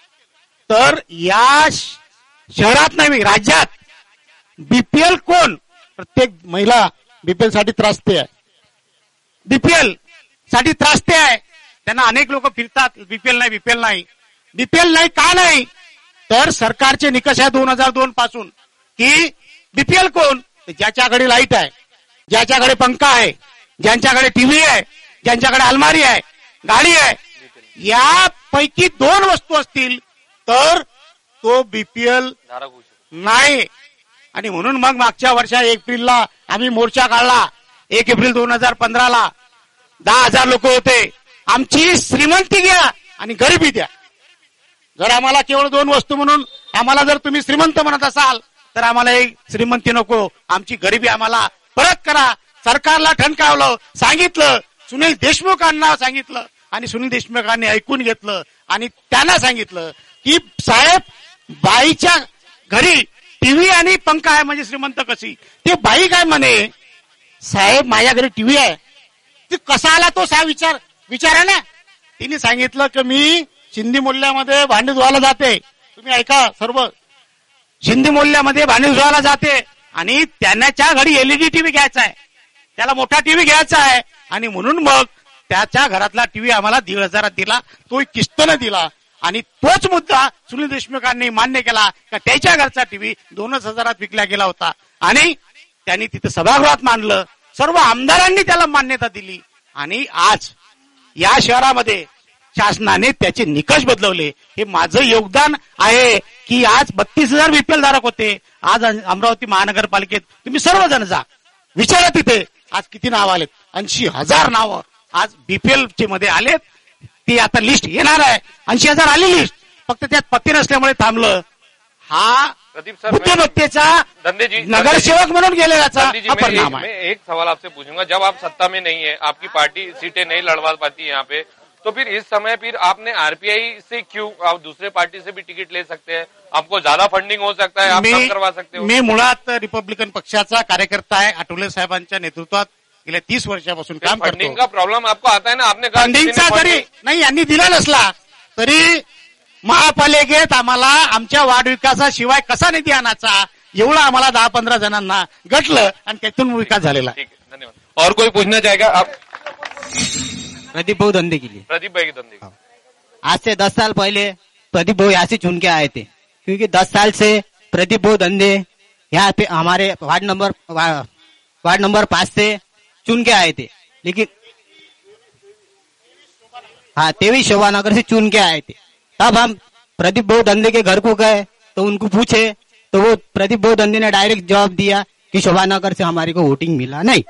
Speaker 7: तर या शहरात नाही राज्यात बीपीएल कोण? प्रत्येक महिला बीपीएल साठी त्रासते आहे. बीपीएल साठी त्रासते आहे. त्यांना अनेक लोक फिरतात बीपीएल नाही बीपीएल नाही. बीपीएल नाही का नाही? तर सरकारचे निकष आहे 2002 पासून की बीपीएल कोण? ज्याच्याकडे लाईट आहे, ज्याच्याकडे पंखा आहे, ज्यांच्याकडे टीव्ही आहे, ज्यांच्याकडे अलमारी आहे, गाडी आहे, यापैकी 2 वस्तू असतील तर तो बीपीएल नाही. आणि म्हणून मग मागच्या वर्षा एप्रिलला आम्ही मोर्चा काढला. 1 एप्रिल 2015ला 10,000 लोक होते. आमची श्रीमंती घ्या आणि गरिबी द्या. जर आम्हाला केवळ 2 वस्तू म्हणून आम्हाला जर तुम्ही श्रीमंत म्हणत असाल तर आम्हाला एक श्रीमंती नको, आमची गरिबी आम्हाला परत करा. सरकारला ठणकावलं, सांगितलं, सुनील देशमुखांना सांगितलं आणि सुनील देशमुखांनी ऐकून घेतलं आणि त्यांना सांगितलं की साहेब बाईच्या घरी टीव्ही आणि पंखा आहे म्हणजे श्रीमंत कशी? ते बाई काय म्हणे, साहेब माझ्या घरी टीव्ही आहे. ते कसा आला तो विचारा ना. तिने सांगितलं की मी शिंदी मोल्ल्यामध्ये भांडी धुवायला जाते. तुम्ही ऐका सर्व, शिंदी मोल्ल्यामध्ये भांडी धुवायला जाते आणि त्याच्या घरी एलईडी टीव्ही घ्यायचा आहे, त्याला मोठा टीव्ही घ्यायचा आहे आणि म्हणून मग त्याच्या घरातला टीव्ही आम्हाला 1,500 दिला, तो किस्तनं दिला. आणि तोच मुद्दा सुनील देशमुखांनी मान्य केला का त्याच्या घरचा टीव्ही 2,000 विकला गेला होता आणि त्यांनी तिथे सभागृहात मांडलं. सर्व आमदारांनी त्याला मान्यता दिली आणि आज या शहरामध्ये शासनाने त्याचे निकष बदलवले. हे माझं योगदान आहे की आज 32,000 बीपीएल धारक होते. आज अमरावती महानगरपालिकेत तुम्ही सर्वजण जा, विचारा तिथे आज किती नाव आलेत. 80,000 नावं आज बीपीएल चे मध्ये आलेत. ती आता लिस्ट येणार आहे. 80,000 आली लिस्ट, फक्त त्यात पत्ते नसल्यामुळे थांबलं. हा बुद्धिमत्तेचा नगरसेवक म्हणून गेलेलाचा परिणाम है.
Speaker 1: मैं एक सवाल आपसे पूछूंगा, जब आप सत्ता में नहीं है, आपकी पार्टी सीटें नहीं लड़वा पाती यहाँ पे, तो फिर इस समय फिर आपने आरपीआई से क्यों, आप दूसरे पार्टी से भी टिकट ले सकते हैं, आपको ज्यादा फंडिंग हो सकता है, आप कम करवा सकते हो.
Speaker 7: मी मुळात रिपब्लिकन पक्षाचा कार्यकर्ता आहे. आठवले साहेबांच्या नेतृत्वात गेल्या 30 वर्षापासून काम करतो.
Speaker 1: फंडिंग का प्रॉब्लेम आपको आता है ना, आपने
Speaker 7: फंडिंगचा जरी नाही यांनी दिला नसला तरी महापालिकेत आम्हाला आमच्या वाढ विकासाशिवाय कसा निधी आणायचा एवढं आम्हाला 10-15 जणांना गटलं आणि त्यातून विकास झालेला.
Speaker 1: ठीक है, धन्यवाद. और कोई पूछना चाहेगा? आप
Speaker 14: प्रदीप भाऊ धंधे के लिए.
Speaker 1: प्रदीप भाई के धंधे.
Speaker 14: आज से 10 साल पहले प्रदीप भाऊ यहाँ से चुन के आए थे, क्योंकि 10 साल से प्रदीप भाऊ धंधे यहाँ पे हमारे वार्ड नंबर 5 से चुन के आए थे. लेकिन हाँ 23 शोभानगर से चुन के आए थे. तब हम प्रदीप भाऊ धंधे के घर को गए तो उनको पूछे तो वो प्रदीप भाऊ धंधे ने डायरेक्ट जवाब दिया कि शोभानगर से हमारे को वोटिंग मिला नहीं.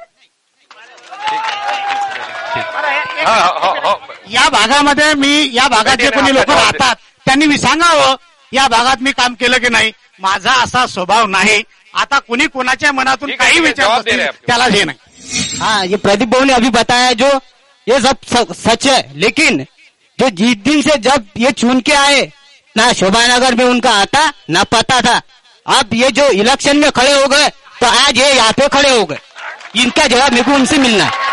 Speaker 7: या भागामध्ये या भागात जे कोणी लोक राहतात त्यांनी सांगावं या भागात मी काम केलं की नाही. माझा असा स्वभाव नाही. आता कुणी कोणाच्या मनातून काही विचार त्याला हे नाही.
Speaker 14: हाँ ये प्रदीप भाऊ ने अभी बताया जो ये सब सच है, लेकिन जो जिस दिन से जब ये चुन के आए ना शोभानगर में उनका आता ना पता था. अब ये जो इलेक्शन में खड़े हो गए तो आज ये यहाँ पे खड़े हो गए. इनका जवाब मेरे को उनसे मिलना है.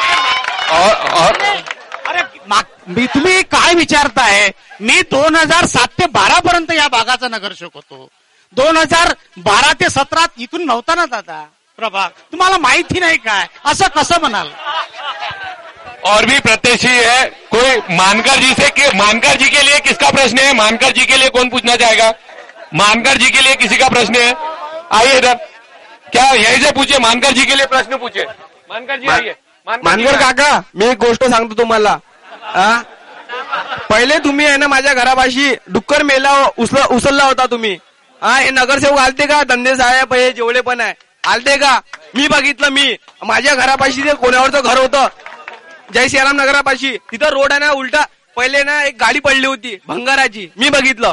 Speaker 7: अरे तुम्ही काय विचारताय? मी 2007 ते 12 पर्यंत या भागाचा नगरसेवक होतो. 2012 ते 17 इथून नव्हता ना दादा प्रभाग. तुम्हाला माहिती नाही काय? असं कसं म्हणाल?
Speaker 1: और भी प्रत्याशी है कोई मानकर जी से कि मानकर जी के लिए किसका प्रश्न है? मानकर जी के लिए कौन पूछना चाहेगा? मानकर जी के लिए किसी का प्रश्न है? आइए इधर, क्या यहीं से पूछे? मानकर जी के लिए प्रश्न पूछे. मानकर जी आइए.
Speaker 19: मानकर काका, मी एक गोष्ट सांगतो तुम्हाला. पहिले तुम्ही आहे ना माझ्या घरापाशी डुक्कर मेला उचलला होता तुम्ही. हे नगरसेवक आलते का? धंदे साहेब हे जेवढे पण आहे आलते का? मी बघितलं, मी माझ्या घरापाशी ते कोण्यावरचं घर होतं जय श्रीराम नगरापाशी, तिथं रोड आहे ना उलटा, पहिले ना एक गाडी पडली होती भंगाराची, मी बघितलं.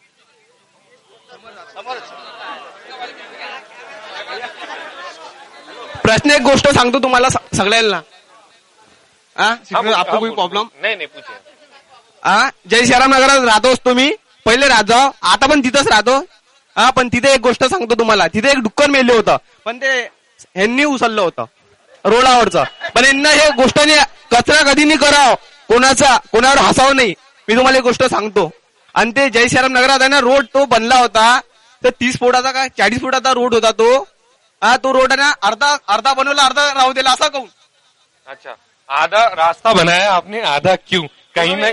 Speaker 19: प्रश्न एक गोष्ट सांगतो तुम्हाला सगळ्यांना. आपको कोई प्रॉब्लेम
Speaker 1: नाही पूछे.
Speaker 19: जय श्रीराम नगरात राहतो असतो मी, पहिले राहतो, आता पण तिथंच राहतो. पण तिथे एक गोष्ट सांगतो तुम्हाला, तिथे एक डुक्कर मेले होतं, पण ते ह्यांनी उचललं होतं रोडावरचं. पण यांना हे गोष्टने कचरा कधी नाही करावं, कोणावर हसावं नाही. मी तुम्हाला एक गोष्ट सांगतो. आणि ते जय श्रीराम नगरात आहे ना रोड, तो बनला होता तर 30 फुटाचा का 40 फुटाचा रोड होता तो. तो रोड आहे ना अर्धा बनवला, अर्धा राहू दिला, असा कहून.
Speaker 1: अच्छा, आधा रास्ता बनाया आपने, आधा क्यों? कहीं ना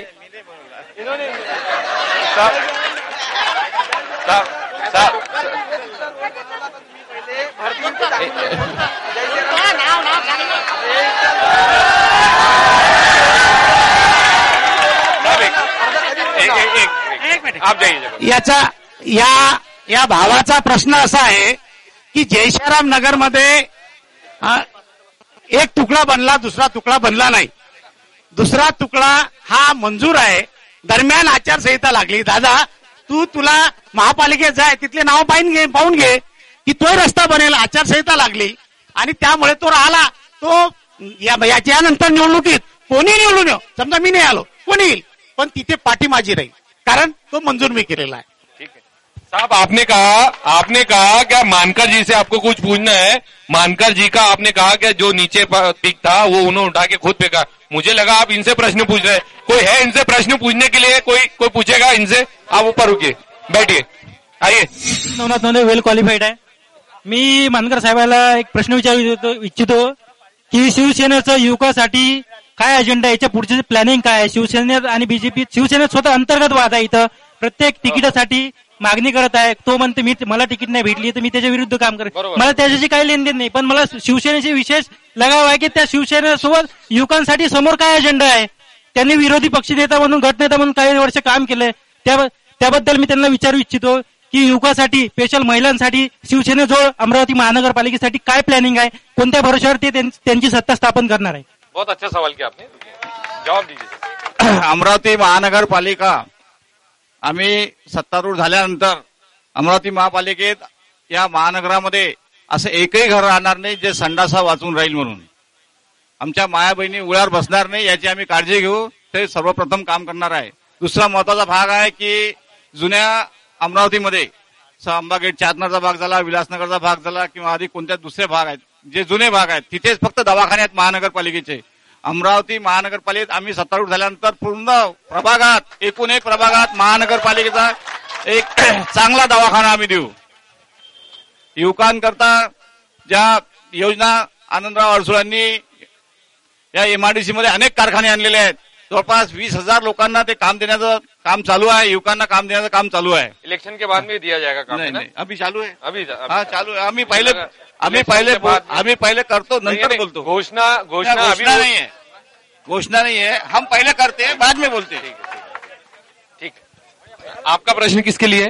Speaker 1: आप जाइए.
Speaker 11: या भावाचा प्रश्न असा आहे की जय श्रीराम नगर मध्ये एक तुकडा बनला, दुसरा तुकडा बनला नाही. दुसरा तुकडा हा मंजूर आहे. दरम्यान आचारसंहिता लागली. दादा तुला महापालिकेत जाय, तिथले नाव पाहून घे की तो रस्ता बनेल. आचारसंहिता लागली आणि त्यामुळे तो राहिला. तो याच्यानंतर निवडणुकीत कोणी निवडून येऊ, समजा मी नाही आलो, कोणी येईल, पण तिथे पाठी माझी राहील, कारण तो मंजूर मी केलेला आहे.
Speaker 1: साहब आपने कहा क्या मानकर जी से आपको कुछ पूछना है? मानकर जी का आपने कहा कि जो नीचे पिक था वो उन्होंने उठा के खुद फेंका. मुझे लगा आप इनसे प्रश्न पूछ रहे हैं. कोई है इनसे प्रश्न पूछने के लिए? कोई पूछेगा इनसे? आप ऊपर रुकिए, बैठिए, आइए.
Speaker 9: नवनाथ नवले वेल क्वालिफाईड आहे. मी मानकर साहेबाला एक प्रश्न विचारू इच्छितो की शिवसेनेचं युवकासाठी काय अजेंडा, याच्या पुढचे प्लॅनिंग काय आहे? शिवसेनेत आणि बीजेपी, शिवसेनेत स्वतः अंतर्गत वाद आहे. इथं प्रत्येक तिकिटासाठी मागणी करत आहे. तो म्हणते मला तिकीट नाही भेटली तर मी त्याच्या विरुद्ध काम करेन. मला त्याच्याशी काही लेनदेन नाही, पण मला शिवसेनेची विशेष लगाव आहे की त्या शिवसेनेसोबत युवकांसाठी समोर काय अजेंडा आहे. त्यांनी विरोधी पक्षनेता म्हणून, गटनेता म्हणून काही वर्ष काम केलंय. त्याबद्दल मी त्यांना विचारू इच्छितो की युवकासाठी, स्पेशल महिलांसाठी शिवसेनेजवळ अमरावती महानगरपालिकेसाठी काय प्लॅनिंग आहे, कोणत्या भरोश्यावर ते त्यांची सत्ता स्थापन करणार आहे.
Speaker 1: बहुत अच्छा सवाल किया आपने, जवाब दीजिए.
Speaker 18: अमरावती महानगरपालिका आम्ही सत्तारूढ झाल्यानंतर अमरावती महापालिकेत या महानगरामध्ये असं एकही घर राहणार नाही जे संडासा वाचून राहील म्हणून. आमच्या माया बहिणी उळ्यावर बसणार नाही याची आम्ही काळजी घेऊ, ते सर्वप्रथम काम करणार आहे. दुसरा महत्वाचा भाग आहे की जुन्या अमरावतीमध्ये अंबागेट चातनरचा भाग झाला, विलासनगरचा भाग झाला किंवा आधी कोणत्या दुसरे भाग आहेत, जे जुने भाग आहेत तिथेच फक्त दवाखाने आहेत महानगरपालिकेचे. अमरावती महानगरपालिकेत आम्ही सत्तारूढ झाल्यानंतर पूर्ण प्रभागात, एकूण एक प्रभागात महानगरपालिकेचा एक चांगला दवाखाना आम्ही देऊ. युवकांकरता ज्या योजना आनंदराव अडसुळांनी या एमआयडीसी मध्ये अनेक कारखाने आणलेले आहेत. जवळपास 20,000 लोकांना ते काम देण्याचं काम चालू आहे, युवकांना काम देण्याचं काम चालू आहे.
Speaker 1: इलेक्शन के बाद में दिया जाएगा काम?
Speaker 18: नहीं, अभी चालू है.
Speaker 1: अभी
Speaker 18: चालू है. आम्ही पहिले करतो, नंतर बोलतो.
Speaker 1: घोषणा
Speaker 18: नहीं है, घोषणा नहीं है. हम पहले करते हैं, बाद में बोलते हैं.
Speaker 1: ठीक. आपका प्रश्न किसके लिए?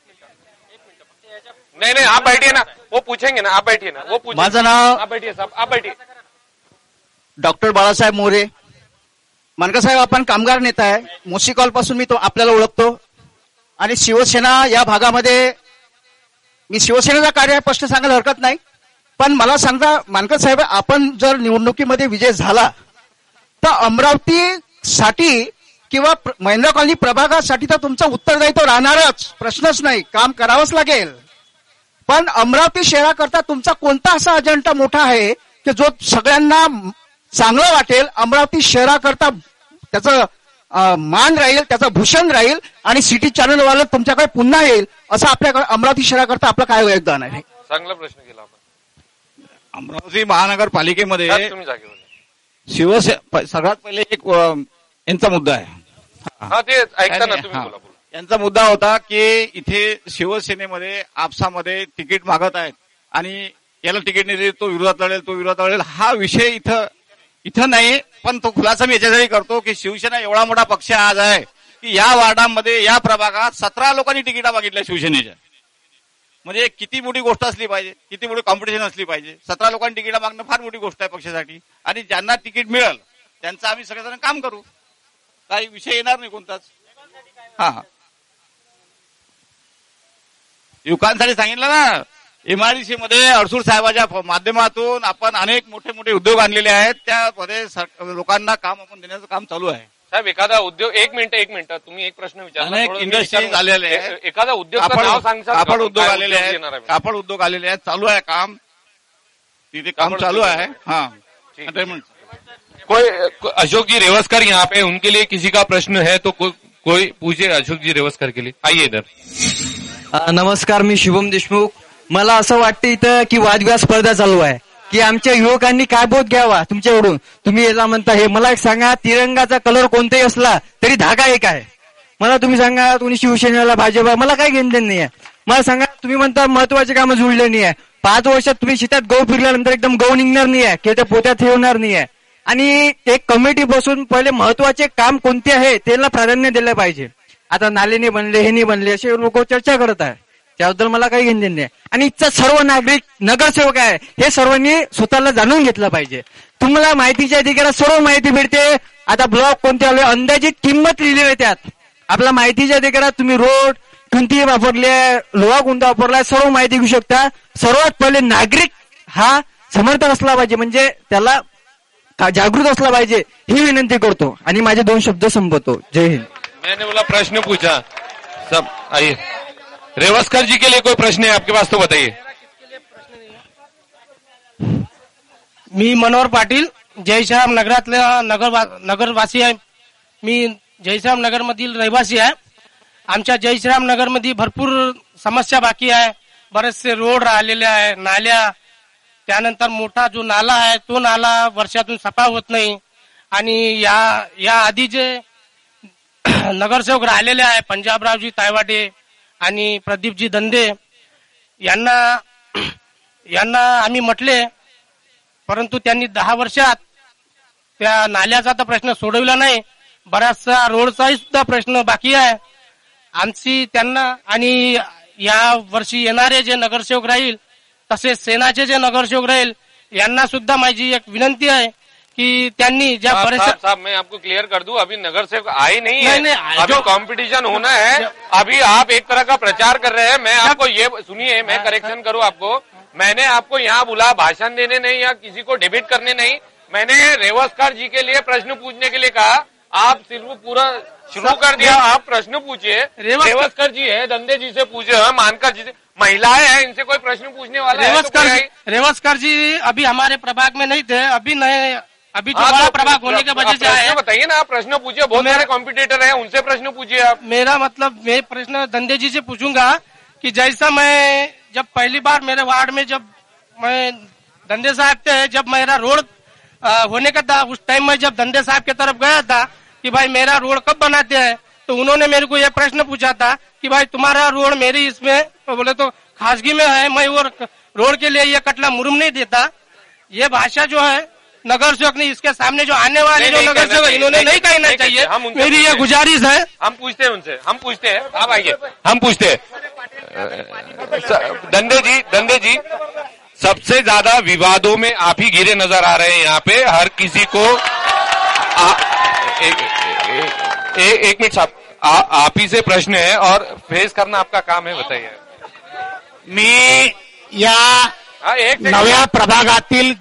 Speaker 1: नहीं, आप बैठिए ना, वो पूछेंगे ना, आप बैठिए ना, वो पूछेंगे.
Speaker 13: माझं नाव
Speaker 1: आप बैठिए साहब, आप बैठिए.
Speaker 13: डॉक्टर बाळासाहेब मोरे. मानकर साहेब, आपण कामगार नेता आहे. मोसीकॉल पासून मी तो आपल्याला ओळखतो आणि शिवसेना या भागामध्ये, मी शिवसेनेचा कार्य स्पष्ट सांगायला हरकत नाही, पण मला सांगा मानकर साहेब, आपण जर निवडणुकीमध्ये विजय झाला तर अमरावतीसाठी किंवा महेंद्र कॉलनी प्रभागासाठी तर तुमचं उत्तरदायित्व राहणारच, प्रश्नच नाही, काम करावंच लागेल. पण अमरावती शहराकरता तुमचा कोणता असा अजेंडा मोठा आहे की जो सगळ्यांना चांगलं वाटेल, अमरावती शहराकरता त्याचं मान राहील, त्याचं भूषण राहील आणि सिटी चॅनलवाला तुमच्याकडे पुन्हा येईल, असं आपल्या अमरावती शहराकरता आपलं काय योगदान आहे?
Speaker 1: चांगला प्रश्न केला आपण.
Speaker 18: अमरावती महानगरपालिकेमध्ये शिवसेना सगळ्यात पहिले एक यांचा मुद्दा आहे.
Speaker 1: ते ऐकता ना तुम्ही, बोला.
Speaker 18: यांचा मुद्दा होता की इथे शिवसेनेमध्ये आपसामध्ये तिकीट मागत आहेत आणि याला तिकीट नाही, तो विरोधात लढेल, तो विरोधात लढेल. हा विषय इथं नाही, पण तो खुलासा मी याच्यासाठी करतो की शिवसेना एवढा मोठा पक्ष आज आहे की या वार्डामध्ये, या प्रभागात 17 लोकांनी तिकिटा मागितल्या शिवसेनेच्या.
Speaker 6: म्हणजे किती मोठी गोष्ट असली पाहिजे, किती मोठी कॉम्पिटिशन असली पाहिजे. 17 लोकांनी तिकीट मागणं फार मोठी गोष्ट आहे पक्षासाठी. आणि ज्यांना तिकीट मिळेल त्यांचं आम्ही सगळेजण काम करू, काही विषय येणार नाही कोणताच. हा युवकांसाठी सांगितलं ना, एमआयडीसी मध्ये अडसूळ साहेबाच्या माध्यमातून आपण अनेक मोठे मोठे उद्योग आणलेले आहेत. त्यामध्ये लोकांना काम आपण देण्याचं काम चालू आहे.
Speaker 1: साहेब एखादा उद्योग, एक मिनिट तुम्ही एक प्रश्न विचारला.
Speaker 6: अनेक इंडस्ट्रीज आलेले आहेत.
Speaker 1: एखादा उद्योग
Speaker 6: कापड उद्योग आलेले आहेत, कापड उद्योग आलेले आहेत. चालू आहे काम, तिथे काम चालू आहे. हाँ
Speaker 1: कोई अशोक जी रेवस्कर यहाँ पे, उनके लिए किसी का प्रश्न है तो कोई पूछे अशोक जी रेवस्कर के लिए. आइए इधर.
Speaker 16: नमस्कार, मी शुभम देशमुख. मला असं वाटतं इथं की वादविवाद स्पर्धा चालू आहे की आमच्या युवकांनी काय बोध घ्यावा तुमच्याकडून. तुम्ही याला म्हणता हे, मला एक सांगा, तिरंगाचा कलर कोणताही असला तरी धागा एक आहे. मला तुम्ही सांगा, तुम्ही शिवसेनेला भाजपा, मला काही घेणं नाही आहे. मला सांगा, तुम्ही म्हणता महत्वाचे कामं जुळले नाही आहे. 5 वर्षात तुम्ही शेतात गहू फिरल्यानंतर एकदम गहू निघणार नाही आहे किंवा त्या पोत्यात ठेवणार नाही आहे. आणि एक कमिटी बसून पहिले महत्वाचे काम कोणते आहे त्याला प्राधान्य दिलं पाहिजे. आता नाले नाही बनले, हे नाही बनले, असे लोक चर्चा करत आहे. त्याबद्दल मला काही घेणं नाही. आणि इथचा सर्व नागरिक नगरसेवक आहे हे सर्वांनी स्वतःला जाणून घेतलं पाहिजे. तुम्हाला माहितीच्या अधिकारात सर्व माहिती मिळते. आता ब्लॉक कोणते आले, अंदाजित किंमत लिहिली आहे त्यात. आपल्या माहितीच्या अधिकारात तुम्ही रोड कोणती वापरले, लोहा कोणता वापरलाय, सर्व माहिती घेऊ शकता. सर्वात पहिले नागरिक हा समर्थक असला पाहिजे, म्हणजे त्याला जागृत असला पाहिजे, ही विनंती करतो आणि माझे 2 शब्द संपवतो. जय हिंद.
Speaker 1: मैंने बोला प्रश्न पूछा सब. आइए रेवस्कर जी के लिए कोई प्रश्न है आपके पास तो बताइए.
Speaker 21: मी मनोहर पाटील, जयश्राम नगरातल्या नगरवासी आहे. मी जयश्राम नगर मधील रहिवासी आहे. आमच्या जयश्राम नगर मध्ये भरपूर समस्या बाकी आहे. बरेचसे रोड राहिलेले आहे, नाल्या, त्यानंतर मोठा जो नाला आहे तो नाला वर्षातून सफा होत नाही. आणि या आधी जे नगरसेवक राहिलेले आहे, पंजाबरावजी तायवाडे आणि प्रदीपजी दंदे, यांना आम्ही म्हटले, परंतु त्यांनी 10 वर्षात त्या नाल्याचा तर प्रश्न सोडविला नाही. बराचसा रोडचाही सुद्धा प्रश्न बाकी आहे आमची. त्यांना आणि या वर्षी येणारे जे नगरसेवक राहील, तसेच सेनाचे जे नगरसेवक राहील, यांना सुद्धा माझी एक विनंती आहे कि त्यांनी ज्या
Speaker 1: साहब मैं आपको क्लियर कर दूं, अभी नगर सेवक आए नहीं है, अभी कंपटीशन होना है. अभी आप एक तरह का प्रचार कर रहे हैं. मैं आपको ये सुनिए, मैं करेक्शन करूं आपको. मैंने आपको यहाँ बुला भाषण देने नहीं या किसी को डिबेट करने नहीं, मैंने रेवस्कर जी के लिए प्रश्न पूछने के लिए कहा. आप सिर्फ पूरा शुरू कर दिया. आप प्रश्न पूछिए. रेवस्कर जी है, दंदे जी से पूछे, मानकर जी से, महिलाएं हैं, इनसे कोई प्रश्न पूछने वाला है?
Speaker 21: रेवस्कर जी अभी हमारे प्रभाग में नहीं थे, अभी जो बड़ा प्रभाग होने के वजह से आए.
Speaker 1: बताइए ना, आप प्रश्न पूछिए. बहुत सारे कॉम्पिटिटर हैं, उनसे प्रश्न पूछिए आप.
Speaker 21: मेरा मतलब, मैं प्रश्न दंदे जी से पूछूंगा कि जैसा मैं जब पहली बार मेरे वार्ड में जब मैं दंदे साहब थे, जब मेरा रोड होने का था, उस टाइम में जब दंदे साहब की तरफ गया था कि भाई मेरा रोड कब बनाते हैं, तो उन्होंने मेरे को यह प्रश्न पूछा था कि भाई तुम्हारा रोड मेरी इसमें, तो बोले तो खासगी में है, मैं वो रोड के लिए ये कटला मुरुम नहीं देता. ये भाषा जो है नगर सेवक ने इसके सामने जो आने वाले जो नगर सेवक, इन्होंने नहीं कहना चाहिए. मेरी ये गुजारिश है.
Speaker 1: हम पूछते हैं उनसे, हम पूछते हैं. आप आइए, हम पूछते हैं. दंदे जी सबसे ज्यादा विवादों में आप ही घिरे नजर आ रहे हैं यहाँ पे. हर किसी को एक मिनट साहब, आप ही से प्रश्न है और फेस करना आपका काम है. बताइए.
Speaker 7: मी या नव्या प्रभागातील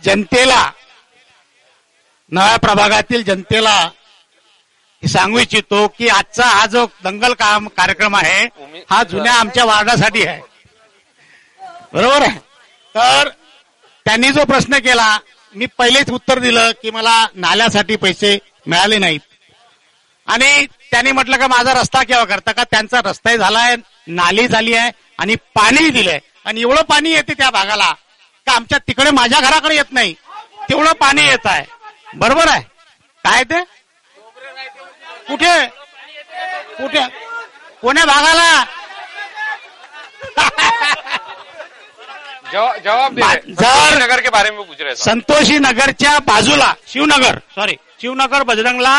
Speaker 7: जनतेला सांगू इच्छितो की आजचा हा जो दंगल कार्यक्रम आहे हा जुन्या आमच्या वार्डासाठी आहे. बरोबर आहे. तर त्यांनी जो प्रश्न केला, मी पहिलेच उत्तर दिलं की मला नाल्यासाठी पैसे मिळाले नाहीत. आणि त्यांनी म्हटलं का माझा रस्ता केव्हा करता, का त्यांचा रस्ताही झालाय, नाली झाली आहे आणि पाणी दिलंय. आणि एवढं पाणी येते त्या भागाला का आमच्या तिकडे माझ्या घराकडे येत नाही, तेवढं पाणी येत आहे. बरोबर आहे. काय ते कुठे कोण्या भागाला
Speaker 1: जवाब दे. नगर के बारे में पूछ रहे.
Speaker 7: संतोषी नगरच्या बाजूला शिवनगर बजरंगला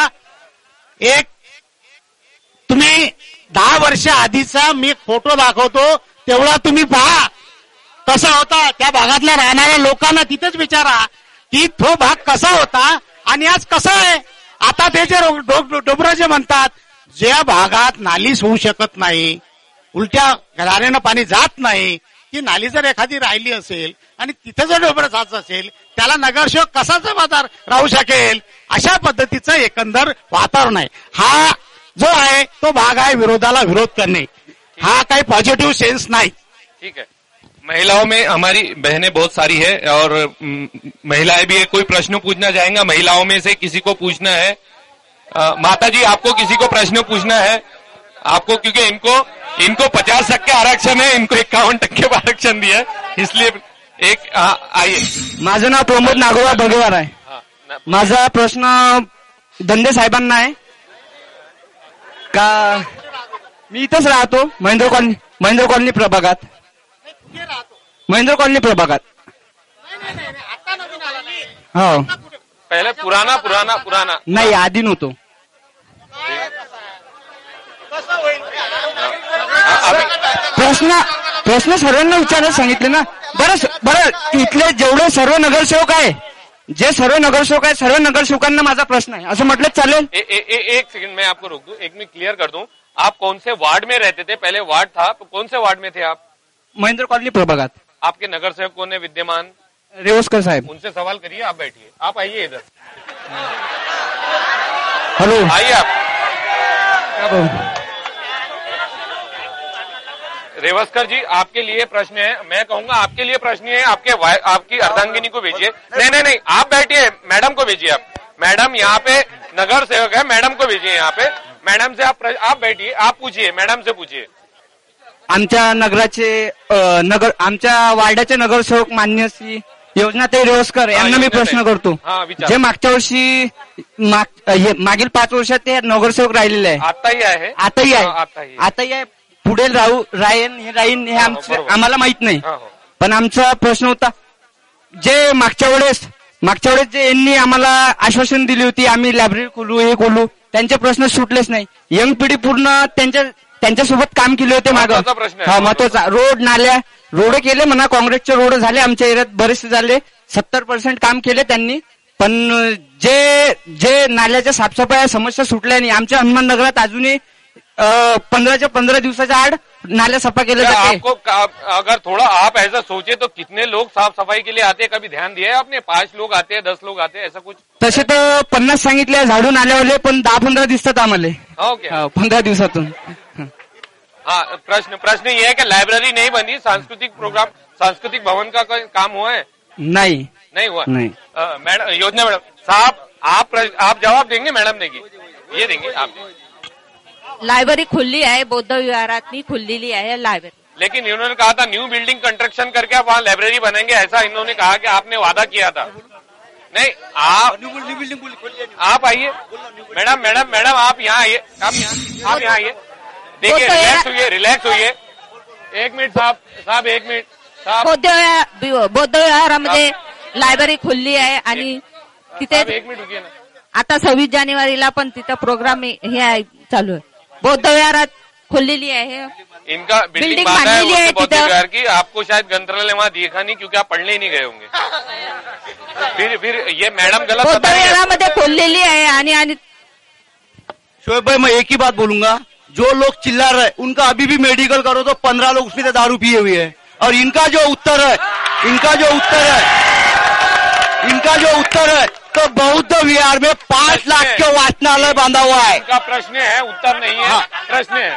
Speaker 7: एक तुम्ही 10 वर्ष आधीचा मी फोटो दाखवतो. ते तेवढा तुम्ही पहा कसा होता. त्या भागातल्या राहणाऱ्या लोकांना तिथेच विचारा की तो भाग कसा होता आणि आज कसा आहे. आता ते जे डोबरं जे म्हणतात, ज्या भागात नालीच होऊ शकत नाही, उलट्या गाड्यानं पाणी जात नाही, ती नाली जर एखादी राहिली असेल आणि तिथे जर डोबरं जात असेल, त्याला नगरसेवक कसा जबाबदार राहू शकेल. अशा पद्धतीचं एकंदर वातावरण आहे. हा जो आहे तो भाग आहे विरोधाला विरोध करणे. हा काही पॉझिटिव्ह सेन्स नाही.
Speaker 1: ठीक है. महिलाओं में हमारी बहनें बहुत सारी है और महिलाएं भी है. कोई प्रश्न पूछना चाहेंगा? महिलाओं में से किसी को पूछना है? माता जी, आपको किसी को प्रश्न पूछना है? आपको, क्योंकि इनको 50% आरक्षण है, इनको 51% आरक्षण दिया है, इसलिए एक आइए.
Speaker 16: माझं नाव प्रमोद नागोबा भगवार आहे. माझा प्रश्न दंडे साहेबांना आहे का मी इथंच राहतो महेंद्र कॉलनी प्रभागात. महेंद्र कॉलनी प्रभागात. हो.
Speaker 1: पहले पुराना
Speaker 16: नाही, आधी नव्हतो. प्रश्न सर्वांना विचारायला सांगितले ना. बरं इथले जेवढे सर्व नगरसेवक आहे, सर्व नगरसेवकांना माझा प्रश्न आहे असं म्हटलं चालेल?
Speaker 1: एक सेकंड मैं आपको रोक दूं, एक मिनट क्लियर कर दूं. आप कौन से वार्ड में रहते थे? पहले वार्ड था, कौन से वार्ड में थे आप?
Speaker 16: महेंद्र कॉलनी प्रभागात.
Speaker 1: आपके नगर सेवक कौन है विद्यमान?
Speaker 16: रेवस्कर साहब.
Speaker 1: उनसे सवाल करिए. आप बैठिए, आप आइए इधर.
Speaker 16: हेलो,
Speaker 1: आइए आप. रेवस्कर जी, आपके लिए प्रश्न है. मैं कहूंगा आपके लिए प्रश्न है. आपकी अर्धांगिनी को भेजिए. नहीं, आप बैठिए, मैडम को भेजिए. आप मैडम यहाँ पे नगर सेवक है, मैडम को भेजिए. यहाँ पे मैडम से आप बैठिए, आप पूछिए, मैडम से पूछिए.
Speaker 16: आमच्या आमच्या वार्डाचे नगरसेवक मान्य श्री योजनाताई रेवस्कर यांना मी प्रश्न करतो. जे मागच्या वर्षी मागील 5 वर्षात ते नगरसेवक राहिलेले आहे. आताही आहे. पुढे राहीन हे आम्हाला माहित नाही. पण आमचा प्रश्न होता, जे मागच्या वेळेस जे यांनी आम्हाला आश्वासन दिली होती, आम्ही लायब्ररी खोलू, हे खोलू, त्यांचे प्रश्न सुटलेच नाही. यंग पिढी पूर्ण त्यांच्यासोबत काम केले होते मागं. महत्वाचा रोड केले म्हणा, काँग्रेसचे रोड झाले आमच्या एरियात, बरेचसे झाले. 70% काम केले त्यांनी. पण जे नाल्याच्या साफसफाई समस्या सुटल्या नाही. आमच्या हनुमान नगरात अजूनही 15 दिवसाच्या आड नाल्या सफा केले जाते.
Speaker 1: आपको अगर थोड़ा आप ऐसा सोचे तो कितने लोग साफ सफाई के लिए आते हैं? कभी ध्यान दिया है आपने? 5 लोग आते हैं, 10 लोग आते हैं, ऐसा कुछ?
Speaker 16: तसे तर 50 सांगितले झाडून आल्यावाले, पण 10-15 दिसतात आम्हाला.
Speaker 1: ओके.
Speaker 16: 15 दिवसातून.
Speaker 1: हाँ, प्रश्न ये है कि लाइब्रेरी नहीं बनी, सांस्कृतिक भवन का कोई काम हुआ है? नहीं हुआ. मैडम, योजना मैडम साहब, आप जवाब देंगे? मैडम देंगे, ये देंगे आप.
Speaker 2: लायब्ररी खुली आहे, बौद्ध विहारात खुललेली आहे लायब्ररी.
Speaker 1: लेकिन इन्होंने कहा था न्यू बिल्डिंग कंस्ट्रक्शन करके आप वहाँ लाइब्रेरी बनेंगे, ऐसा इन्होंने कहा कि आपने वादा किया था. नहीं, आप आइए. मैडम आप यहाँ आइए. आप यहाँ आइए. देखिए, रिलैक्स होइए. 1 मिनट साहब 1 मिनिट.
Speaker 2: बौद्ध विहारामध्ये लायब्ररी खुलली आहे आणि तिथे
Speaker 1: 1 मिनिट रुकिए ना.
Speaker 2: आता 26 जानेवारीला पण तिथं प्रोग्राम हे चालू आहे. बौद्ध विहारात खुललेली आहे.
Speaker 1: इनका बिल्डिंग बांधा है उसके बौद्ध विहार की. आपको शायद ग्रंथालय वहाँ देखा नहीं क्योंकि आप पढ़ने ही नहीं गए होंगे. फिर ये मैडम गलत
Speaker 2: बौद्ध विहारामध्ये खुललेली आहे. आणि
Speaker 20: शोएब भाई, मैं एक ही बात बोलूंगा, जो लोग चिल्ला रहे उनका अभी भी मेडिकल करो तो 15 लोग उसमें से दारू पिए हुए हैं. और इनका जो उत्तर है तो बौद्ध विहार में 5 लाख के वाचनालय बांधा हुआ है.
Speaker 1: इनका प्रश्न है, उत्तर नहीं है. प्रश्न है.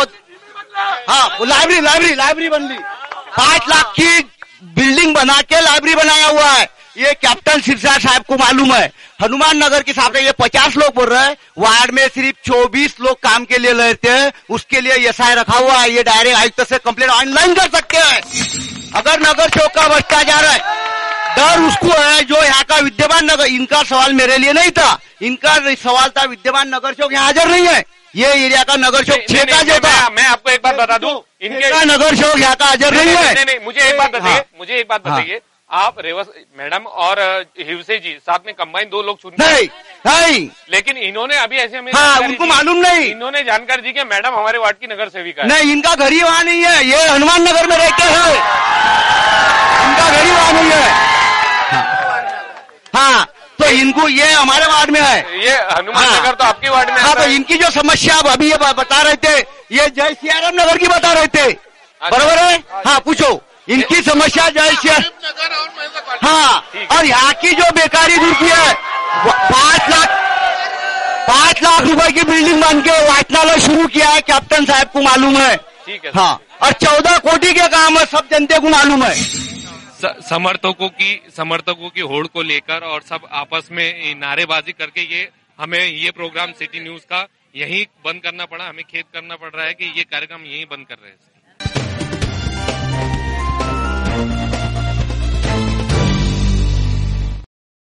Speaker 20: लाइब्रेरी बन ली. 5 लाख की बिल्डिंग बना के लाइब्रेरी बनाया हुआ है. ये कैप्टन सिरसा साहब को मालूम है. हनुमान नगर के साथ ये 50 लोग बोल रहे हैं, वार्ड में सिर्फ 24 लोग काम के लिए लेते हैं. उसके लिए एसआई रखा हुआ है. ये डायरेक्ट आयुक्त से कंप्लेंट ऑनलाइन कर सकते हैं. अगर नगर सेवक का भ्रष्टाचार है, डर उसको है जो यहाँ का विद्यमान नगर. इनका सवाल मेरे लिए नहीं था, इनका सवाल था विद्यमान नगर सेवक यहाँ हाजिर नहीं है. ये एरिया का नगर सेवक 6 का जो था.
Speaker 1: मैं आपको एक बात बता दूं,
Speaker 20: इनका नगर सेवक यहाँ का हाजिर नहीं है.
Speaker 1: नहीं, मुझे एक बात बताइए. आप मैडम और हिवसे जी साथ में कंबाइन 2 लोग चुन
Speaker 13: नहीं
Speaker 1: लेकिन इन्होंने अभी ऐसे हमें
Speaker 13: उनको मालूम नहीं,
Speaker 1: इन्होंने जानकारी दी कि मैडम हमारे वार्ड की नगर सेविका है।
Speaker 13: नहीं, इनका घर ही वहाँ नहीं है, ये हनुमान नगर में रहते हैं, इनका घर ही वहाँ नहीं है। हाँ, तो इनको ये हमारे वार्ड में है,
Speaker 1: ये हनुमान नगर तो आपके वार्ड में।
Speaker 13: हाँ, तो इनकी जो समस्या अभी ये बता रहे थे, ये जय सियाराम नगर की बता रहे थे, बराबर है? हाँ, पूछो इनकी समस्या जय सियाराम। हाँ, और यहाँ की जो बेकारी दूर की है, 5 लाख रुपए की बिल्डिंग बन के वाचनालय शुरू किया है, कैप्टन साहब को मालूम है।
Speaker 1: ठीक है।
Speaker 13: हाँ, और 14 कोटी के काम है, सब जनता को मालूम है।
Speaker 1: समर्थकों की होड़ को लेकर और सब आपस में नारेबाजी करके हमें ये प्रोग्राम सिटी न्यूज का यहीं बंद करना पड़ा, हमें खेद करना पड़ रहा है कि ये कार्यक्रम यहीं बंद कर रहे हैं।